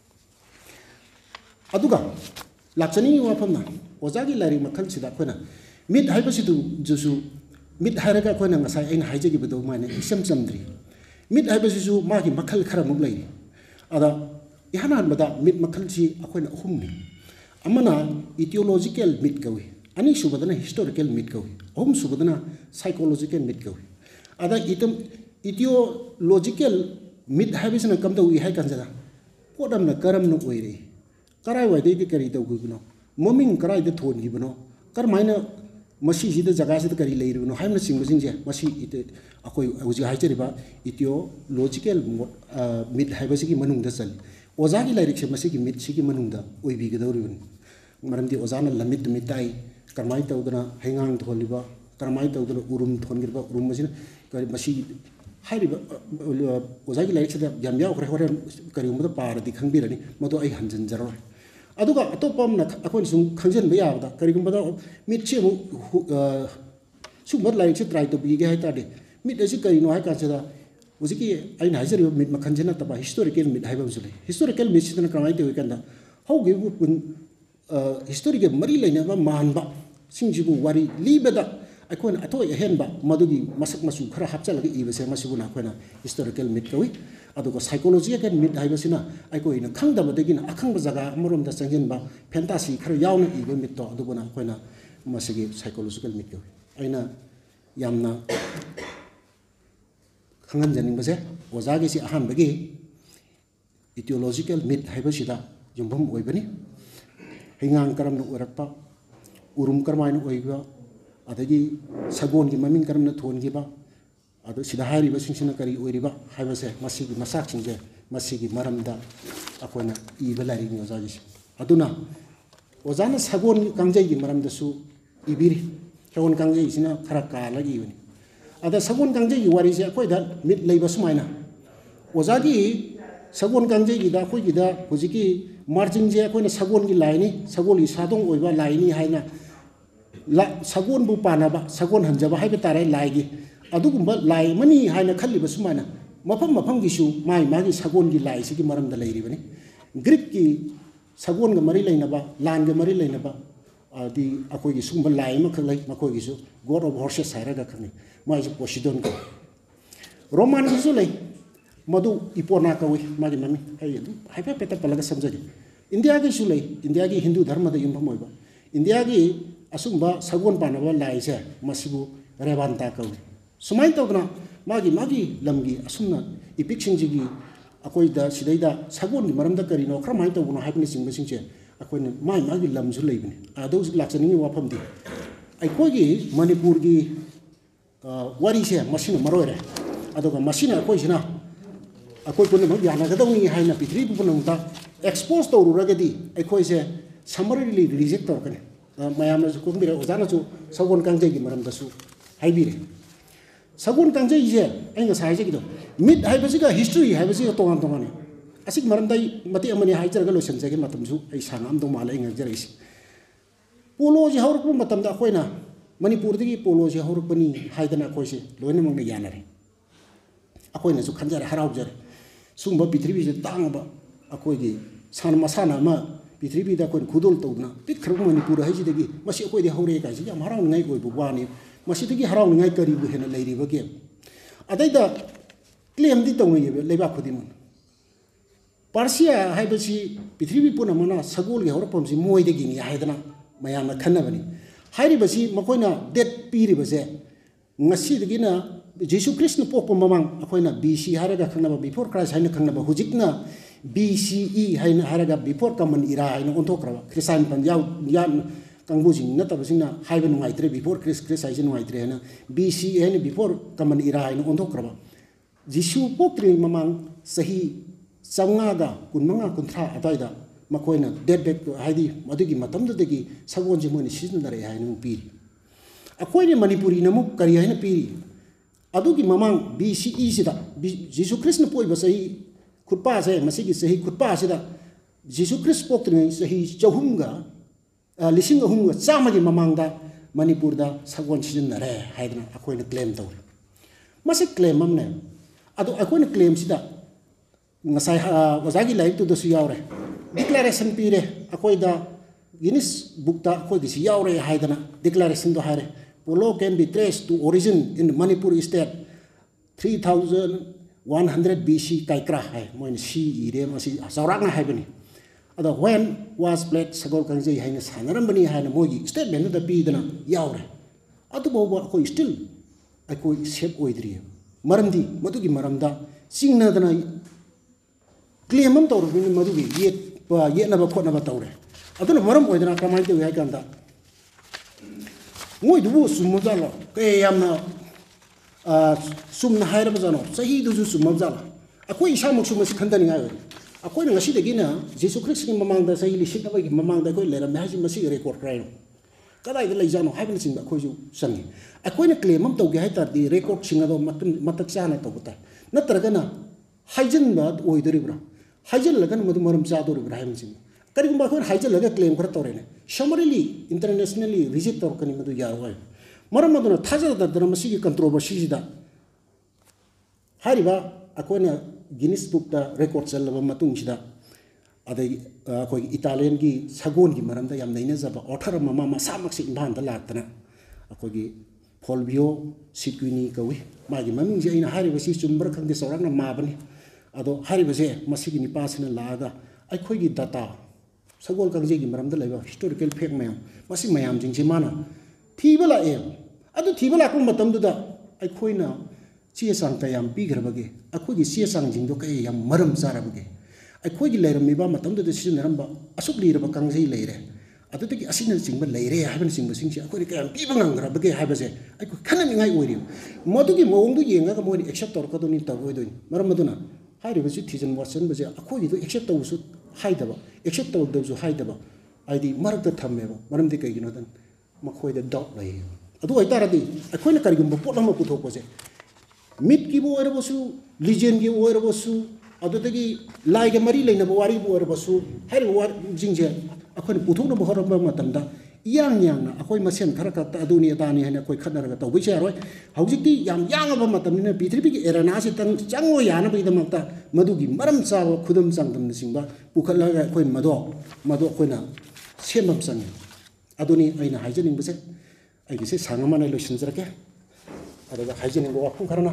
ꯑꯗꯨꯒ ꯂꯥꯛꯆꯅꯤꯡꯉꯤ ꯋꯥꯐꯝꯅ ꯑꯣꯖꯥꯒꯤ ꯂꯥꯏꯔꯤꯛ ꯃꯈꯜꯁꯤꯗ ꯑꯩꯈꯣꯏꯅ ꯃꯤꯠ ꯍꯥꯏꯕꯁꯤꯗꯨꯁꯨ ꯃꯤꯠ ꯍꯥꯏꯔꯒ ꯑꯩꯈꯣꯏꯅ ꯉꯁꯥꯏ ꯑꯩꯅ ꯍꯥꯏꯖꯈꯤꯕꯗꯨ ꯑꯗꯨꯃꯥꯏꯅ ꯏꯆꯝ ꯆꯝꯗ꯭ꯔꯤ ꯃꯤꯠ ꯍꯥꯏꯕꯁꯤꯁꯨ ꯃꯥꯒꯤ ꯃꯈꯜ ꯈꯔꯃꯨꯛ ꯂꯩꯔꯤ ꯑꯗ इहान हानबदा मिट मखलसी अखोइना अहुमनि अमना इटियोलॉजिकल मिट कवि अनि सुबदना हिस्टोरिकल मिट कवि अहुम सुबदना साइकोलॉजिकल मिट कवि अदा इतम इटियोलॉजिकल मिट हाबिसना कमदौ इ हाय kanjada पोडमना करमना ओइरे कराय वाइदे दि करि तौगुनो ममिंग कराय दे थोनगिबनो करमाइना मसी जिदा जगह से करी लेरिबनो हाइमना सिंगजिंजे मसी इते अखोइ हुजि हाइचरिबा इटियोलॉजिकल मिट हाइबसिगी मनुंगदा चल ओजागी लाइरिक से मसीगी मिट सिगी मनुंगदा ओइबिगदौरिबन मरमदि ओजाना लमिट मिटाई करमाइ तौदना हेंगांग थोलिबा करमाइ तौदना उरुम थोनगिबा उरुम मसिना करि मसी हाइरिबा ओजागी लाइरिक से याम यावखरे होरेन करिउमदा पारदि खंबिरनि मदो आई हंजन जरो अदुगा अतोपमना अखोन सुम खंजन बयावदा करिगुमदा मिट से सुमर लाइरिक से ट्राई तो बिगे हाइतादे मिट असी करिनो हाइ काचदा उजिकी आई हाइजरी मिट मखंजना तबा हिस्टोरिकल मिट हाइबमसुले हिस्टोरिकल मिट सिदना कमाइ ते वेकंदा हौगे पुन हिस्टोरिकल मरी लेनबा मानबा सिंजिबु वारी लीबदा अखोन अथोय अहेनबा मदुगी मसक मसु खरा हापचलगे इबसे मसिबुना अखोना हिस्टोरिकल मिट कवि अदुगा साइकोलॉजिकल मिट हाइबसिना अखोइना खंगदबदगिना अखंग जगा अमरोमदा चंजनबा फैंटासी खरा यावना इबे मिट तो अदुबना अखोइना मसिगी साइकोलॉजिकल मिट कवि आइना यामना खंगन जनिंगबसे ओजागी से अहानबगी इटियोलॉजिकल मिट हाइबसिदा जुम्भम ओइबनी हेंगांग करमना ओरक्पा उरुम करमाइना ओइबा अदगी सगोन की ममिंग करमना थोनगिबा अदो सिदा हारिबा सिंसिना करी ओइरिबा हाइबसे मसिगी मसाक सिंजे मसिगी मरमदा अखोना इबा लाइरिंग ओजागी अदुना ओजाना सगोन कांगजेगी मरमदसु इबिरी सगोन कांगजेगिसिना खरा कालागी इबनी अदा सगोन कांगजेगी वारीसे अखोइदा मिट लेबा सुमाइना ओजागी सगोन कांगजेगिदा अखोइगिदा हुजिकी मार्जिंजे अखोइना सगोनगी लाइनी सगोली सादोंग ओइबा लाइनी हाइना ला सगोन बु पानाबा सगोन हंजबा हाइबे तारे लाइगी अदुगुंबा लाई मनी हाइना खल्लिबा सुमाइना मफम मफम गिसु माइ मागी सगोनगी लाइसिगी मरमदा लेरिबनी ग्रीक की सगोन ग मरी लेनबा लान ग मरी लेनबा आदि अखोइगी सुंबा लाई मखक लै मखोइगिसु गॉड ऑफ हॉर्सेस हाइरागा खनि माइजु पोसिडोन को रोमान गिसु लै मधु इपोना कवि मागी ममी हाइ हाइफे पेता पलगा समझगे इंडिया की सु लै इंडिया की हिंदू धर्म द युम्भम ओइबा इंडिया की असुंबा सगोन पानबा लाइसे मसिबु रेबांता कवि सुमाइन तौदना मागी मागी लमगी असुमना इपिक सिंजिगी अखोइदा सिदैदा सगोन मरमदा करिनो खरमाइ तौबनो हाइबनि सिंबा सिंचे अखोइने माइ मागी लमजु लैबनि आदौ लाचनिंग वाफमदि अखोइगी मणिपुर की वारीसे मसिना मरोरे अदुगा मसिना अखोइसिना अखोइ पुनमक यानागदौनी हाइना पृथ्वी पुनमता एक्सपोज तौरुरगदि अखोइसे समरली रिजेक्ट तौरकने मयामनसु कुंबिरे ओजानासु सगोन कांगजेगी मरमदसु हाइबिरे सगोन कांगजेगिसे आइना साइजेगिदो मिट हाइबसिगा हिस्ट्री हाइबसिगा तोगान तोगाने असिक मरमदाई मति अमनि हाइजरगा लोसनजेगे मतमसु आई सांगाम दो माले इंगजरैसि पोलोजी हौरकु मतमदा अखोइना मणिपुरदगी पोलोसे हौरकपनी हाइदना अखोइसे लोइनमंगना यानरे अखोइनसु खंजरे हराउजरे सुंबा पृथ्वीसे तांगबा अखोइगी सान मसाना मा पृथ्वीदा अखोइन खुदोल तौदना पिखरब मणिपुर हाइजिदगी मसी अखोइदे हौरे काइसे याम हराउनगाई ओइबु वानी मसीदगी हराउनगाई करिबु हेना लैरिबगे अदैदा क्लेम दी तौनयेबे लेबा खुदिमन पार्सिया हाइबसी पृथ्वी पुनमना सगोलगे हौरपमसी मोइदगिनी हाइदना मयामना खन्नबनी हाइरिबसी मखोइना डेट पीरिबसे ngasidigina Jesus Christ pokpa mamang akoina B C haraga khangnaba before Christ haina khangnaba hujikna B C E haina haraga before common era haina ontokraba Christian pan yaw yan kangbujing natabasingna haiba nungaitre before Christ Christ haina nungaitre haina B C E haina before common era haina ontokraba Jesus pokri mamang sahi samngaga kunmanga kunthra ataida makoina dead back haidi madugi matamdagi sagonji moni siznare haina piri अखोइने मणिपुरी नमुक करी है पीरी अदुगी ममांग B C E सिदा जीसु Christ पोइब सही खुदपा से मसीगी सही खुदपा सिदा जीसु Christ पोक्तने सही चहुमगा लिसिंग अहुमगा चामगी ममांगदा मणिपुरदा सगोन सिजनरे हाइदना अखोइने क्लेम तौर मसे क्लेम हमने अदु अखोइने क्लेम सिदा ngasai wazagi लाइक तो दसु यावरे डिक्लेरेशन पीरे अखोइदा गिनिस बुकता अखोइदि सि यावरे हाइदना डिक्लेरेशन दो हारे Polo can be traced to origin in Manipur state three thousand one hundred B C Kaikra hai moin C ire masi saurangna hai bani ada when was played sagol kangjai hai na sanaram bani hai na mogi statement da pi dana yaure adu bo ko still ai ko shape oidri maramdi madugi maramda singna dana claim am tawr bin madugi ye ye na ba khotna ba tawre aduna maram oidana kamai de hai kanda ngoi du sumjala ke yamna sumna haira bajano sahi du sumjala akoi isa mok sumasi khandani ngai akoi na ngasi degi na Jesus Christ ni mamang da sahi lisik na gi mamang da koi lera me haji masi record krai kada ida lai jano haibin sing akoi ju sangi akoi na claim am tawge hai tar di record singa do matak cha na tawta natraga na haijin ba oidori bra haijin lagan madu maram cha do bra haim sing करीब बाखर हाइजल लगे claim कर तौरे ने समरली internationally reject तौर कनी मदु यार होय मरम मदुना थाजा दर मसी की कंट्रोवर्सी जिदा हारिबा अकोना गिनीस बुक दा रिकॉर्ड चलब मतुंग सिदा अदै अखोय इटालियन की सगोन की मरम दा याम नैना जबा ऑथर ममा मसा मक्सी इम्फान दा लातना अखोय की फोलबियो सिक्विनी कवी मागी ममिंग जे इन हारिबा सि चुम्बर खंदे सौरांगना माबनी अदो हारिबा जे मसी की निपासना लागा अखोय की डाटा सगोल कंजे की मरम लेबा हिस्टोरिकल फेक मैम मसी मैम जिंग माना थीबला ए अदु थीबला को मतम दुदा अखोइना चे सांग तयाम पीग्रबगे अखोगी चे सांग जिंग दो कय याम मरम चारबगे अखोगी लेरमिबा मतम दुदा सिजनरंबा असुक लीरबा कंजे लेरे अदु तकी असिन जिंग लेरे हाबन सिंग सिंग से अखोई कयम पीबा ngangrबगे हाबसे अखो खननिंगाई ओइरि मदुगी मोंगदु येंगा मोनि एक्सेप्ट तौर कदुनि तौरोइदोइन मरम मदुना हारिबसि थीजन वासन बजे अखोगी दो एक्सेप्ट तौसु हाइदबा एक्सेप्ट तौदबसु हाइदबा आइदि मरकत थमेबा मरमदि कयगिनो दन मखोइदा डाउट लय अदु आइतारदि अखोइना करिगुम पोट अमा पुथोकपसे मिट की बो ओरबसु लिजेंड की ओरबसु अदुतगी लाइगे मरी लेनबा वारी बो ओरबसु हारि वार जिंजे अखोइना पुथोकना बहरबा मतमदा yang yang na akoi masen khara ka ta aduni atani hena koi khatna ga tawbi che aroi haujikti yam yang ba matam ni pithribi ki erana se tang chango yana bi damakta madugi maram cha khudum changdam singba pukhala ga koi mado mado koina semam sang aduni aina haijening bese ai gi se sangama na lo sinjrake adaga haijening go apung kharana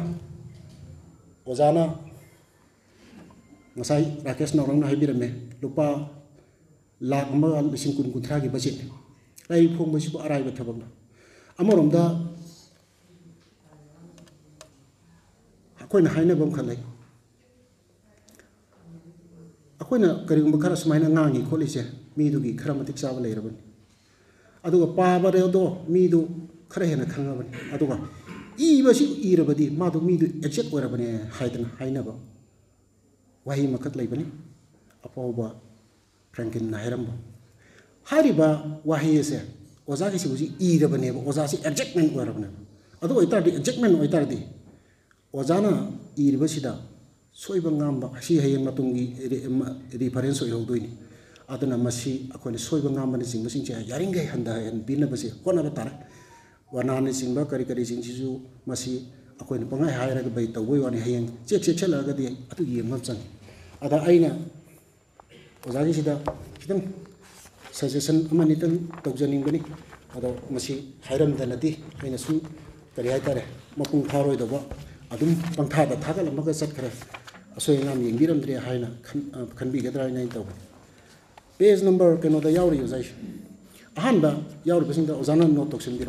ojana ngasai rakesh norang na haibirame lupa lakh ma lising kun kunthra gi budget lai phong basi bu arai ba thabang amorom da akoina haina bam khalai akoina karigum khara sumaina ngangi kholi se mi du gi khara matik sa ba leirabani aduga pa ba re do mi du khara hena khangabani aduga i basi i rabadi ma du mi du exact orabani haidana haina ba wahi makat leibani apo ba franklin nairam ba हारिबा वाही से ओजा की सिबुजी इरबने ओजा से एग्जैक्टमेंट ओरबने अदो ओइतारदि एग्जैक्टमेंट ओइतारदि ओजाना इरबसिदा सोइबा ngamबा हसी हयें मतुंगी reference ओइहोदोइनि अदना मसी अखोने सोइबा ngamबने सिंगसिंग चे यारिंगै हंदा हन बिनबसे होनबा तार ꯋꯥꯅꯥꯅ ꯆꯤꯡꯕ ꯀꯔꯤ ꯀꯔꯤꯁꯤꯡꯁꯤꯁꯨ ꯃꯁꯤ ꯑꯩꯈꯣꯏꯅ ꯄꯪꯍꯥꯏ ꯍꯥꯏꯔꯒ ꯕꯩ ꯇꯧꯕꯩ ꯋꯥꯅꯤ ꯍꯌꯦꯡ ꯆꯦꯛ ꯆꯦꯛꯁꯤꯜꯂꯛꯑꯒꯗꯤ ꯑꯗꯨ ꯌꯦꯡꯕ ꯆꯪꯉꯤ ꯑꯗ ꯑꯩꯅ ꯑꯣꯖꯥꯒꯤꯁꯤꯗ ꯈꯤꯇꯪ ꯁꯖꯦꯁꯟ ꯑꯃꯅꯤꯇꯪ ꯇꯧꯖꯅꯤꯡꯕꯅꯤ ꯑꯗꯣ ꯃꯁꯤ ꯍꯥꯏꯔꯝꯗꯅꯗꯤ ꯑꯩꯅ ꯁꯨꯝ ꯀꯔꯤ ꯍꯥꯏꯇꯥꯔꯦ ꯃꯄꯨꯡ ꯐꯥꯔꯣꯏꯗꯕ ꯑꯗꯨꯝ ꯄꯪꯊꯥꯗ ꯊꯥꯒꯠꯂꯝꯃꯒ ꯆꯠꯈ꯭ꯔꯦ ꯑꯁꯣꯏ ꯑꯉꯥꯝ ꯌꯦꯡꯕꯤꯔꯝꯗ꯭ꯔꯦ ꯍꯥꯏꯅ ꯈꯟꯕꯤꯒꯗ꯭ꯔꯥ ꯍꯥꯏꯅ ꯑꯩꯅ ꯇꯧꯕꯅꯤ ꯄꯦꯖ ꯅꯝꯕꯔ ꯀꯩꯅꯣꯗ ꯌꯥꯎꯔꯤ ꯑꯣꯖꯥꯏꯁꯦ ꯑꯍꯥꯟꯕ ꯌꯥꯎꯔꯤꯕꯁꯤꯡꯗ ꯑꯣꯖꯥꯅ ꯅꯣꯠ ꯇꯧꯁꯤꯟꯕꯤꯔꯣ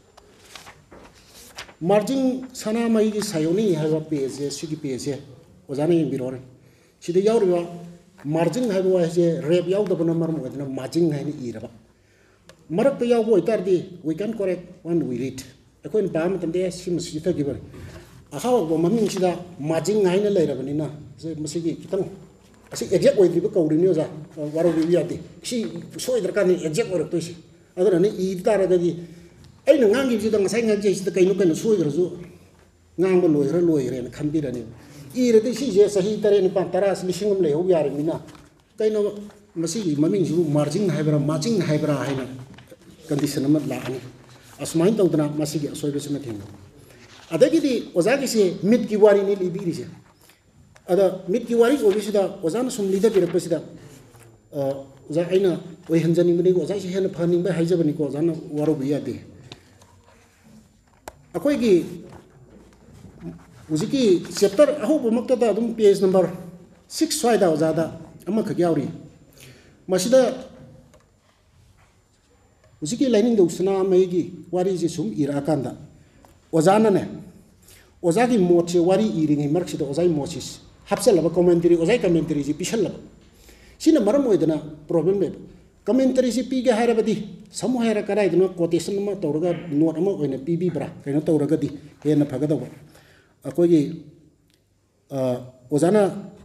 ꯃꯥꯔꯖꯤꯡ ꯁꯅꯥꯃꯍꯤꯒꯤ ꯁꯥꯌꯣꯅꯤ ꯍꯥꯏꯕ ꯄꯦꯖꯁꯦ ꯁꯤꯒꯤ ꯄꯦꯖꯁꯦ ꯑꯣꯖꯥꯅ ꯌꯦꯡꯕꯤꯔꯣꯔꯦ ꯁꯤꯗ ꯌꯥꯎꯔꯤꯕ ꯃꯥꯔꯖꯤꯡ ꯍꯥꯏꯕ ꯋꯥꯍꯩꯁꯦ ꯔꯦꯞ ꯌꯥꯎꯗꯕꯅ ꯃꯔꯝ ꯑꯣꯏꯗꯨꯅ ꯃꯥꯔꯖꯤꯡ ꯍꯥꯏꯅ ꯏꯔꯕ ꯃꯔꯛꯇ ꯌꯥꯎꯕ ꯑꯣꯏꯇꯥꯔꯗꯤ we can correct one we read ꯑꯩꯈꯣꯏꯅ ꯄꯥꯕ ꯃꯇꯝꯗ ꯑꯦ ꯁꯤꯃ ꯆꯤꯊꯈꯤꯕꯅꯤ ꯑꯍꯥꯎꯕ ꯃꯃꯤꯡꯁꯤꯗ ꯃꯥꯔꯖꯤꯡ ꯍꯥꯏꯅ ꯂꯩꯔꯕꯅꯤꯅ ꯃꯁꯤꯒꯤ ꯈꯤꯇꯪ ꯑꯁꯤ ꯑꯦꯛꯖꯦꯛ ꯑꯣꯏꯗ꯭ꯔꯤꯕ ꯀꯧꯔꯤꯅꯤ ꯑꯣꯖꯥ ꯋꯥꯔꯧꯕꯤꯕ ꯌꯥꯗꯦ ꯁꯤ ꯁꯣꯏꯗ꯭ꯔꯀꯥꯟꯗ ꯑꯦꯛꯖꯦꯛ ꯑꯣꯏꯔꯛꯇꯣꯏꯁꯤ ꯑꯗꯨꯅꯅꯤ ꯏ ꯇꯥꯔꯒꯗꯤ ꯑꯩꯅ ꯉꯥꯡꯈꯤꯕꯁꯤꯗ ꯉꯁꯥꯏ ꯉꯥꯡꯖꯩꯁꯤꯗ ꯀꯩꯅꯣ ꯀꯩꯅꯣ ꯁꯣꯏꯈ꯭ꯔꯁꯨ ꯉꯥꯡꯕ ꯂꯣꯏꯈ꯭ꯔ ꯂꯣꯏꯈ꯭ꯔꯦꯅ ꯈꯟꯕꯤꯔꯅꯦꯕ ꯏꯔꯗꯤ ꯁꯤꯁꯦ ꯆꯍꯤ ꯇꯔꯦꯠ ꯅꯤꯄꯥꯜ ꯇꯔꯥ ꯂꯤꯁꯤꯡ ꯑꯃ ꯂꯩꯍꯧ ꯌꯥꯔꯕꯅꯤ나 ꯀꯩꯅꯣ ꯃꯁꯤꯒꯤ ꯃꯃꯤꯡꯁꯤꯕꯨ ꯃꯥꯔꯖꯤꯡ ꯍꯥꯏꯕ꯭ꯔꯥ ꯃꯥꯔꯖꯤꯡ ꯍꯥꯏꯕ꯭ꯔꯥ ꯍꯥꯏꯅ ꯀꯟꯗꯤꯁꯟ ꯑꯃ ꯂꯥꯛꯑꯅꯤ ꯑꯁꯨꯃꯥꯏꯅ ꯇꯧꯗꯅ ꯃꯁꯤꯒꯤ ꯑꯁꯣꯏꯕꯁꯤꯃ ꯊꯦꯡꯅꯩ ꯑꯗꯒꯤꯗꯤ ꯑꯣꯖꯥꯒꯤꯁꯦ ꯃꯤꯠꯀꯤ ꯋꯥꯔꯤꯅꯤ ꯂꯤꯕꯤꯔꯤꯁꯦ ꯑꯗ ꯃꯤꯠꯀꯤ ꯋꯥꯔꯤ ꯑꯣꯏꯕꯁꯤꯗ ꯑꯣꯖꯥꯅ ꯁꯨꯝ ꯂꯤꯊꯕꯤꯔꯛꯄꯁꯤꯗ ꯑꯣꯖꯥ ꯑꯩꯅ ꯑꯣꯏꯍꯟꯖꯅꯤꯡꯕꯅꯤꯀꯣ ꯑꯣꯖꯥꯁꯤ ꯍꯦꯟꯅ ꯐꯍꯟꯅꯤꯡꯕ ꯍꯥꯏꯖꯕꯅꯤꯀꯣ ꯑꯣꯖꯥꯅ ꯋꯥꯔꯧꯕ ꯌꯥꯗꯦ ꯑꯩꯈꯣꯏꯒꯤ ꯍꯧꯖꯤꯛꯀꯤ ꯆꯦꯞꯇꯔ ꯑꯍꯧꯕꯃꯛꯇꯗ ꯑꯗꯨꯝ ꯄꯦꯖ ꯅꯝꯕꯔ ꯁꯤꯛꯁ ꯁ꯭ꯋꯥꯏꯗ ꯑꯣꯖꯥꯗ ꯑꯃꯈꯛ ꯌꯥꯎꯔꯤ ꯃꯁꯤꯗ ꯍꯧꯖꯤꯛꯀꯤ ꯂꯥꯏꯅꯤꯡꯊꯧ ꯁꯅꯥꯃꯍꯤꯒꯤ ꯋꯥꯔꯤꯁꯤ ꯁꯨꯝ ꯏꯔꯛꯑꯀꯥꯟꯗ ꯑꯣꯖꯥꯅꯅꯦ ꯑꯣꯖꯥꯒꯤ ꯃꯣꯠꯁꯦ ꯋꯥꯔꯤ ꯏꯔꯤꯉꯩ ꯃꯔꯛꯁꯤꯗ ꯑꯣꯖꯥꯒꯤ ꯃꯣꯠꯁꯤ ꯍꯥꯞꯆꯜꯂꯕ ꯀꯣꯃꯦꯟꯇꯔꯤ ꯑꯣꯖꯥꯒꯤ ꯀꯃꯦꯟꯇꯔꯤꯁꯤ ꯄꯤꯁꯜꯂꯕ ꯁꯤꯅ ꯃꯔꯝ ꯑꯣꯏꯗꯅ ꯄ꯭ꯔꯣꯕ꯭ꯂꯦꯝ ꯂꯩꯕ ꯀꯃꯦꯟꯇꯔꯤꯁꯤ ꯄꯤꯒꯦ ꯍꯥꯏꯔꯕꯗꯤ ꯁꯃꯨ ꯍꯥꯏꯔ ꯀꯗꯥꯏꯗꯅꯣ ꯀꯣꯇꯦꯁꯟ ꯑꯃ ꯇꯧꯔꯒ ꯅꯣꯠ ꯑꯃ ꯑꯣꯏꯅ ꯄꯤꯕꯤꯕ꯭ꯔꯥ ꯀꯩꯅꯣ ꯇꯧꯔꯒꯗꯤ ꯍꯦꯟꯅ ꯐꯒꯗꯧꯕ ꯑꯩꯈꯣꯏꯒꯤ ꯑꯣꯖꯥꯅ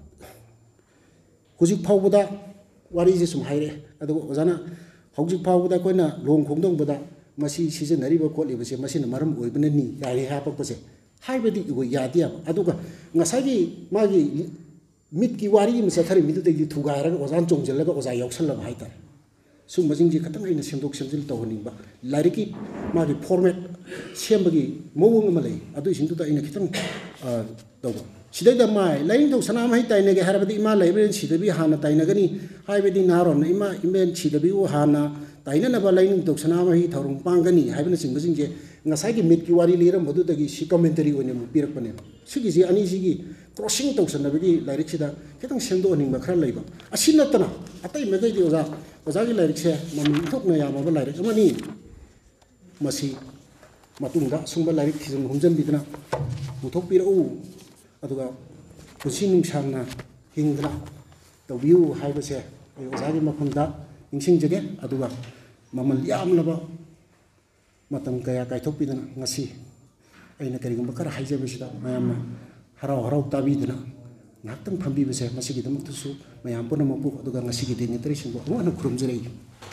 ꯍꯧꯖꯤक फाउबदा वारीजे सुम हाइरे अदुगो ओजाना हौजिक फाउबदा कोइना लोंग खोंदोंबदा मसी सिजनरिबा कोलिबसे मसिना मरम ओइबननि यारि हापकपसे हाइबदि इगो यादिया अदुगा ngसागी मागी मिट की वारी मसथरि मिदुदि थुगारगा ओजान चोंजलगा ओजा यौसलबा हाइतार सुमजिंगि खतंग हैना सेमदोक सेमजिल तौहनिबा लाइरिकी मागी फॉर्मेट सेमबगी मवंग मलै अदु सिंदुदा इना खितंग तौबा सिदैदा माय लाइंगथौ सनामहि ताइनगे हारबदि इमा लाइब्रेरी सिदबि हाना ताइनगनि हाइबदि नारोन इमा इमेन सिदबि ओ हाना ताइननबा लाइंगथौ सनामहि थौरंग पांगनि हाइबना सिंगजिंगे ngसागी मिट की वारी लिरम बदुदगी सि कमेंटरी ओइने पिरकपने सिगिजि अनि सिगी क्रॉसिंग तौसनबगी लाइरिक सिदा खितंग सेंदो निंग खरा लैबा असि नतना अतै मेगैदि ओजा ओजागी लाइरिक से ममि थोकना यामाबा लाइरिक अमनि मसी मतुंगा सुंबा लाइरिक थिजन हुमजन बिदना बुथोक पिरउ अदुगा पुसि नुंसांना हिंगना तबिउ हाइबसे ओजागी मफमदा निंसिंग जगे अदुगा ममल यामलबा मतम कया काइथोक पिदना ngasi aina karigumba kara haijabisida mayamna harau harau tabidna ngaktang phambibase masigi damaktusu mayam puna mapu aduga ngasi gi deni trising bo ngana khurumjirei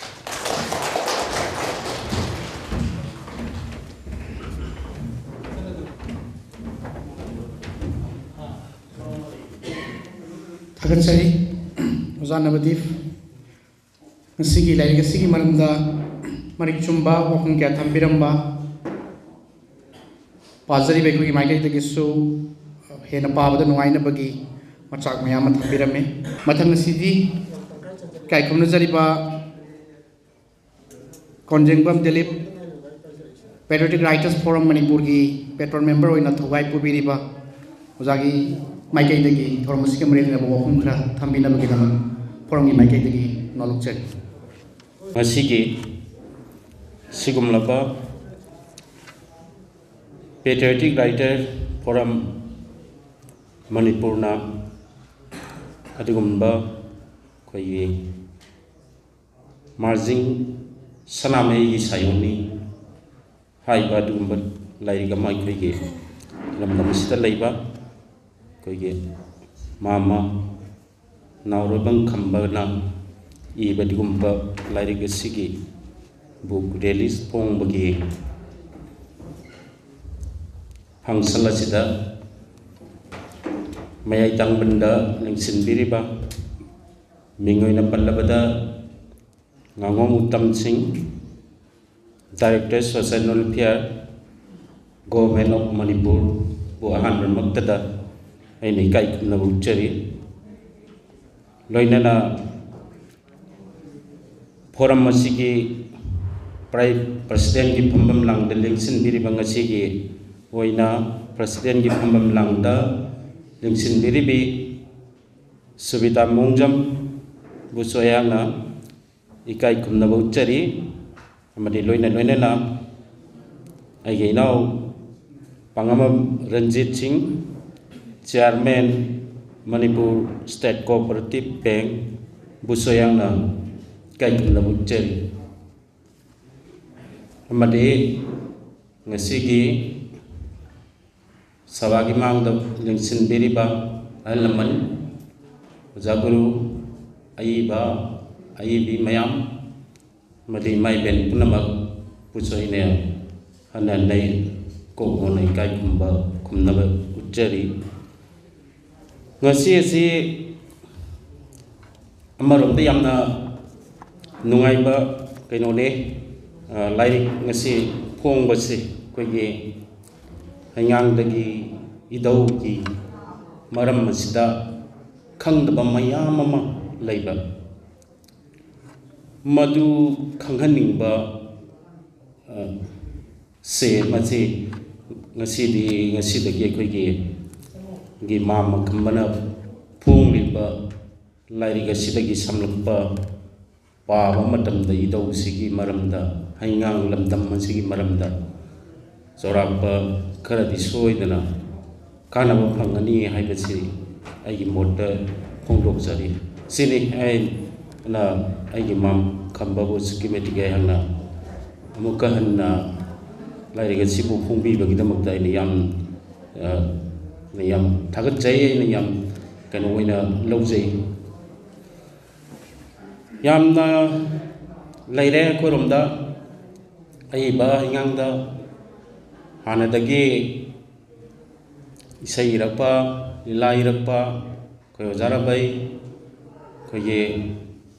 Thagan sari Ozana Badif Sigi Laiga Sigi Maranda Marik Chumba Wakung Kya Thambiramba Pazari Beku Michael the Gisu Hena Pava the Nuaina Bagi Machak Mayama Thambirame Matang Sidi Kaikum Zariba Konjengbam Delip Patriotic Writers Forum Manipurgi Patron member in a Thawai Pubiriba Ozagi Michael the Gi Thormusika Marine Wakung Thambina Bagidam Forum Michael the Gi Noluk Check Masigi Sigumlapa Patriotic Writer Forum Manipurna Adigumba Koyi Marjing Saname Sayoni Haiba Dumba Laiga Maikoye Lamasita Laiba Koye Mama Naurabang Kambana Iba Digumba Laiga Sigi book release pong bagi hangsala sida mayai tang benda lingsin biriba mingoy na palabada ngangong utam sing Director Social Welfare Government of Manipur bu ahan maktada ai nei kai na buchari loinana forum masigi president ki phambam lang da lengsin biri banga sigi oina president ki phambam lang da lengsin biri bi Subita Mongjam bu soyanga ikai kumna buchari amadi loina loina na ai ge nau Pangama Ranjit Singh Chairman Manipur State Cooperative Bank busoyang na kai kumna buchari amadi ngasigi sawagi mangda lengsin biri ba alaman Zaguru Aiba Aibi Mayam Madi Mai Ben Punamak Pusoine Hananai Kogonai Kai Kumba Kumnaba Uchari Ngasi si Amarum the Yamna Nungaiba Kainone Lairik Ngasi Pong Basi Koye Hangang Dagi Idauki Maram Masida Kangdaba mayam ama laiba madu kanghaningba se masi ngasi di ngasi dagi koi gi gi mama kambana phung liba lairi ga sidagi samlakpa pa ba matam da idau sigi maramda haingang lamdam masigi maramda sorapa khara di soidana kana ba phangani haibasi ai moda khongdok jari sini ai na ai mam khamba bo skimeti ga hangna amuka hanna lai ga sibu phungbi bagi damak dai ni yam ni yam thagat jai ni yam kano oina lojai yam na laire ko romda ai ba hingangda hana dagi isai rakpa Lilai rakpa koyo jarabai koye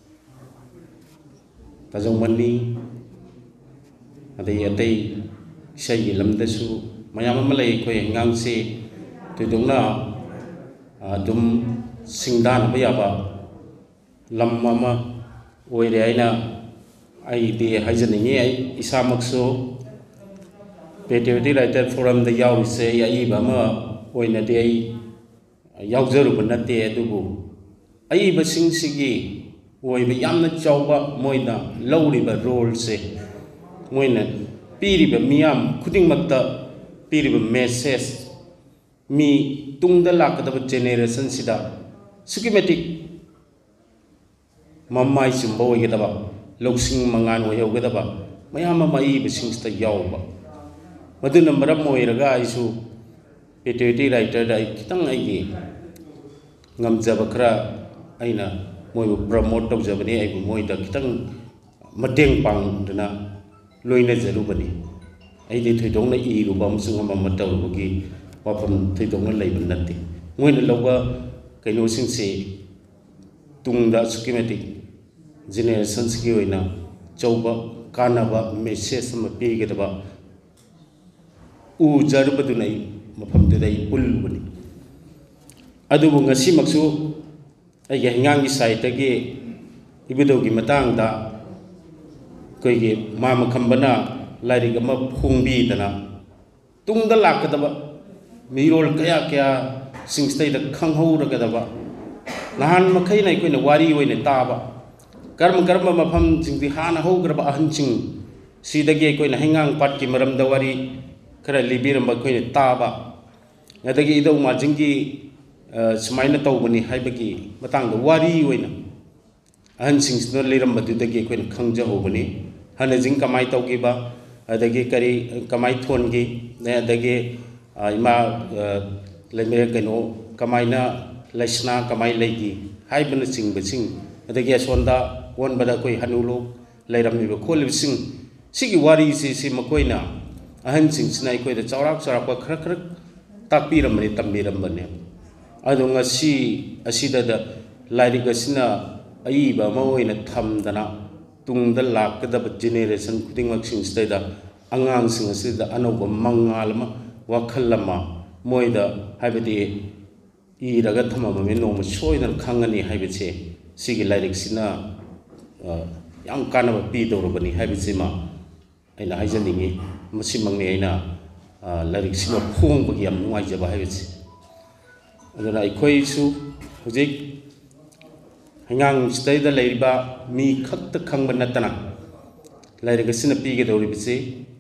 tajong mani adai adai sai lamdasu mayam amalai koye ngang se tudungna dum singdan bayaba lam mama oire aina ai de hajaningi ai isamakso Patriotic Writer Forum da yaw se ai ba ma oina de ai yaujruba nate adubu aiba singsigi oiba yamna chauba moina lawriba role se moina piriba miyam khudingmakta piriba message mi tungda lakadaba generation sida systematic mamai simba oigedaba loksing mangan oyogedaba mayam ma aiba singsta yawba maduna maram oiraga aisu Patriotic Writer da kitang aigi ngamjaba khara aina moibu promote tawjabani aibu moida kitang mateng pang dana loina jarubani aidi thoidongna iruba amsung ama matawbugi wafam thoidongna leiban natti moina lawga kaino singse tungda schematic generations ki oina chauba kanaba message ma pigedaba u jarubadunai mafam tudai pulbani adubu ngasi maksu ai ge hingang gi site ge ibido gi matang da koi ge mama khambana lari ga ma phungbi dana tungda lakadaba mirol kaya kaya singstai da khanghau ragadaba nahan makai nai koi na wari oine taba karma karma mafam jingdi hana hograba ahanching sidagi koi na hingang pat ki maram da wari kara libiram ba koi na taba adagi idau ma jingi sumaina tawbani haibagi matang da wari oina ahan singsna liram badudagi koin khangja hobani hana jing kamai tawgi ba adagi kari kamai thon gi ne adagi ima lemere keno kamai na laisna kamai legi haibana sing basing adagi asonda won bada koi hanulo lairam ni ba khol sing sigi wari si si makoina ahan singsna koi da chawrak chawrak ba khrak khrak takpiram ni tambiram bane adu ngasi asida da lairiga sina aiba ma oina thamdana tungda lakadaba generation khudingmaksingsidayda angangsing asida anoba mangal ama wakhal ama moida haibadi iraga thamama me noma soidan khangani haibase sigi lairik sina yam kanaba pi dorobani haibase ma aina haijaningi masimangni aina lairik sina phongbagi yam nuaijaba haibase aduna ikoi su hojik hangang sidayda lairiba mi khakta khangba natana lairik sina pige doribase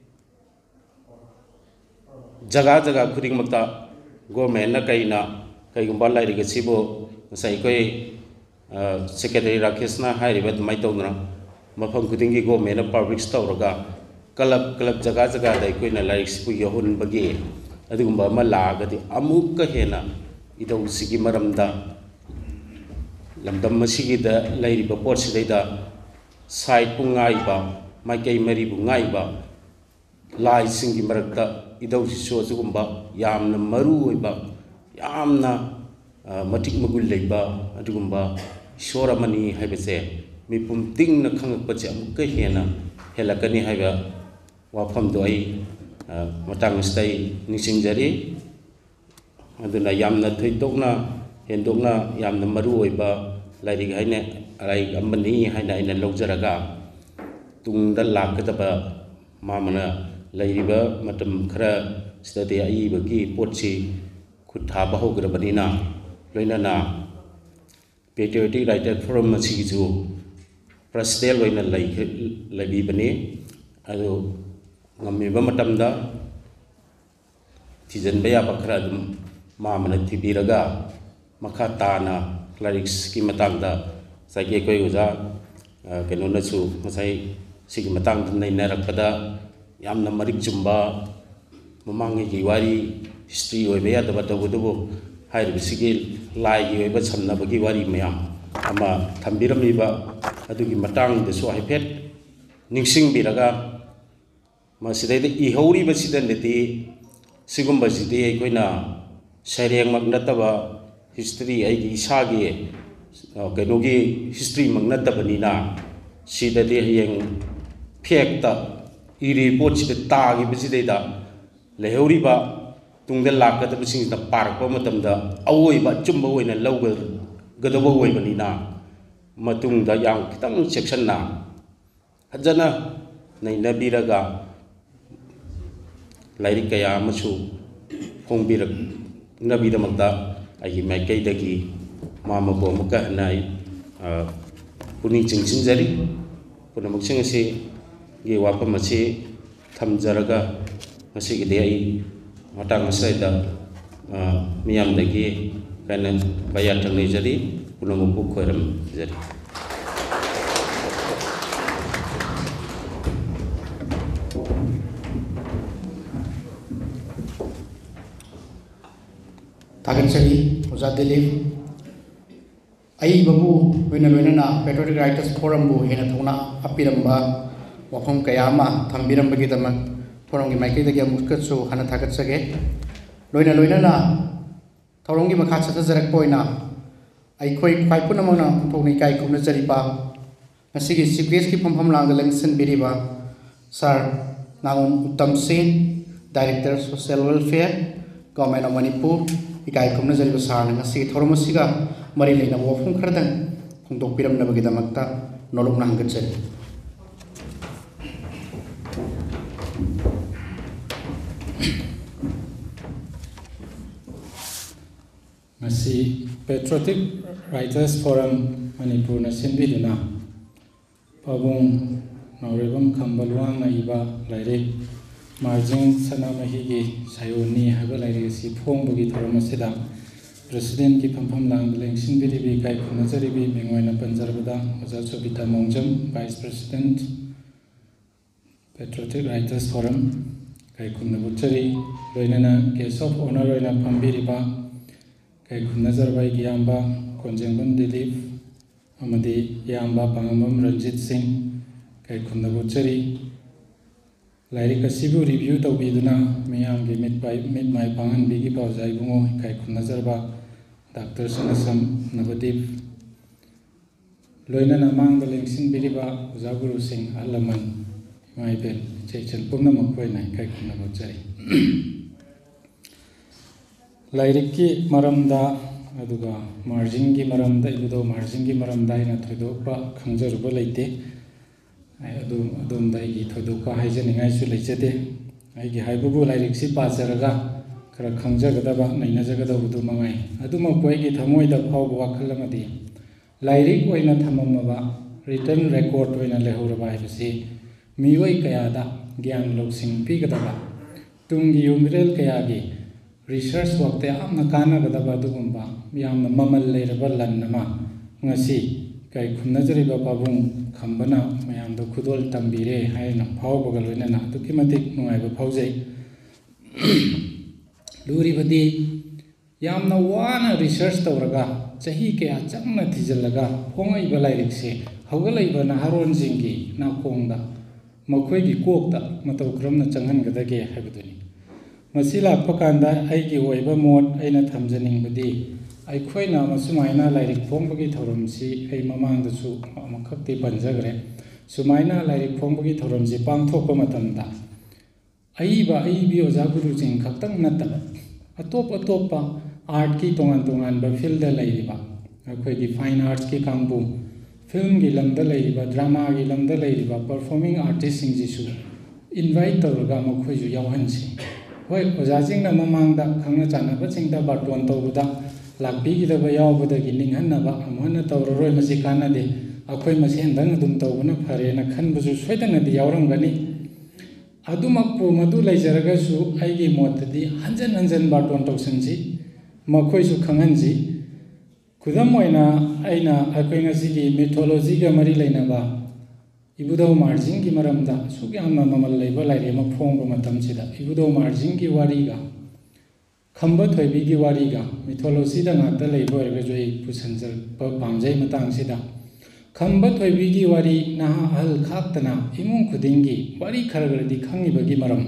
jaga jaga khudingmakta government na kaina kaigumba lairik sibo sai koi secretary rakeshna hairiba mai tawna mafam khudingi government na public tawraga kalab kalab jaga jaga dai koina lairik sibu yohun bagi adugumba ma lagadi amukka hena idau sigi maramda lamdam masigi da lairiba pot sidaida side pungai ba mai kai mari bungai ba lai singi marakta idau siso sugumba yamna maru oiba yamna matik magul leiba adugumba shora mani haibase mipum tingna khangakpa che amukka hena helakani haiba wafam do ai matang stai nisingjari aduna yamna thoidokna hendokna yamna maru oiba lairik haine alai amani haina ina lojaraga tungda lakadaba mamana lairiba matam khara stade ai bagi potchi khutha bahograbani na loinana patriotic writer forum masi ju president loina lai labi bani ado ngamiba matamda tijan baya bakra dum mamana tibiraga makha tana clerics ki matangda sagi koi uja kenona su masai sigi matang nei narakpada yamna marik jumba mamangi gi wari history oi beya da bata budu hair bisigi lai gi oi ba samna bagi wari mayam ama thambirami ba adugi matang de so haipet ningsing biraga masidai de ihori basida neti sigum basidi ai koina sareng magnataba history ai gi isagi kenogi history magnatabani sida de yang phekta iri pot sida tagi basida da lehori ba tungda lakadaba sing da park ba matamda awoi ba chumba oina lawga gadaba oi bani na matungda yang kitang section na hajana nei nabiraga lairik kaya masu khongbirak nabida magda ai mai kai dagi mama bo muka nai puning chingchin jari punamuk sing si ge wapa masi thamjaraga masi ge dei matang sai da miyam dagi kana bayat thang nei jari punamuk bu khoram jari Tagansari Oza Dilip ai babu wina wina na Patriotic Writers Forum bu hena thona apiramba wafam kayama thambiramba gi damak forum gi maiki dagi amukatsu hana thagatsage loina loina na thorong gi makha chata jarak poina ai khoi khai punamona thoni kai khumna jariba asigi cps ki phompham lang lengsen biriba sir naum uttam sin director social welfare government of Manipur ikai kumna jari besar ngasi thoromasiga mari leina wafung khardang khongdok piram na bagi damakta nolok na hangkatsen ngasi Patriotic Writers Forum Manipur na sinbiduna pabung nauribam khambalwang na iba lairik marjing sanamahi gi sayoni haba lairi si phong bagi tharama sida president ki phampham lang lengsin biri bi kai khuna jari bi mengwaina panjarbada oja sobita mongjam vice president Patriotic Writers Forum kai khuna buchari loinana case of honor oina phambiri ba kai khuna jarbai gi amba konjengbam dilip amadi yamba pangambam ranjit singh kai khuna buchari lairik asibu review tawbiduna miyam gi mit pai mit mai pangan bigi paujai bungo kai khunna jarba Doctor Sanasam Navadip loinana mangda lengsinbiriba oja gurusing alaman imai ben cheichen pumnamak koina kai khuna bojari lairiki maramda aduga margin gi maramda ibudo margin gi maramda ina thoidokpa khangjaruba leite ai adu adumda igi thoidokpa haijaningai su leijade ai gi haibubu lairiksi pajaraga khara khangjagadaba nainajagadabdu mangai aduma koigi thamoida phawba wakhal amadi lairik oina thamamaba written record oina lehuraba haibasi miwai kayada gyan loksing pigadaba tungi umrel kayagi research work te amna kana gadaba dugumba yamna mamal leiraba lannama ngasi kai khumnajariba pabung khambana mayamda khudol tambire haina phawbaga loinana dukimatik nungaiba phawjai luribadi yamna wana research tawraga chahi kaya changna thijalaga phongaiba lairikse haugalaiba naharon jingi nakongda makhoi kokta matau kramna changhangadage haibaduni masi lakpa kanda aigi oiba mod aina thamjaningbadi aikhoina masumaina lairik phongbagi thoramsi ai mamangda su amakhakti panjagre sumaina lairik phongbagi thoramsi pangthokpa matamda aiba aibi oja guru jing khaktang nataba atop atopa art ki tongan tongan ba field da lairiba akhoi gi fine arts ki kangbu film gi lamda lairiba drama gi lamda lairiba performing artist sing jisu invite tawraga makhoi ju yawhansi hoi oja jing na mamangda khangna chana ba jing da baton tawbuda lakpi gi da ba yawbuda gi ninghanna ba amhana tawroroi masi kana de akhoi masi hendang adum tawbuna phare na khanbu ju soidana di yawramgani adumakpu madu laijaraga su aigi motadi hanjan hanjan baton tawsanji makhoi su khanganji kudam oina aina akhoi ngasi gi mythology ga mari lainaba ibudau marjing gi maramda sugyamna mamal leiba laire ma phongba matamsida ibudau marjing gi wariga khamba thoibi gi wariga mythology da ngata leiba erga joi pusanjal pa pamjai matang sida khamba thoibi gi wari na hal khaktana imung khudingi wari khargaradi khangi bagi maram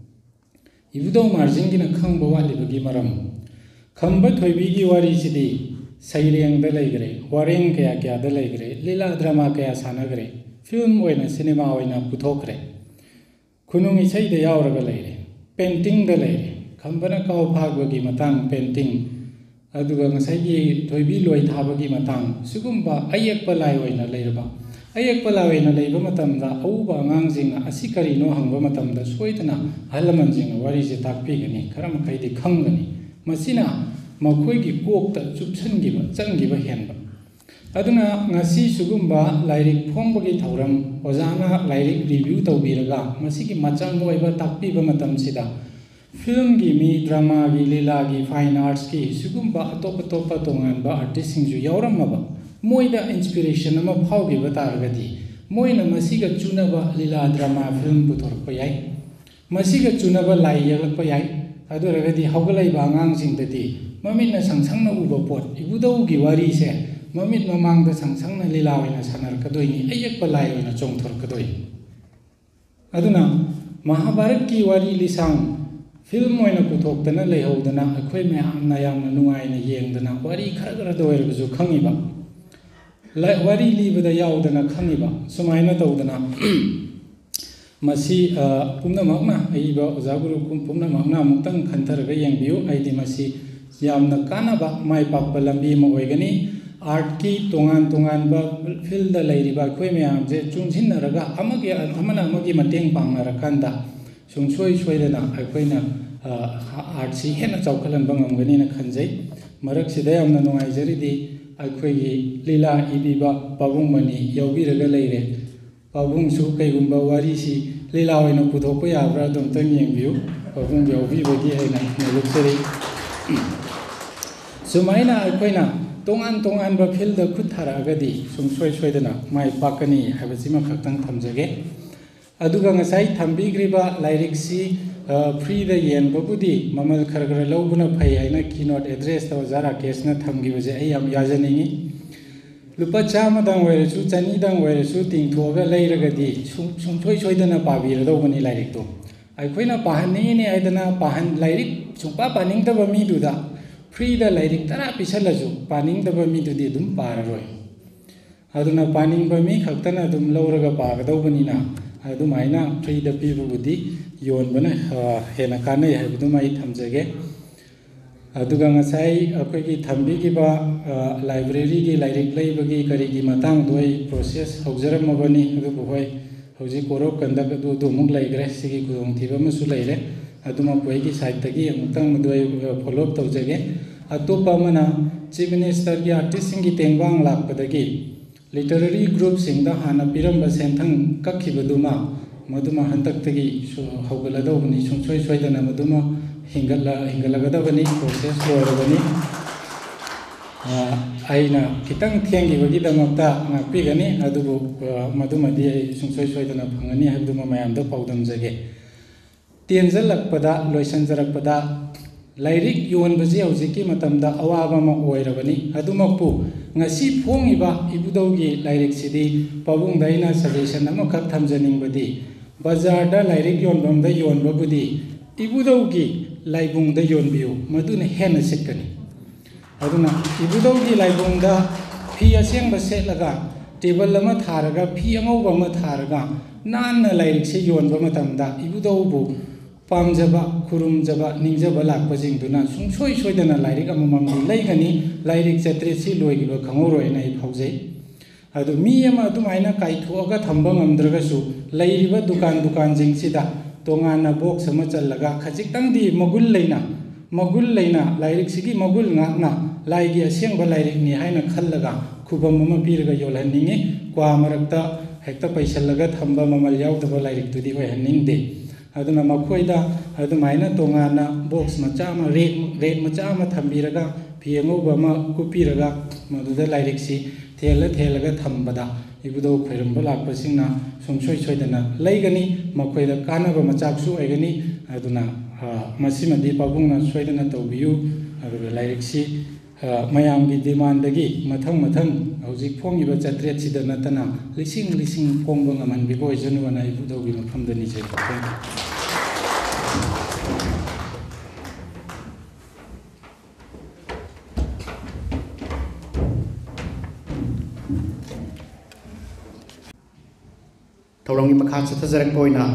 ibudau marjing gi na khangba wali bagi maram khamba thoibi gi wari sidi saireng da leigre wareng kaya kya da leigre lila drama kaya sanagre film oina cinema oina puthokre khunung isai da yawraga leire painting da leire khambana kaw phagwagi matang painting aduga ngasai gi thoibi loi thabagi matang sugumba ayekpa lai oina leirba ayekpa lai oina leiba matamda auba angangjinga asi karino hangba matamda soidana halamanjinga wari je takpigani karam khaidi khangani masina makhoi gi kokta chupsangiba changiba henba aduna ngasi sugumba lairik phongbagi thauram ojana lairik review tawbiraga masigi machang oiba takpiba matamsida film gi mi drama gi lila gi fine arts gi sugumba atop atop tongan ba artist singju yawramaba moida inspiration ama phawgi batargadi moina masiga chunaba lila drama film puthorpa yai masiga chunaba lai yalpa yai aduragadi haugalai ba ngang singdadi mamina sangsangna uba pot ibudau gi wari se mamit mamangda sangsangna lila oina sanar kadoini ayekpa lai oina chongthor kadoi aduna mahabharat ki wari lisang film oina puthokdana leihodana akhoi mayamna yamna nungaina yengdana wari khara doirbuju khangiba wari libada yaudana khangiba sumaina tawdana masi pumna magna aiba ojaguru pumna magna mutang khantaraga yengbiu aidi masi yamna kanaba mai pakpa lambi ma oigani art ki tongan tongan ba field da leiriba khoi mayam je chungsinaraga amagi amana amagi mateng pangnarakanda sungsoi soidana akoina art si hena chawkhalan bangamgani na khanjai marak sida yamna nungaijari akoigi lila ibiba pabung mani yaubiraga leire pabung su kaigumba wari si lila oina puthokpa yabra dum tang yengbiu pabung yaubibagi haina naluksari sumaina akoina tongan tongan ba field da khutharagadi sungsoi soidana mai pakani habasima khaktang thamjage aduga ngasai thambigriba lairik si free da yen babudi mamal khargra lobuna phai haina keynote address ta jara case na thamgi baje ai yam yajaningi lupa chama dang were su chani dang were su ting thoga leiragadi sungsoi soidana pabira dobani lairik to ai khoina pahanni ne aidana pahan lairik sungpa paning da ba mi duda free da lairik tara pisalaju paning da ba mi dudi dum pararoi aduna paningba mi khaktana adum lawraga pagadawbanina adumaina free da pibudi yonbana hena kanai haibudumai thamjage aduga ngasai akoigi thambigiba library gi lairik leibagi karigi matang doi process haujaramabani adubu hoi hauji korop kandak adu dumuk laigre sigi kudong thiba masu laire aduma poigi site tagi amutang madoi follow up tawjage atopa mana chief minister gi artist singi tengbang lakpadagi literary group singda hana piramba senthang kakhibaduma maduma hantaktagi haugaladawni sungsoi soidana maduma hingala hingalagadabani process loirabani aina kitang thiangibagi damakta ngakpigani adubu madumadi sungsoi soidana phangani habduma mayamda paudamjage tenjalakpada loisanjarakpada lairik yonbaji hojiki matamda awaba ma oirabani adumakpu ngasi phongiba ibudawgi lairik sidi pabung daina suggestion ama kak thamjaningbadi bazar da lairik yonbamda yonbabudi ibudawgi laibungda yonbiu maduna hena sikkani aduna ibudawgi laibungda phi asengba setlaga table ama tharaga phi angauba ma tharaga nanna lairik se yonba matamda ibudawbu pamjaba khurumjaba ningjaba lakpajingduna sungsoi soidana lairik amamamdi laigani lairik chatresi loigiba khangoroi nai phaujai adu mi ama adumaina kaithoga thamba ngamdragasu lairiba dukan dukan jingsida tongana box sama challaga khajikdangdi magul leina magul leina lairik sigi magul ngakna laigi asengba lairik ni haina khallaga khubam ama pirga yolhanningi kwa marakta hekta paisallaga thamba mamal yaudaba lairik tudi hoi hanningde aduna makhoida adumaina tongana box macha ma rek rek macha ma thambiraga phiengoba ma kupiraga maduda lairik si thela thelaga thambada ibudo khoiramba lakpasingna sungsoi soidana laigani makhoida kanaba machaksu aigani aduna masimadi pabungna soidana tawbiu aduga lairik si mayamgi demand dagi mathang mathang hojik phongiba chatret sida natana lising lising phongba ngaman bi boi januana ibudo gi mafamdani je Thorong makha sathajarang poina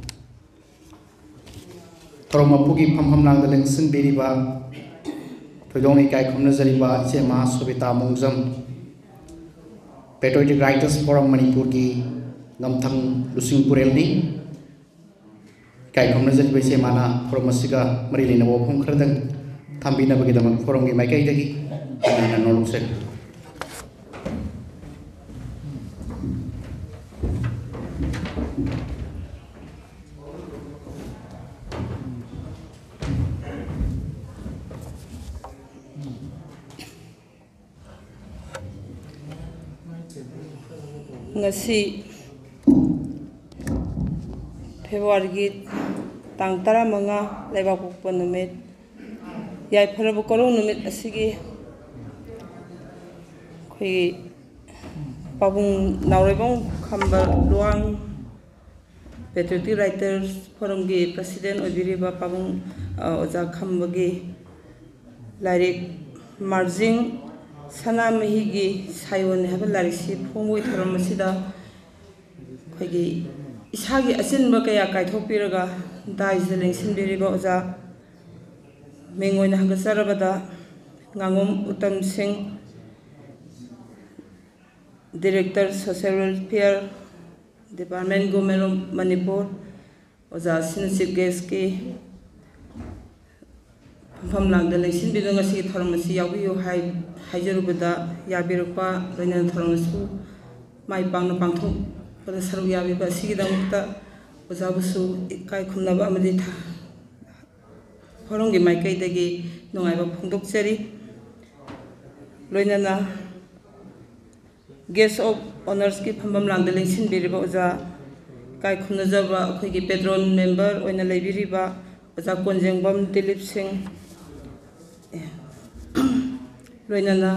thorong mapugi phampham lang daleng sin biriba thoidong ni kai khumna jariba chema Sobita Mongjam Patriotic Writers Forum Manipur gi ngamthang lusing purel ni kai khumna jariba chema na forum asiga marilina wo phong khradang thambina bagi damak forum gi maikai dagi ana nolong sen ngasi February tang tara manga leba pokpa numit yai pharabu korong numit asigi khoi pabung nauribong khamba luang Patriotic Writers Forum gi president obiriba pabung oja khambagi lairik marjing sana mahigi sayon haba larisi phongoi thoram asida khoigi isagi asinba kaya kaithopiraga daizeling sinbiriba oja mengoina hangasarabada ngangom utam singh director social welfare department government of Manipur oja sinasip geski pham langda lengsin bidanga si tharmasi yabiyo hai haijarubada yabirpa loina tharmasu mai pangna pangthok pada saru yabiba sigidamukta ojabusu kai khumnaba amadi tha horongi mai kai dagi nongaiba phongdok cheri loina na guest of honors ki phambam langda lengsin biriba oja kai khumnajaba khoigi patron member oina leibiriba oja konjengbam Dilip Singh loinana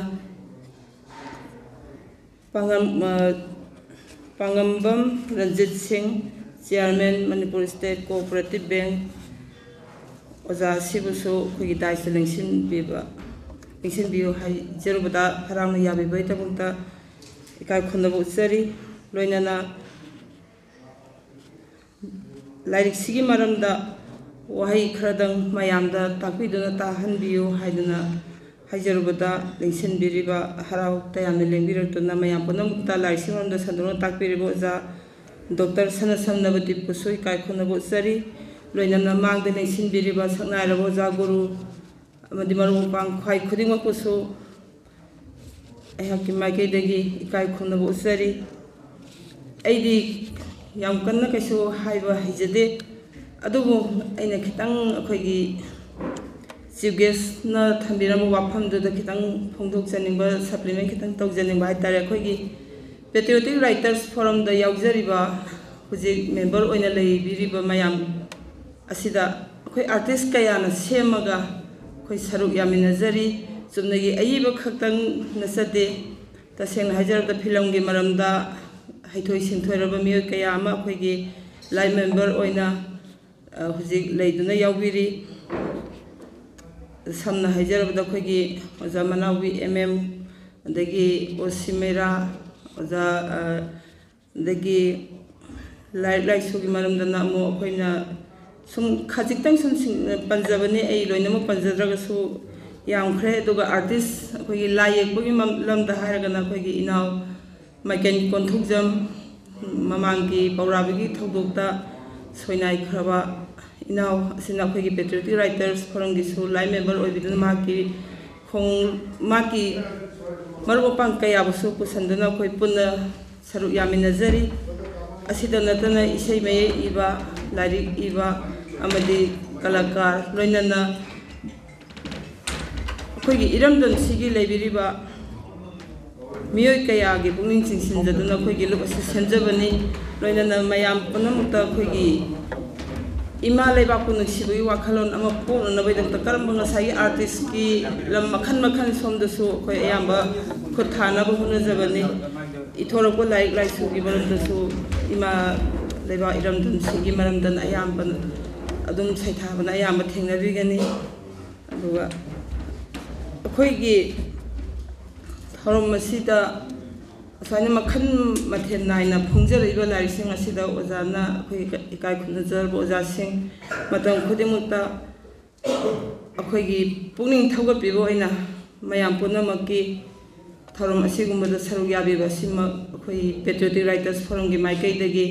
pangam pangambam Ranjit Singh chairman Manipur State Cooperative Bank oja sibusu khogi dai selection biba lengsin biu hai jerubada harang yabi bai tabungta ikai khunaba utsari loinana lairik sigi maramda wahai khradang mayamda takpiduna tahanbiyu haiduna hajarubada lengsinbiriba harau tayamna lengbiratuna mayam punamukta lairik singromda sanduna takpiriba oza Doctor Sanasamnabati Pusui Kai Khunaba utsari loinana mangda lengsinbiriba saknairaba oza guru amadi marupang khwai khudingmakpusu ayhakki maikaidagi ikai khunaba utsari aidi yam kanna kaisu haiba hijade adubu aina khitang akhoi chief guest na thambirama wafam du da khitang phongdok janingba supplement khitang tok janingba haitare akhoi gi patriotic writers forum da yaujariba huji member oina lei biriba mayam asida akhoi artist kaya na semaga akhoi saruk yaminazari chumnagi ayiba khaktang nasade taseng hajar da film gi maramda haithoi singthoiraba mioi kaya ama akhoi gi lai member oina huji leiduna yaubiri samna hajarabda akhoi gi oza manawi mm adagi osimera oza adagi lai lai sugi maramda namu akhoina sum khajiktang sum panjabani ai loinama panjadraga su yamkhre duga artist akhoi gi lai ekbogi lamda hairaga na akhoi gi inaw Maiken Konthukjam Mamangi Paurabigi Thogdokta Soinai Khraba inaw asina akhoi gi patriotic writers forum gi su lai member oibiduna maki khong maki marupang kaya basu pusanduna akhoi punna saruk yaminazari asida natana isai maye iba lari iba amadi kalakar loinana akhoi gi iramdan sigi leibiriba mioi kaya gi pungning chingsinjaduna akhoi gi lupasu semjabani loinana mayam punamukta akhoi gi ima leibak pun nungsibugi wakhalon ama purna nabaidamta karamba ngasai artist ki lam makhan makhan somdasu akhoi ayamba khuthanaba hunajabani ithorako laik laisu gi maramdasu ima leiba iramdan sigi maramdan ayamba adum saithabana ayamba thengnabigani aduga akhoi gi thorom masida asana makhan mathen naina phungjariba larising asida ozana akhoi ikai khunjar oza sing matam khudimukta akhoi gi pungning thaugapibo oina mayam punamaki thorom asigumbada saruk yabiba sima akhoi patriotic writers forum gi maikaidagi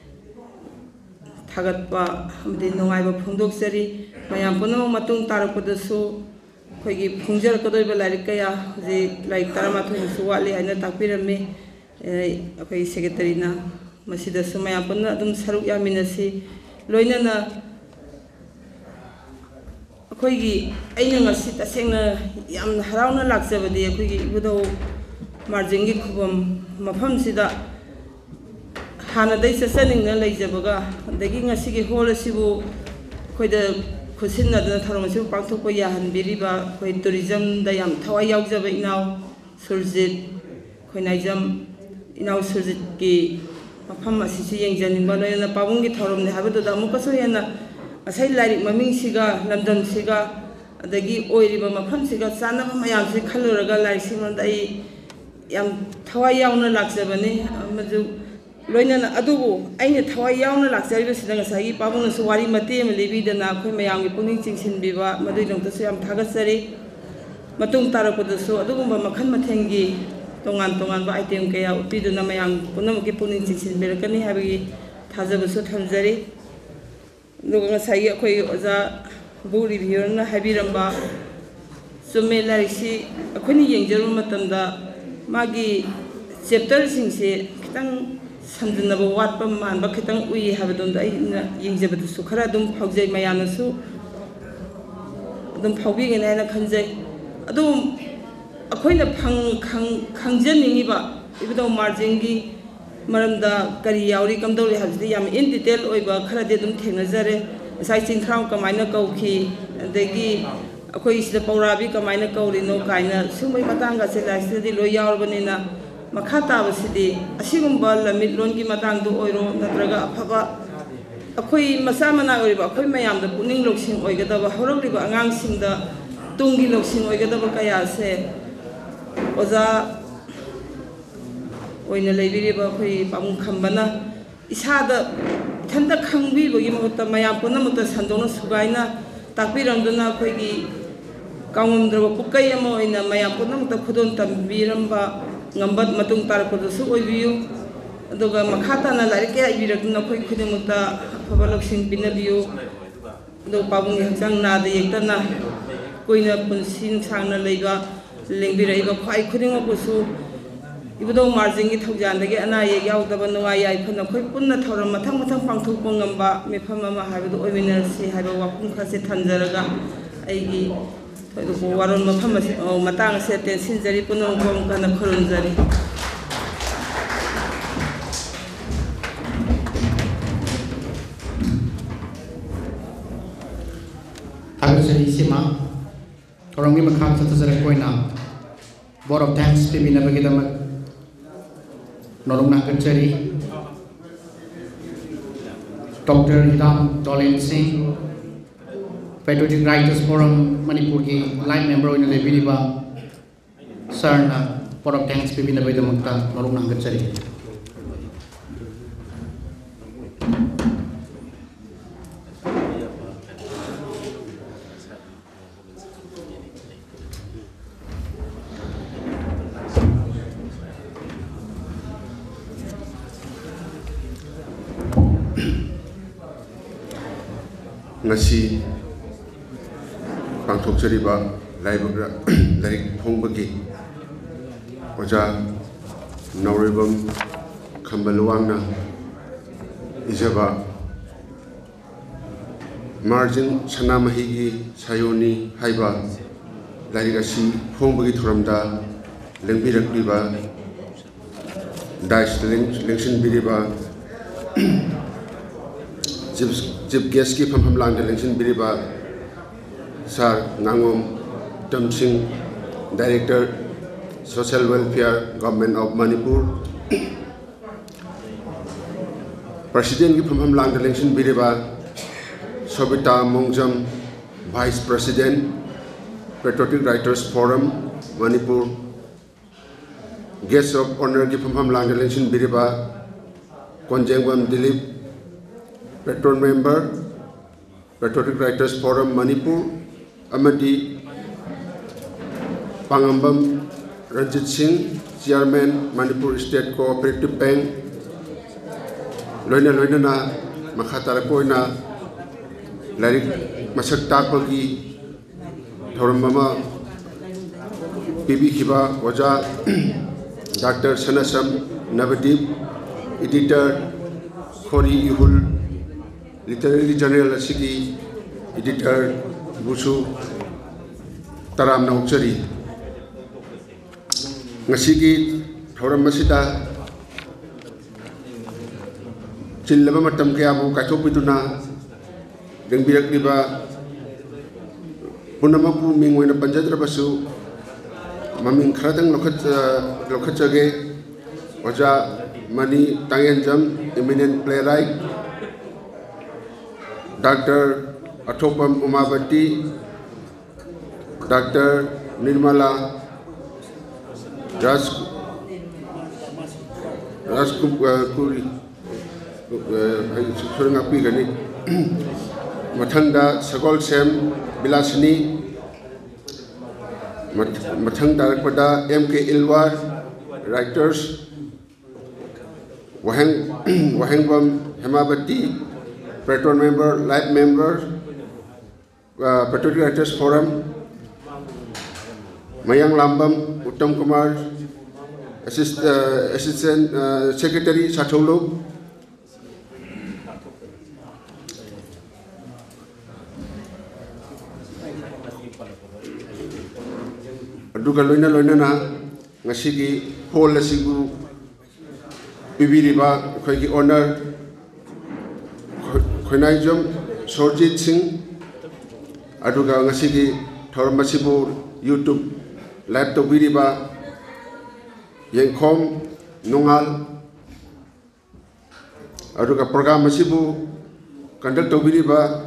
thagatpa amdi nongaiba phungdoksari mayam punamak matung tarakpadasu akhoi gi phungjar kadoiba larik kaya ji laik tarama thoi su wali haina takpirami akhoi secretary na masida sumaya punna adum saruk yaminasi loinana akhoi gi aina ngasi tasengna yamna harauna lakjabadi akhoi gi ibudo marjingi khubam mafam sida hana dai sasaningna leijabaga adagi ngasi gi hol asibu khoida khusinna dana tharomasi pangthokpa yahanbiriba khoi tourism da yam thawai yaujaba inaw surjit khoinaijam inaw surjit ki mafam asisi yengjaningba loina pabunggi tharomni habadu da amukaso yana asai lairik maming siga lamdam siga adagi oiriba mafam siga chanaba mayam si khaluraga lairik simanda ai yam thawai yauna lakjabani amaju loinana adubu aina thawai yauna lakjariba sida ngasai pabungna su wari mate ma lebidana akhoi mayamgi pungning chingsinbiba madui dongtasu yam thagatsari matung tarakpadasu adugumba makhan mathengi tongan tongan ba item kaya upiduna mayam punamaki pungning chingsinbirakani habigi thajabasu thamjari duga ngasai akhoi oza bu reviewer na habiramba summe lariksi akhoni yengjaru matamda magi chapter singse kitang samjinaba watpa manba khitang ui habadonda aina yengjabadasu khara dum phaujai mayanasu dum phaubigene haina khanjai adum akhoina phang khangjaningiba ibudo marjingi maramda kari yauri kamdori habdi yam in detail oiba khara de dum thengnajare sai chingkhraw kamaina kauki adagi akhoi sida paurabi kamaina kaurino kaina sumai matanga se laisidi lo yaurbanina makata basidi asigumba lamit longi matangdu oiro natraga afaba akhoi masamana oriba akhoi mayamda puning loksing oigadaba horokliba angangsingda tungi loksing oigadaba kaya se oza oina leibiriba khoi pamung khambana isada thanda khangbi bogi mota mayam puna mota sandona sugaina takbiramduna khoi gi kaungomdra pukai amo ina mayam puna mota khudon tambiramba ngambat matung tar kodosu oibiu aduga makhata na larike ibirakna khoi khudemota fabalok sing pinabiu do pabung hangsang na de yektana koina punsin sangna leiba lengbiraiba khwai khudingo kusu ibudo marjing gi thaujan dagi ana ye yaudaba nuai ai phana khoi punna thoram mathang mathang pangthok ngamba mefam ama haibu oiminer si haiba wapung khase thanjaraga aigi thoido waron mafam matang se tensin jari puno bom kana khurun jari Agusari Sima, orang ini makan satu serai koina, board of thanks pimpinan bagi teman, nolong nak kerjari, Doctor Hidam Dolen Singh, Patriotic Writers Forum Manipur ki line member ini lebih diba, sir na board of thanks pimpinan bagi teman kita nolong nak kerjari. ngasi pangthok chariba laibagra larik phongbagi oja nauribam khambalwangna ijaba margin sanamahi gi sayoni haiba larik asi phongbagi thoramda lengbirakliba dais lengsin biriba Chief guest ki pham pham lang election biriba sir ngangom tamsing director social welfare government of Manipur president ki pham pham lang election biriba Sobita Mongjam vice president Patriotic Writers Forum Manipur guest of honor ki pham pham lang election biriba Konjengbam Dilip Patron member, Patriotic Writers Forum Manipur, Amadi Pangambam Ranjit Singh, Chairman Manipur State Cooperative Bank, Loina Loina na Makhatara Koina, Larik Masak Takpagi, Thorambama, Bibi Kiba, Waja, Doctor Sanasam Navadip, Editor Khori Ihul, Literary Journal Asigi Editor Busu Taram Nauchari Ngasigi Thoram Masida Chillama Matam Kayamu Katopituna Dengbirak Diba Punamapu Mingwena Panjadra Basu Maming Kratang Lokachage Waja Mani Tangenjam Eminent Playwright Doctor Atopam Umabati, Doctor Nirmala Ras Raskuri, Suringa Pigani, Matanda Sagol Sem Bilasini, Matanda Pada M K Ilwar, writers, Wahengbam Hemabati, Patron member, life member, uh, Patriotic Writers Forum, Mayang Lambam, Uttam Kumar, Assist, uh, Assistant uh, Secretary Satolo, Aduga Loina Loina na Ngasigi, Paul Lasigu, Bibiriba, Kwegi Honor, Khoinaijam Sorjit Singh aduga ngasigi thormasibu YouTube live to biriba yengkhom nungal aduga program masibu conduct to biriba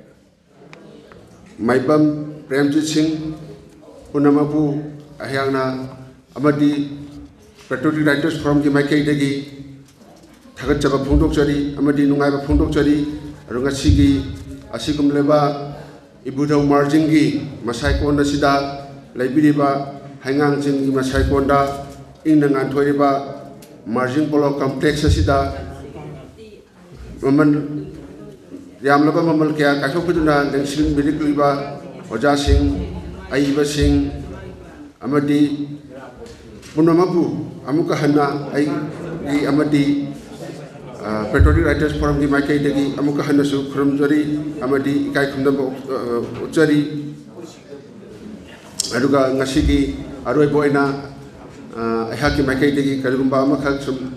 Maibam Premjit Singh punamapu ahyangna amadi Patriotic Writers Forum ki maikai dagi thagat jaba phongdokjari amadi nungaiba phongdokjari arunga sigi asigum leba ibudau margin gi masai konda sida laibiriba hangang jing gi masai konda indangan thoiriba margin polo complex sida maman yamlaba mamal kya kathokuduna lengsin birikliba oja sing aiba sing amadi punamapu amuka hana ai di amadi Patriotic Writers Forum di maikai dagi amuka hana su khurumjari amadi ikai khumdam uchari aduga ngasigi aroi boina ahaki maikai dagi karigumba amakha sum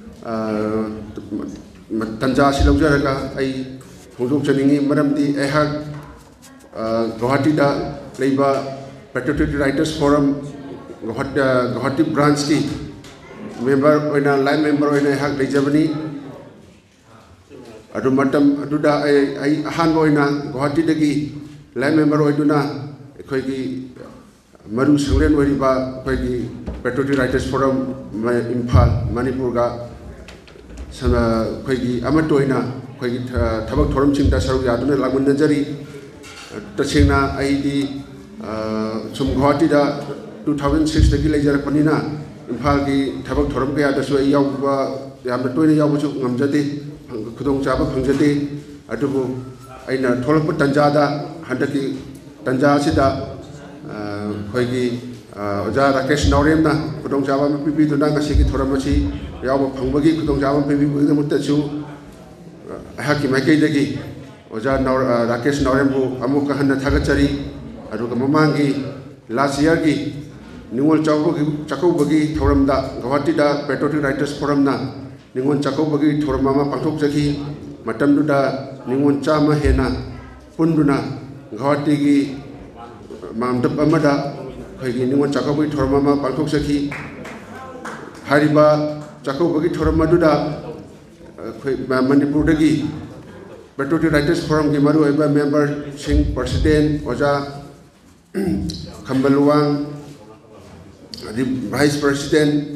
tanja silaujaraka ai phongdok chaningi maramdi ahak Guwahati da leiba Patriotic Writers Forum Guwahati branch ki member oina line member oina ahak leijabani adu matam adu da ai ai ahan oina Guwahati dagi line member oiduna ekhoi gi maru sanglen oriba khoi gi Patriotic Writers Forum Imphal Manipur ga sana khoi gi amatoina khoi gi thabak thoram chingda saru yaduna lagun najari tasena ai di sum Guwahati da two thousand six dagi leijar panina Imphal gi thabak thoram kaya da su ai yawba yamna toina yawbu chu ngamjate khudong chaba phangjate adubu aina tholakpa tanjada handaki tanja sida khoi gi oja Rakesh Naurem na khudong chaba ma pipi duna ngasi gi thoram chi yawba phangbagi khudong chaba pipi bu mutta chu haki maikai dagi oja Rakesh Naurem bu amuka hanna thagachari aduga mamangi last year gi ningol chawbagi chakobagi thoram da Guwahati da Patriotic Writers Forum na ningon chakobagi thormama pangthok jaki matam duda ningon chama hena punduna Guwahati gi mamdap amada khoi gi ningon chakobagi thormama pangthok jaki hariba chakobagi thorma duda khoi Manipur dagi Patriotic Writers Forum gi maru eba member sing president oja Khambalwang the vice president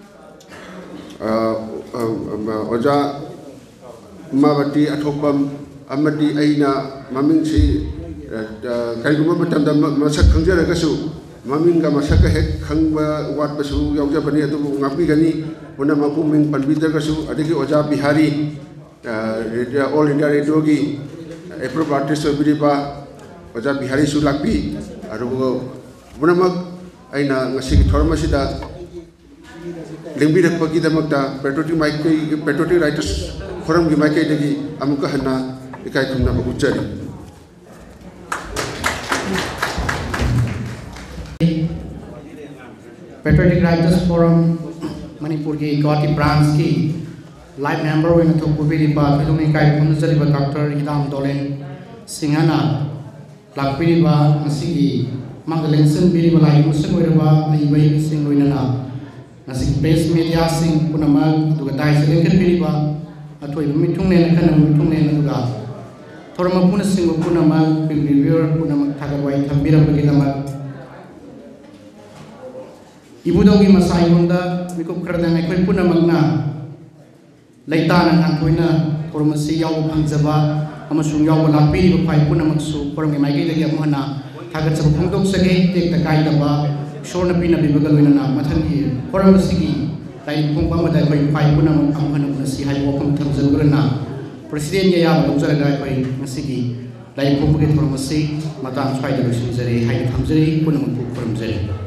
oja mabati athopam amadi aina maming si kaiguma matamda masak khangjaraga su maming ga masaka hek khangba wat basu yauja bani adu ngapi gani una mapu ming panbidar su adigi oja Bihari all India radio gi approve artist biriba oja Bihari su lakpi aru bunamak aina ngasi thorma sida lengbirak pagi damakta Patriotic maikai Patriotic Writers Forum gi maikai dagi amuka hana ikai khumna buchari Patriotic Writers Forum Manipur gi Guwahati branch ki live member oina thokubiri ba filumi kai khumna jariba Doctor Idam Dolen Singhana lakpiri ba ngasigi Mangalengsen biri balai museng oiraba aibai sing loinana nasi press media sing punama duga dai selengket biri ba atoi mitung ne kana mitung ne duga thorma puna sing punama reviewer punama thagawai thambira bagi nama ibu dogi masai honda mikup kradang ekoi punama na laitana antoina thorma si yaw pangjaba amasung yaw lakpiri ba pai punama su porong mai gi lagi amana agar sebab pungkok segi tek terkait apa shorna pina bibagal wina na mathan ki forum sigi tai pung pama dai koi pai puna am hanu na si hai wokum thamjal gurna presiden ya ya longjar ga koi masigi tai pung ke forum si matang chai da shin jare hai thamjari puna mun forum jare